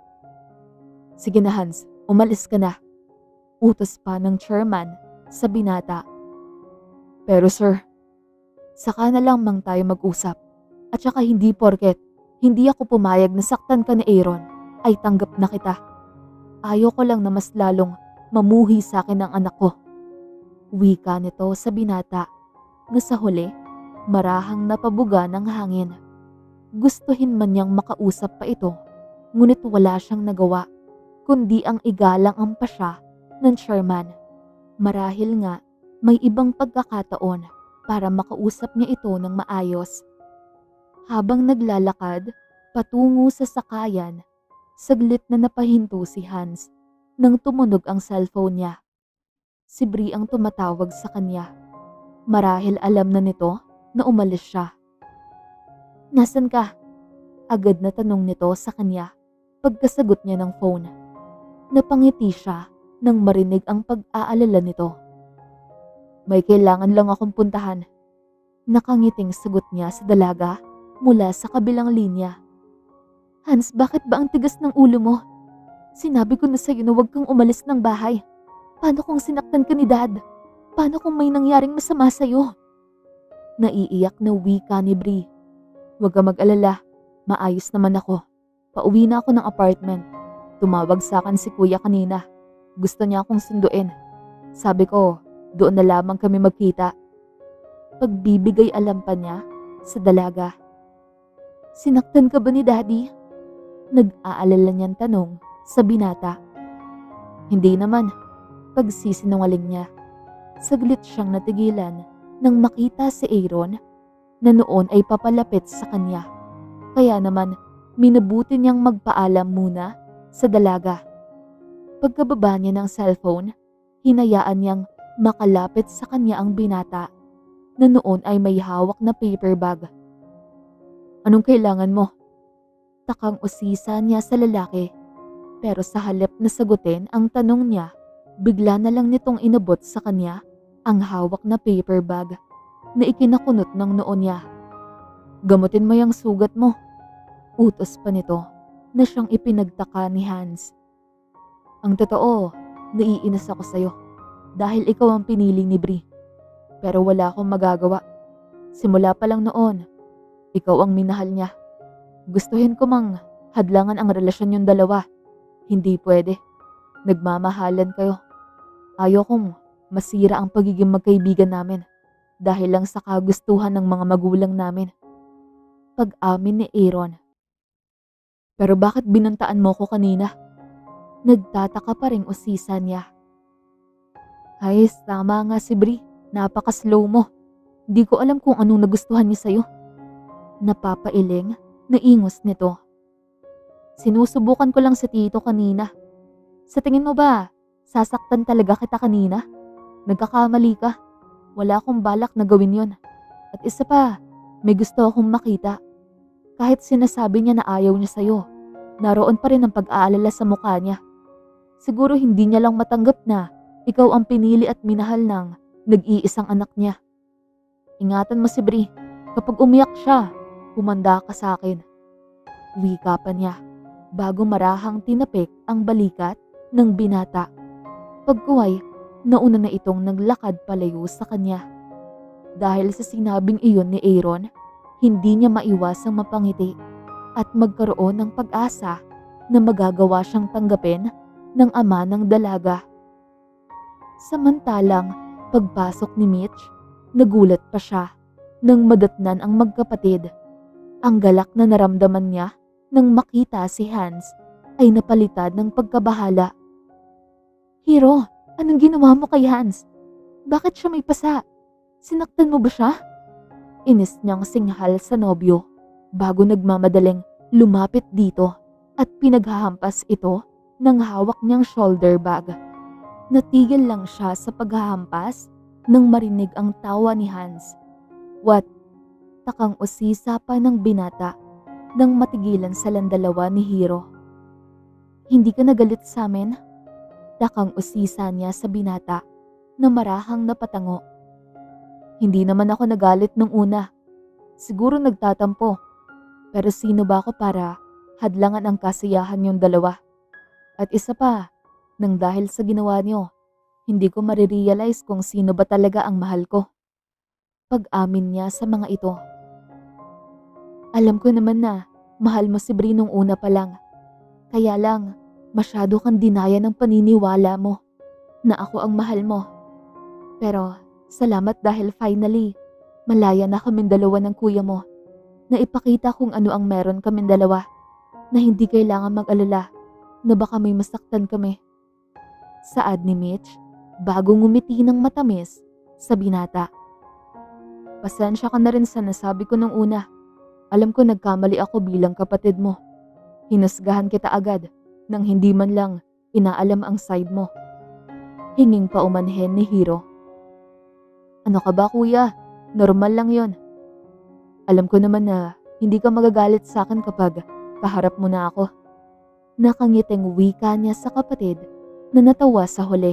Sige na Hans, umalis ka na. Utos pa ng chairman sa binata. Pero sir, saka na lang mang tayo mag-usap. At saka hindi porket hindi ako pumayag na saktan ka ni Aaron ay tanggap na kita. Ayaw ko lang na mas lalong mamuhi sa akin ang anak ko. Wika nito sa binata na sa huli marahang napabuga ng hangin. Gustuhin man niyang makausap pa ito, ngunit wala siyang nagawa, kundi ang igalang ang pasya ng chairman. Marahil nga may ibang pagkakataon para makausap niya ito ng maayos. Habang naglalakad patungo sa sakayan, saglit na napahinto si Hans nang tumunog ang cellphone niya. Si Bree ang tumatawag sa kanya. Marahil alam na nito na umalis siya. Nasaan ka? Agad na tanong nito sa kanya pagkasagot niya ng phone. Napangiti siya nang marinig ang pag-aalala nito. May kailangan lang akong puntahan. Nakangiting sagot niya sa dalaga mula sa kabilang linya. Hans, bakit ba ang tigas ng ulo mo? Sinabi ko na sa'yo na huwag kang umalis ng bahay. Paano kung sinaktan ka ni Dad? Paano kung may nangyaring masama sa'yo? Naiiyak na wika ni Bree. Huwag ka mag-alala, maayos naman ako. Pauwi na ako ng apartment. Tumawag sa akin si kuya kanina. Gusto niya akong sunduin. Sabi ko, doon na lamang kami magkita. Pagbibigay alam pa niya sa dalaga. Sinaktan ka ba ni Daddy? Nag-aalala niyang tanong sa binata. Hindi naman, pagsisinungaling niya. Saglit siyang natigilan nang makita si Aaron na noon ay papalapit sa kanya. Kaya naman, minabuti niyang magpaalam muna sa dalaga. Pagkababa niya ng cellphone, hinayaan niyang makalapit sa kanya ang binata na noon ay may hawak na paper bag. Anong kailangan mo? Takang usisa niya sa lalaki, pero sa halip na sagutin ang tanong niya, bigla na lang nitong inabot sa kanya ang hawak na paper bag na ikinakunot ng noo niya. Gamutin mo yung sugat mo. Utos pa nito na siyang ipinagtaka ni Hans. Ang totoo, Naiinis ako sa'yo dahil ikaw ang pinili ni Bri. Pero wala akong magagawa. Simula pa lang noon, ikaw ang minahal niya. Gustuhin ko mang hadlangan ang relasyon yung dalawa. Hindi pwede. Nagmamahalan kayo. Ayaw kong masira ang pagiging magkaibigan namin dahil lang sa kagustuhan ng mga magulang namin. Pag-amin ni Aaron. Pero bakit binantaan mo ko kanina? Nagtataka pa ring usisa niya. Ay, tama nga si Bri. Napaka-slow mo. Di ko alam kung anong nagustuhan niya sa'yo. Napapailing na ingos nito. Sinusubukan ko lang si Tito kanina. Sa tingin mo ba, sasaktan talaga kita kanina? Nagkakamali ka. Wala akong balak na gawin yon. At isa pa, may gusto akong makita. Kahit sinasabi niya na ayaw niya sa'yo, naroon pa rin ang pag-aalala sa mukha niya. Siguro hindi niya lang matanggap na ikaw ang pinili at minahal ng nag-iisang anak niya. Ingatan mo si Bri. Kapag umiyak siya, humanda ka sa akin. Wika pa niya bago marahang tinapik ang balikat ng binata. Pagkuway, nauna na itong naglakad palayo sa kanya. Dahil sa sinabing iyon ni Aaron, hindi niya maiwasang mapangiti at magkaroon ng pag-asa na magagawa siyang tanggapin ng ama ng dalaga. Samantalang pagpasok ni Mitch, nagulat pa siya nang madatnan ang magkapatid. Ang galak na naramdaman niya nang makita si Hans ay napalitan ng pagkabahala. Hiro, anong ginawa mo kay Hans? Bakit siya may pasa? Sinaktan mo ba siya? Inis niyang singhal sa nobyo bago nagmamadaling lumapit dito at pinaghahampas ito ng hawak niyang shoulder bag. Natigil lang siya sa paghahampas nang marinig ang tawa ni Hans. What? Takang usisa pa ng binata nang matigilan silang dalawa ni Hiro. Hindi ka nagalit sa amin? Takang usisa niya sa binata na marahang napatango. Hindi naman ako nagalit nung una. Siguro nagtatampo. Pero sino ba ako para hadlangan ang kasiyahan yung dalawa? At isa pa, nang dahil sa ginawa niyo, hindi ko marirealize kung sino ba talaga ang mahal ko. Pag-amin niya sa mga ito. Alam ko naman na mahal mo si Bri nung una pa lang. Kaya lang, masyado kang dinaya ng paniniwala mo na ako ang mahal mo. Pero salamat dahil finally, malaya na kaming dalawa ng kuya mo. Na ipakita kung ano ang meron kaming dalawa. Na hindi kailangan mag-alala na baka may masaktan kami. Saad ni Mitch bago ngumiti ng matamis sa binata. Pasensya ka na rin sa nasabi ko nung una. Alam ko nagkamali ako bilang kapatid mo. Hinasgahan kita agad nang hindi man lang inaalam ang side mo. Hinging paumanhin ni Hiro. Ano ka ba kuya? Normal lang yon. Alam ko naman na hindi ka magagalit sa akin kapag kaharap mo na ako. Nakangiting wika niya sa kapatid na natawa sa huli.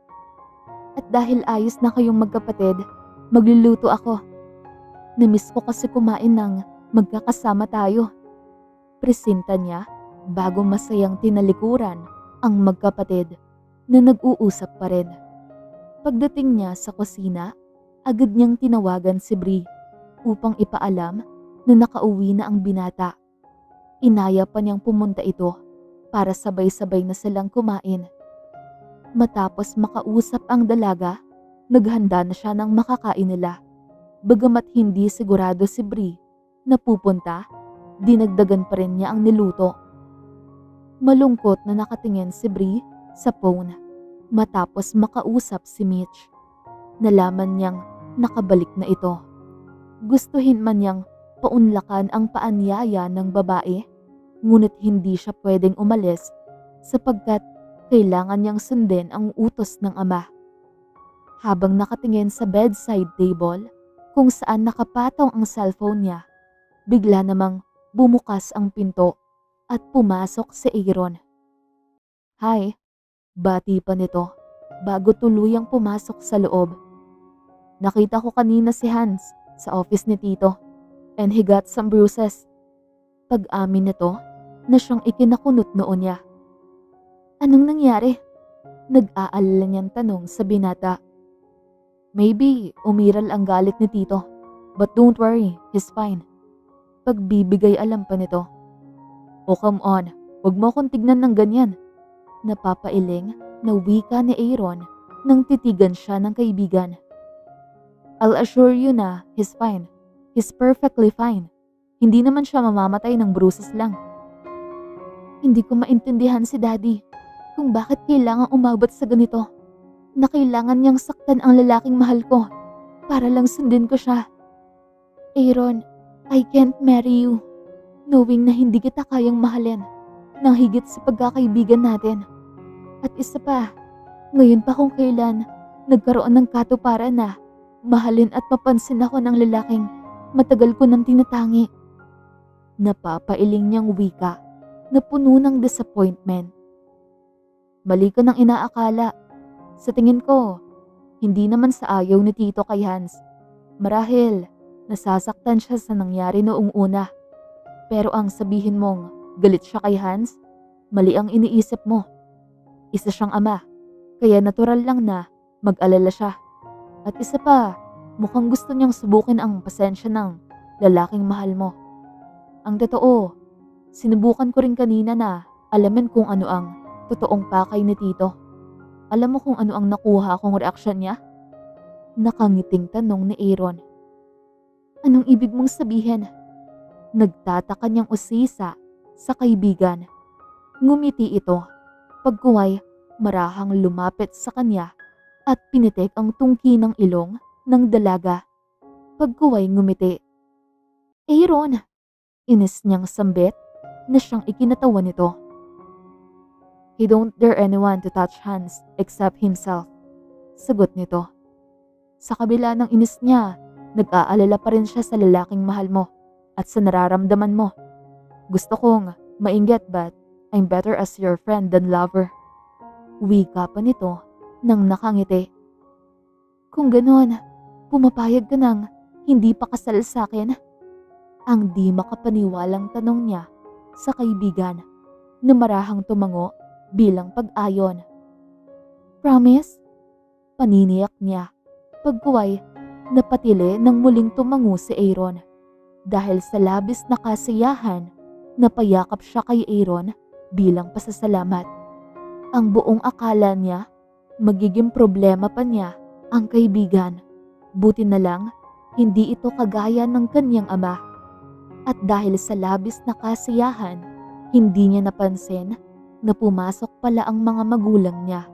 At dahil ayos na kayong magkapatid, magluluto ako. Namiss ko kasi kumain ng magkakasama tayo. Presinta niya bago masayang tinalikuran ang magkapatid na nag-uusap pa rin. Pagdating niya sa kusina, agad niyang tinawagan si Bri upang ipaalam na nakauwi na ang binata. Inaya pa niyang pumunta ito para sabay-sabay na silang kumain. Matapos makausap ang dalaga, naghanda na siya ng makakain nila. Bagamat hindi sigurado si Bri na pupunta, dinagdagan pa rin niya ang niluto. Malungkot na nakatingin si Bri sa phone matapos makausap si Mitch. Nalaman niyang nakabalik na ito. Gustuhin man niyang paunlakan ang paanyaya ng babae, ngunit hindi siya pwedeng umalis sapagkat kailangan niyang sundin ang utos ng ama. Habang nakatingin sa bedside table kung saan nakapataw ang cellphone niya, bigla namang bumukas ang pinto at pumasok si Aaron. Hi, bati pa nito bago tuluyang pumasok sa loob. Nakita ko kanina si Hans sa office ni Tito and he got some bruises. Pag-amin nito na siyang ikinakunot noon niya. Anong nangyari? Nag-aalala niyang tanong sa binata. Maybe umiral ang galit ni Tito. But don't worry, he's fine. Pagbibigay alam pa nito. Oh come on, huwag mo akong tignan ng ganyan. Napapailing na wika ni Aaron nang titigan siya ng kaibigan. I'll assure you na he's fine. He's perfectly fine. Hindi naman siya mamamatay ng bruises lang. Hindi ko maintindihan si Daddy kung bakit kailangan umabot sa ganito. Na kailangan niyang saktan ang lalaking mahal ko para lang sundin ko siya. Aaron, I can't marry you knowing na hindi kita kayang mahalin nang higit sa pagkakaibigan natin. At isa pa, ngayon pa kung kailan nagkaroon ng katuparan na mahalin at mapansin ako ng lalaking matagal ko nang tinatangi. Napapailing niyang wika na puno ng disappointment. Mali ka ng inaakala. Sa tingin ko, hindi naman sa ayaw ni Tito kay Hans. Marahil, nasasaktan siya sa nangyari noong una. Pero ang sabihin mong galit siya kay Hans, mali ang iniisip mo. Isa siyang ama, kaya natural lang na mag-alala siya. At isa pa, mukhang gusto niyang subukin ang pasensya ng lalaking mahal mo. Ang totoo, sinubukan ko rin kanina na alamin kung ano ang totoong pakay ni Tito. Alam mo kung ano ang nakuha kong reaksyon niya? Nakangiting tanong ni Aaron. Anong ibig mong sabihin? Nagtataka niyang usisa sa kaibigan. Ngumiti ito. Pagkuway, marahang lumapit sa kanya at pinitik ang tungki ng ilong ng dalaga. Pagkuway ngumiti. Aaron! Inis niyang sambit na siyang ikinatawa nito. He don't dare anyone to touch Hans except himself. Sagot nito. Sa kabila ng inis niya, nag-aalala pa rin siya sa lalaking mahal mo at sa nararamdaman mo. Gusto kong mainggit but I'm better as your friend than lover. Wika pa nito nang nakangiti. Kung ganon, pumapayag ka nang hindi pa kasal sa akin? Ang di makapaniwalang tanong niya sa kaibigan na marahang tumango bilang pag-ayon. Promise? Paniniyak niya. Pagkuway, napatili nang muling tumango si Aaron. Dahil sa labis na kasiyahan, napayakap siya kay Aaron bilang pasasalamat. Ang buong akala niya, magiging problema pa niya ang kaibigan. Buti na lang, hindi ito kagaya ng kanyang ama. At dahil sa labis na kasiyahan, hindi niya napansin na pumasok pala ang mga magulang niya.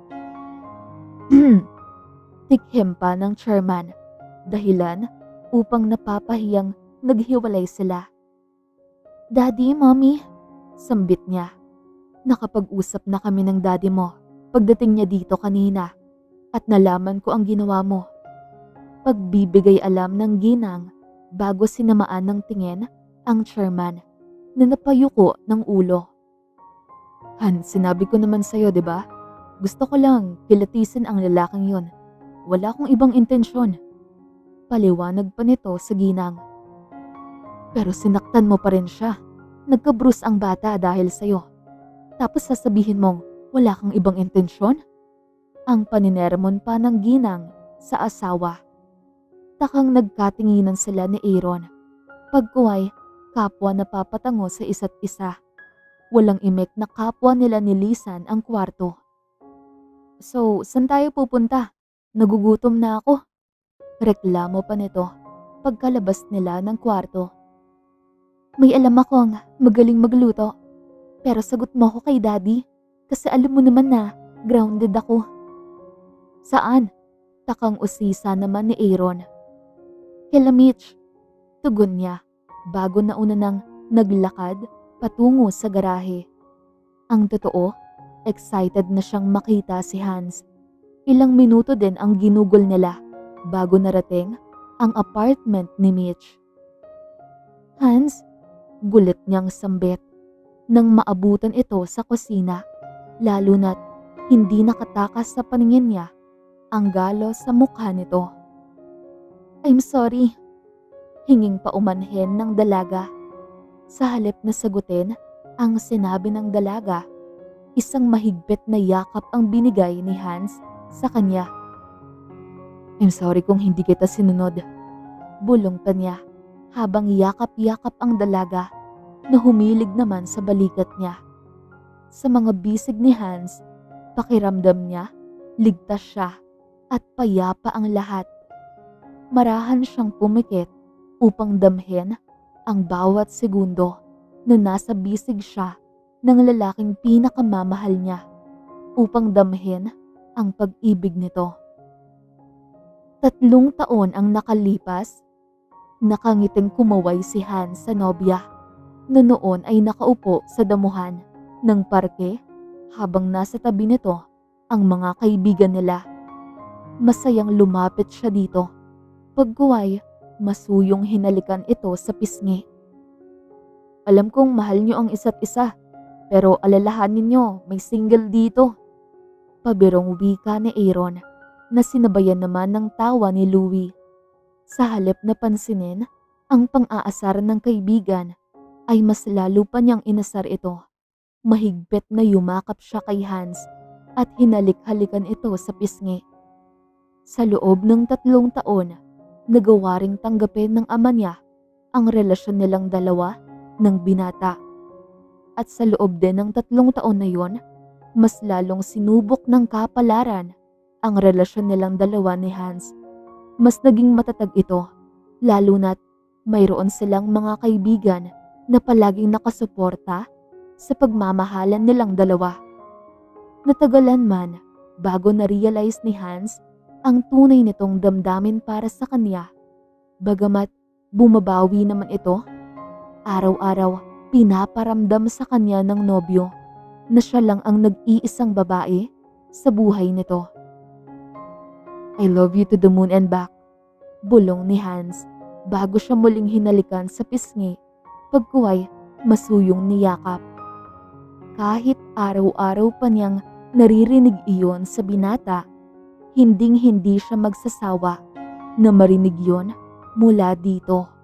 Tikhim pa ng chairman, dahilan upang napapahiyang naghiwalay sila. Daddy, Mommy, sambit niya. Nakapag-usap na kami ng daddy mo pagdating niya dito kanina at nalaman ko ang ginawa mo. Pagbibigay alam ng ginang bago sinamaan ng tingin ang chairman na napayuko ng ulo. Han, sinabi ko naman sa'yo, di ba? Gusto ko lang kilatisin ang lalaking yon. Wala akong ibang intensyon. Paliwanag pa nito sa ginang. Pero sinaktan mo pa rin siya. Nagka-bruise ang bata dahil sa'yo. Tapos sasabihin mong wala kang ibang intensyon? Ang paninermon pa ng ginang sa asawa. Takang nagkatinginan sila ni Aaron. Pagkuway, kapwa napapatango sa isa't isa. Walang imek na kapwa nila nilisan ang kwarto. So, saan tayo pupunta? Nagugutom na ako. Reklamo pa nito pagkalabas nila ng kwarto. May alam akong magaling magluto. Pero sagot mo ko kay Daddy kasi alam mo naman na grounded ako. Saan? Takang usisa naman ni Aaron. Kila Mitch. Tugon niya bago nauna nang naglakad patungo sa garahe. Ang totoo, excited na siyang makita si Hans. Ilang minuto din ang ginugol nila bago narating ang apartment ni Mitch. Hans, gulit niyang sambit nang maabutan ito sa kusina, lalo na't hindi nakatakas sa paningin niya ang galo sa mukha nito. I'm sorry, hinging paumanhin ng dalaga. Sa halip na sagutin ang sinabi ng dalaga, isang mahigpit na yakap ang binigay ni Hans sa kanya. I'm sorry kung hindi kita sinunod. Bulong pa niya habang yakap-yakap ang dalaga na humilig naman sa balikat niya. Sa mga bisig ni Hans, pakiramdam niya, ligtas siya at payapa ang lahat. Marahan siyang pumikit upang damhin ang bawat segundo na nasa bisig siya ng lalaking pinakamamahal niya, upang damhin ang pag-ibig nito. Tatlong taon ang nakalipas, nakangiting kumaway si Hans sa nobya na noon ay nakaupo sa damuhan ng parke habang nasa tabi nito ang mga kaibigan nila. Masayang lumapit siya dito. Pagkuway, masuyong hinalikan ito sa pisngi. Alam kong mahal niyo ang isa't isa, pero alalahanin niyo may single dito. Pabirong wika ni Aaron na sinabayan naman ng tawa ni Louie. Sa halip na pansinin ang pang-aasar ng kaibigan, ay mas lalo pa niyang inasar ito. Mahigpit na yumakap siya kay Hans at hinalik-halikan ito sa pisngi. Sa loob ng tatlong taon, nagawa ring tanggapin ng ama niya ang relasyon nilang dalawa ng binata. At sa loob din ng tatlong taon na yon, mas lalong sinubok ng kapalaran ang relasyon nilang dalawa ni Hans. Mas naging matatag ito, lalo na't mayroon silang mga kaibigan na palaging nakasuporta sa pagmamahalan nilang dalawa. Natagalan man bago na-realize ni Hans ang tunay nitong damdamin para sa kanya. Bagamat bumabawi naman ito, araw-araw pinaparamdam sa kanya ng nobyo na siya lang ang nag-iisang babae sa buhay nito. I love you to the moon and back, bulong ni Hans bago siya muling hinalikan sa pisngi, pagkuway masuyong niyakap. Kahit araw-araw pa niyang naririnig iyon sa binata, hinding-hindi siya magsasawa na marinig yon mula dito.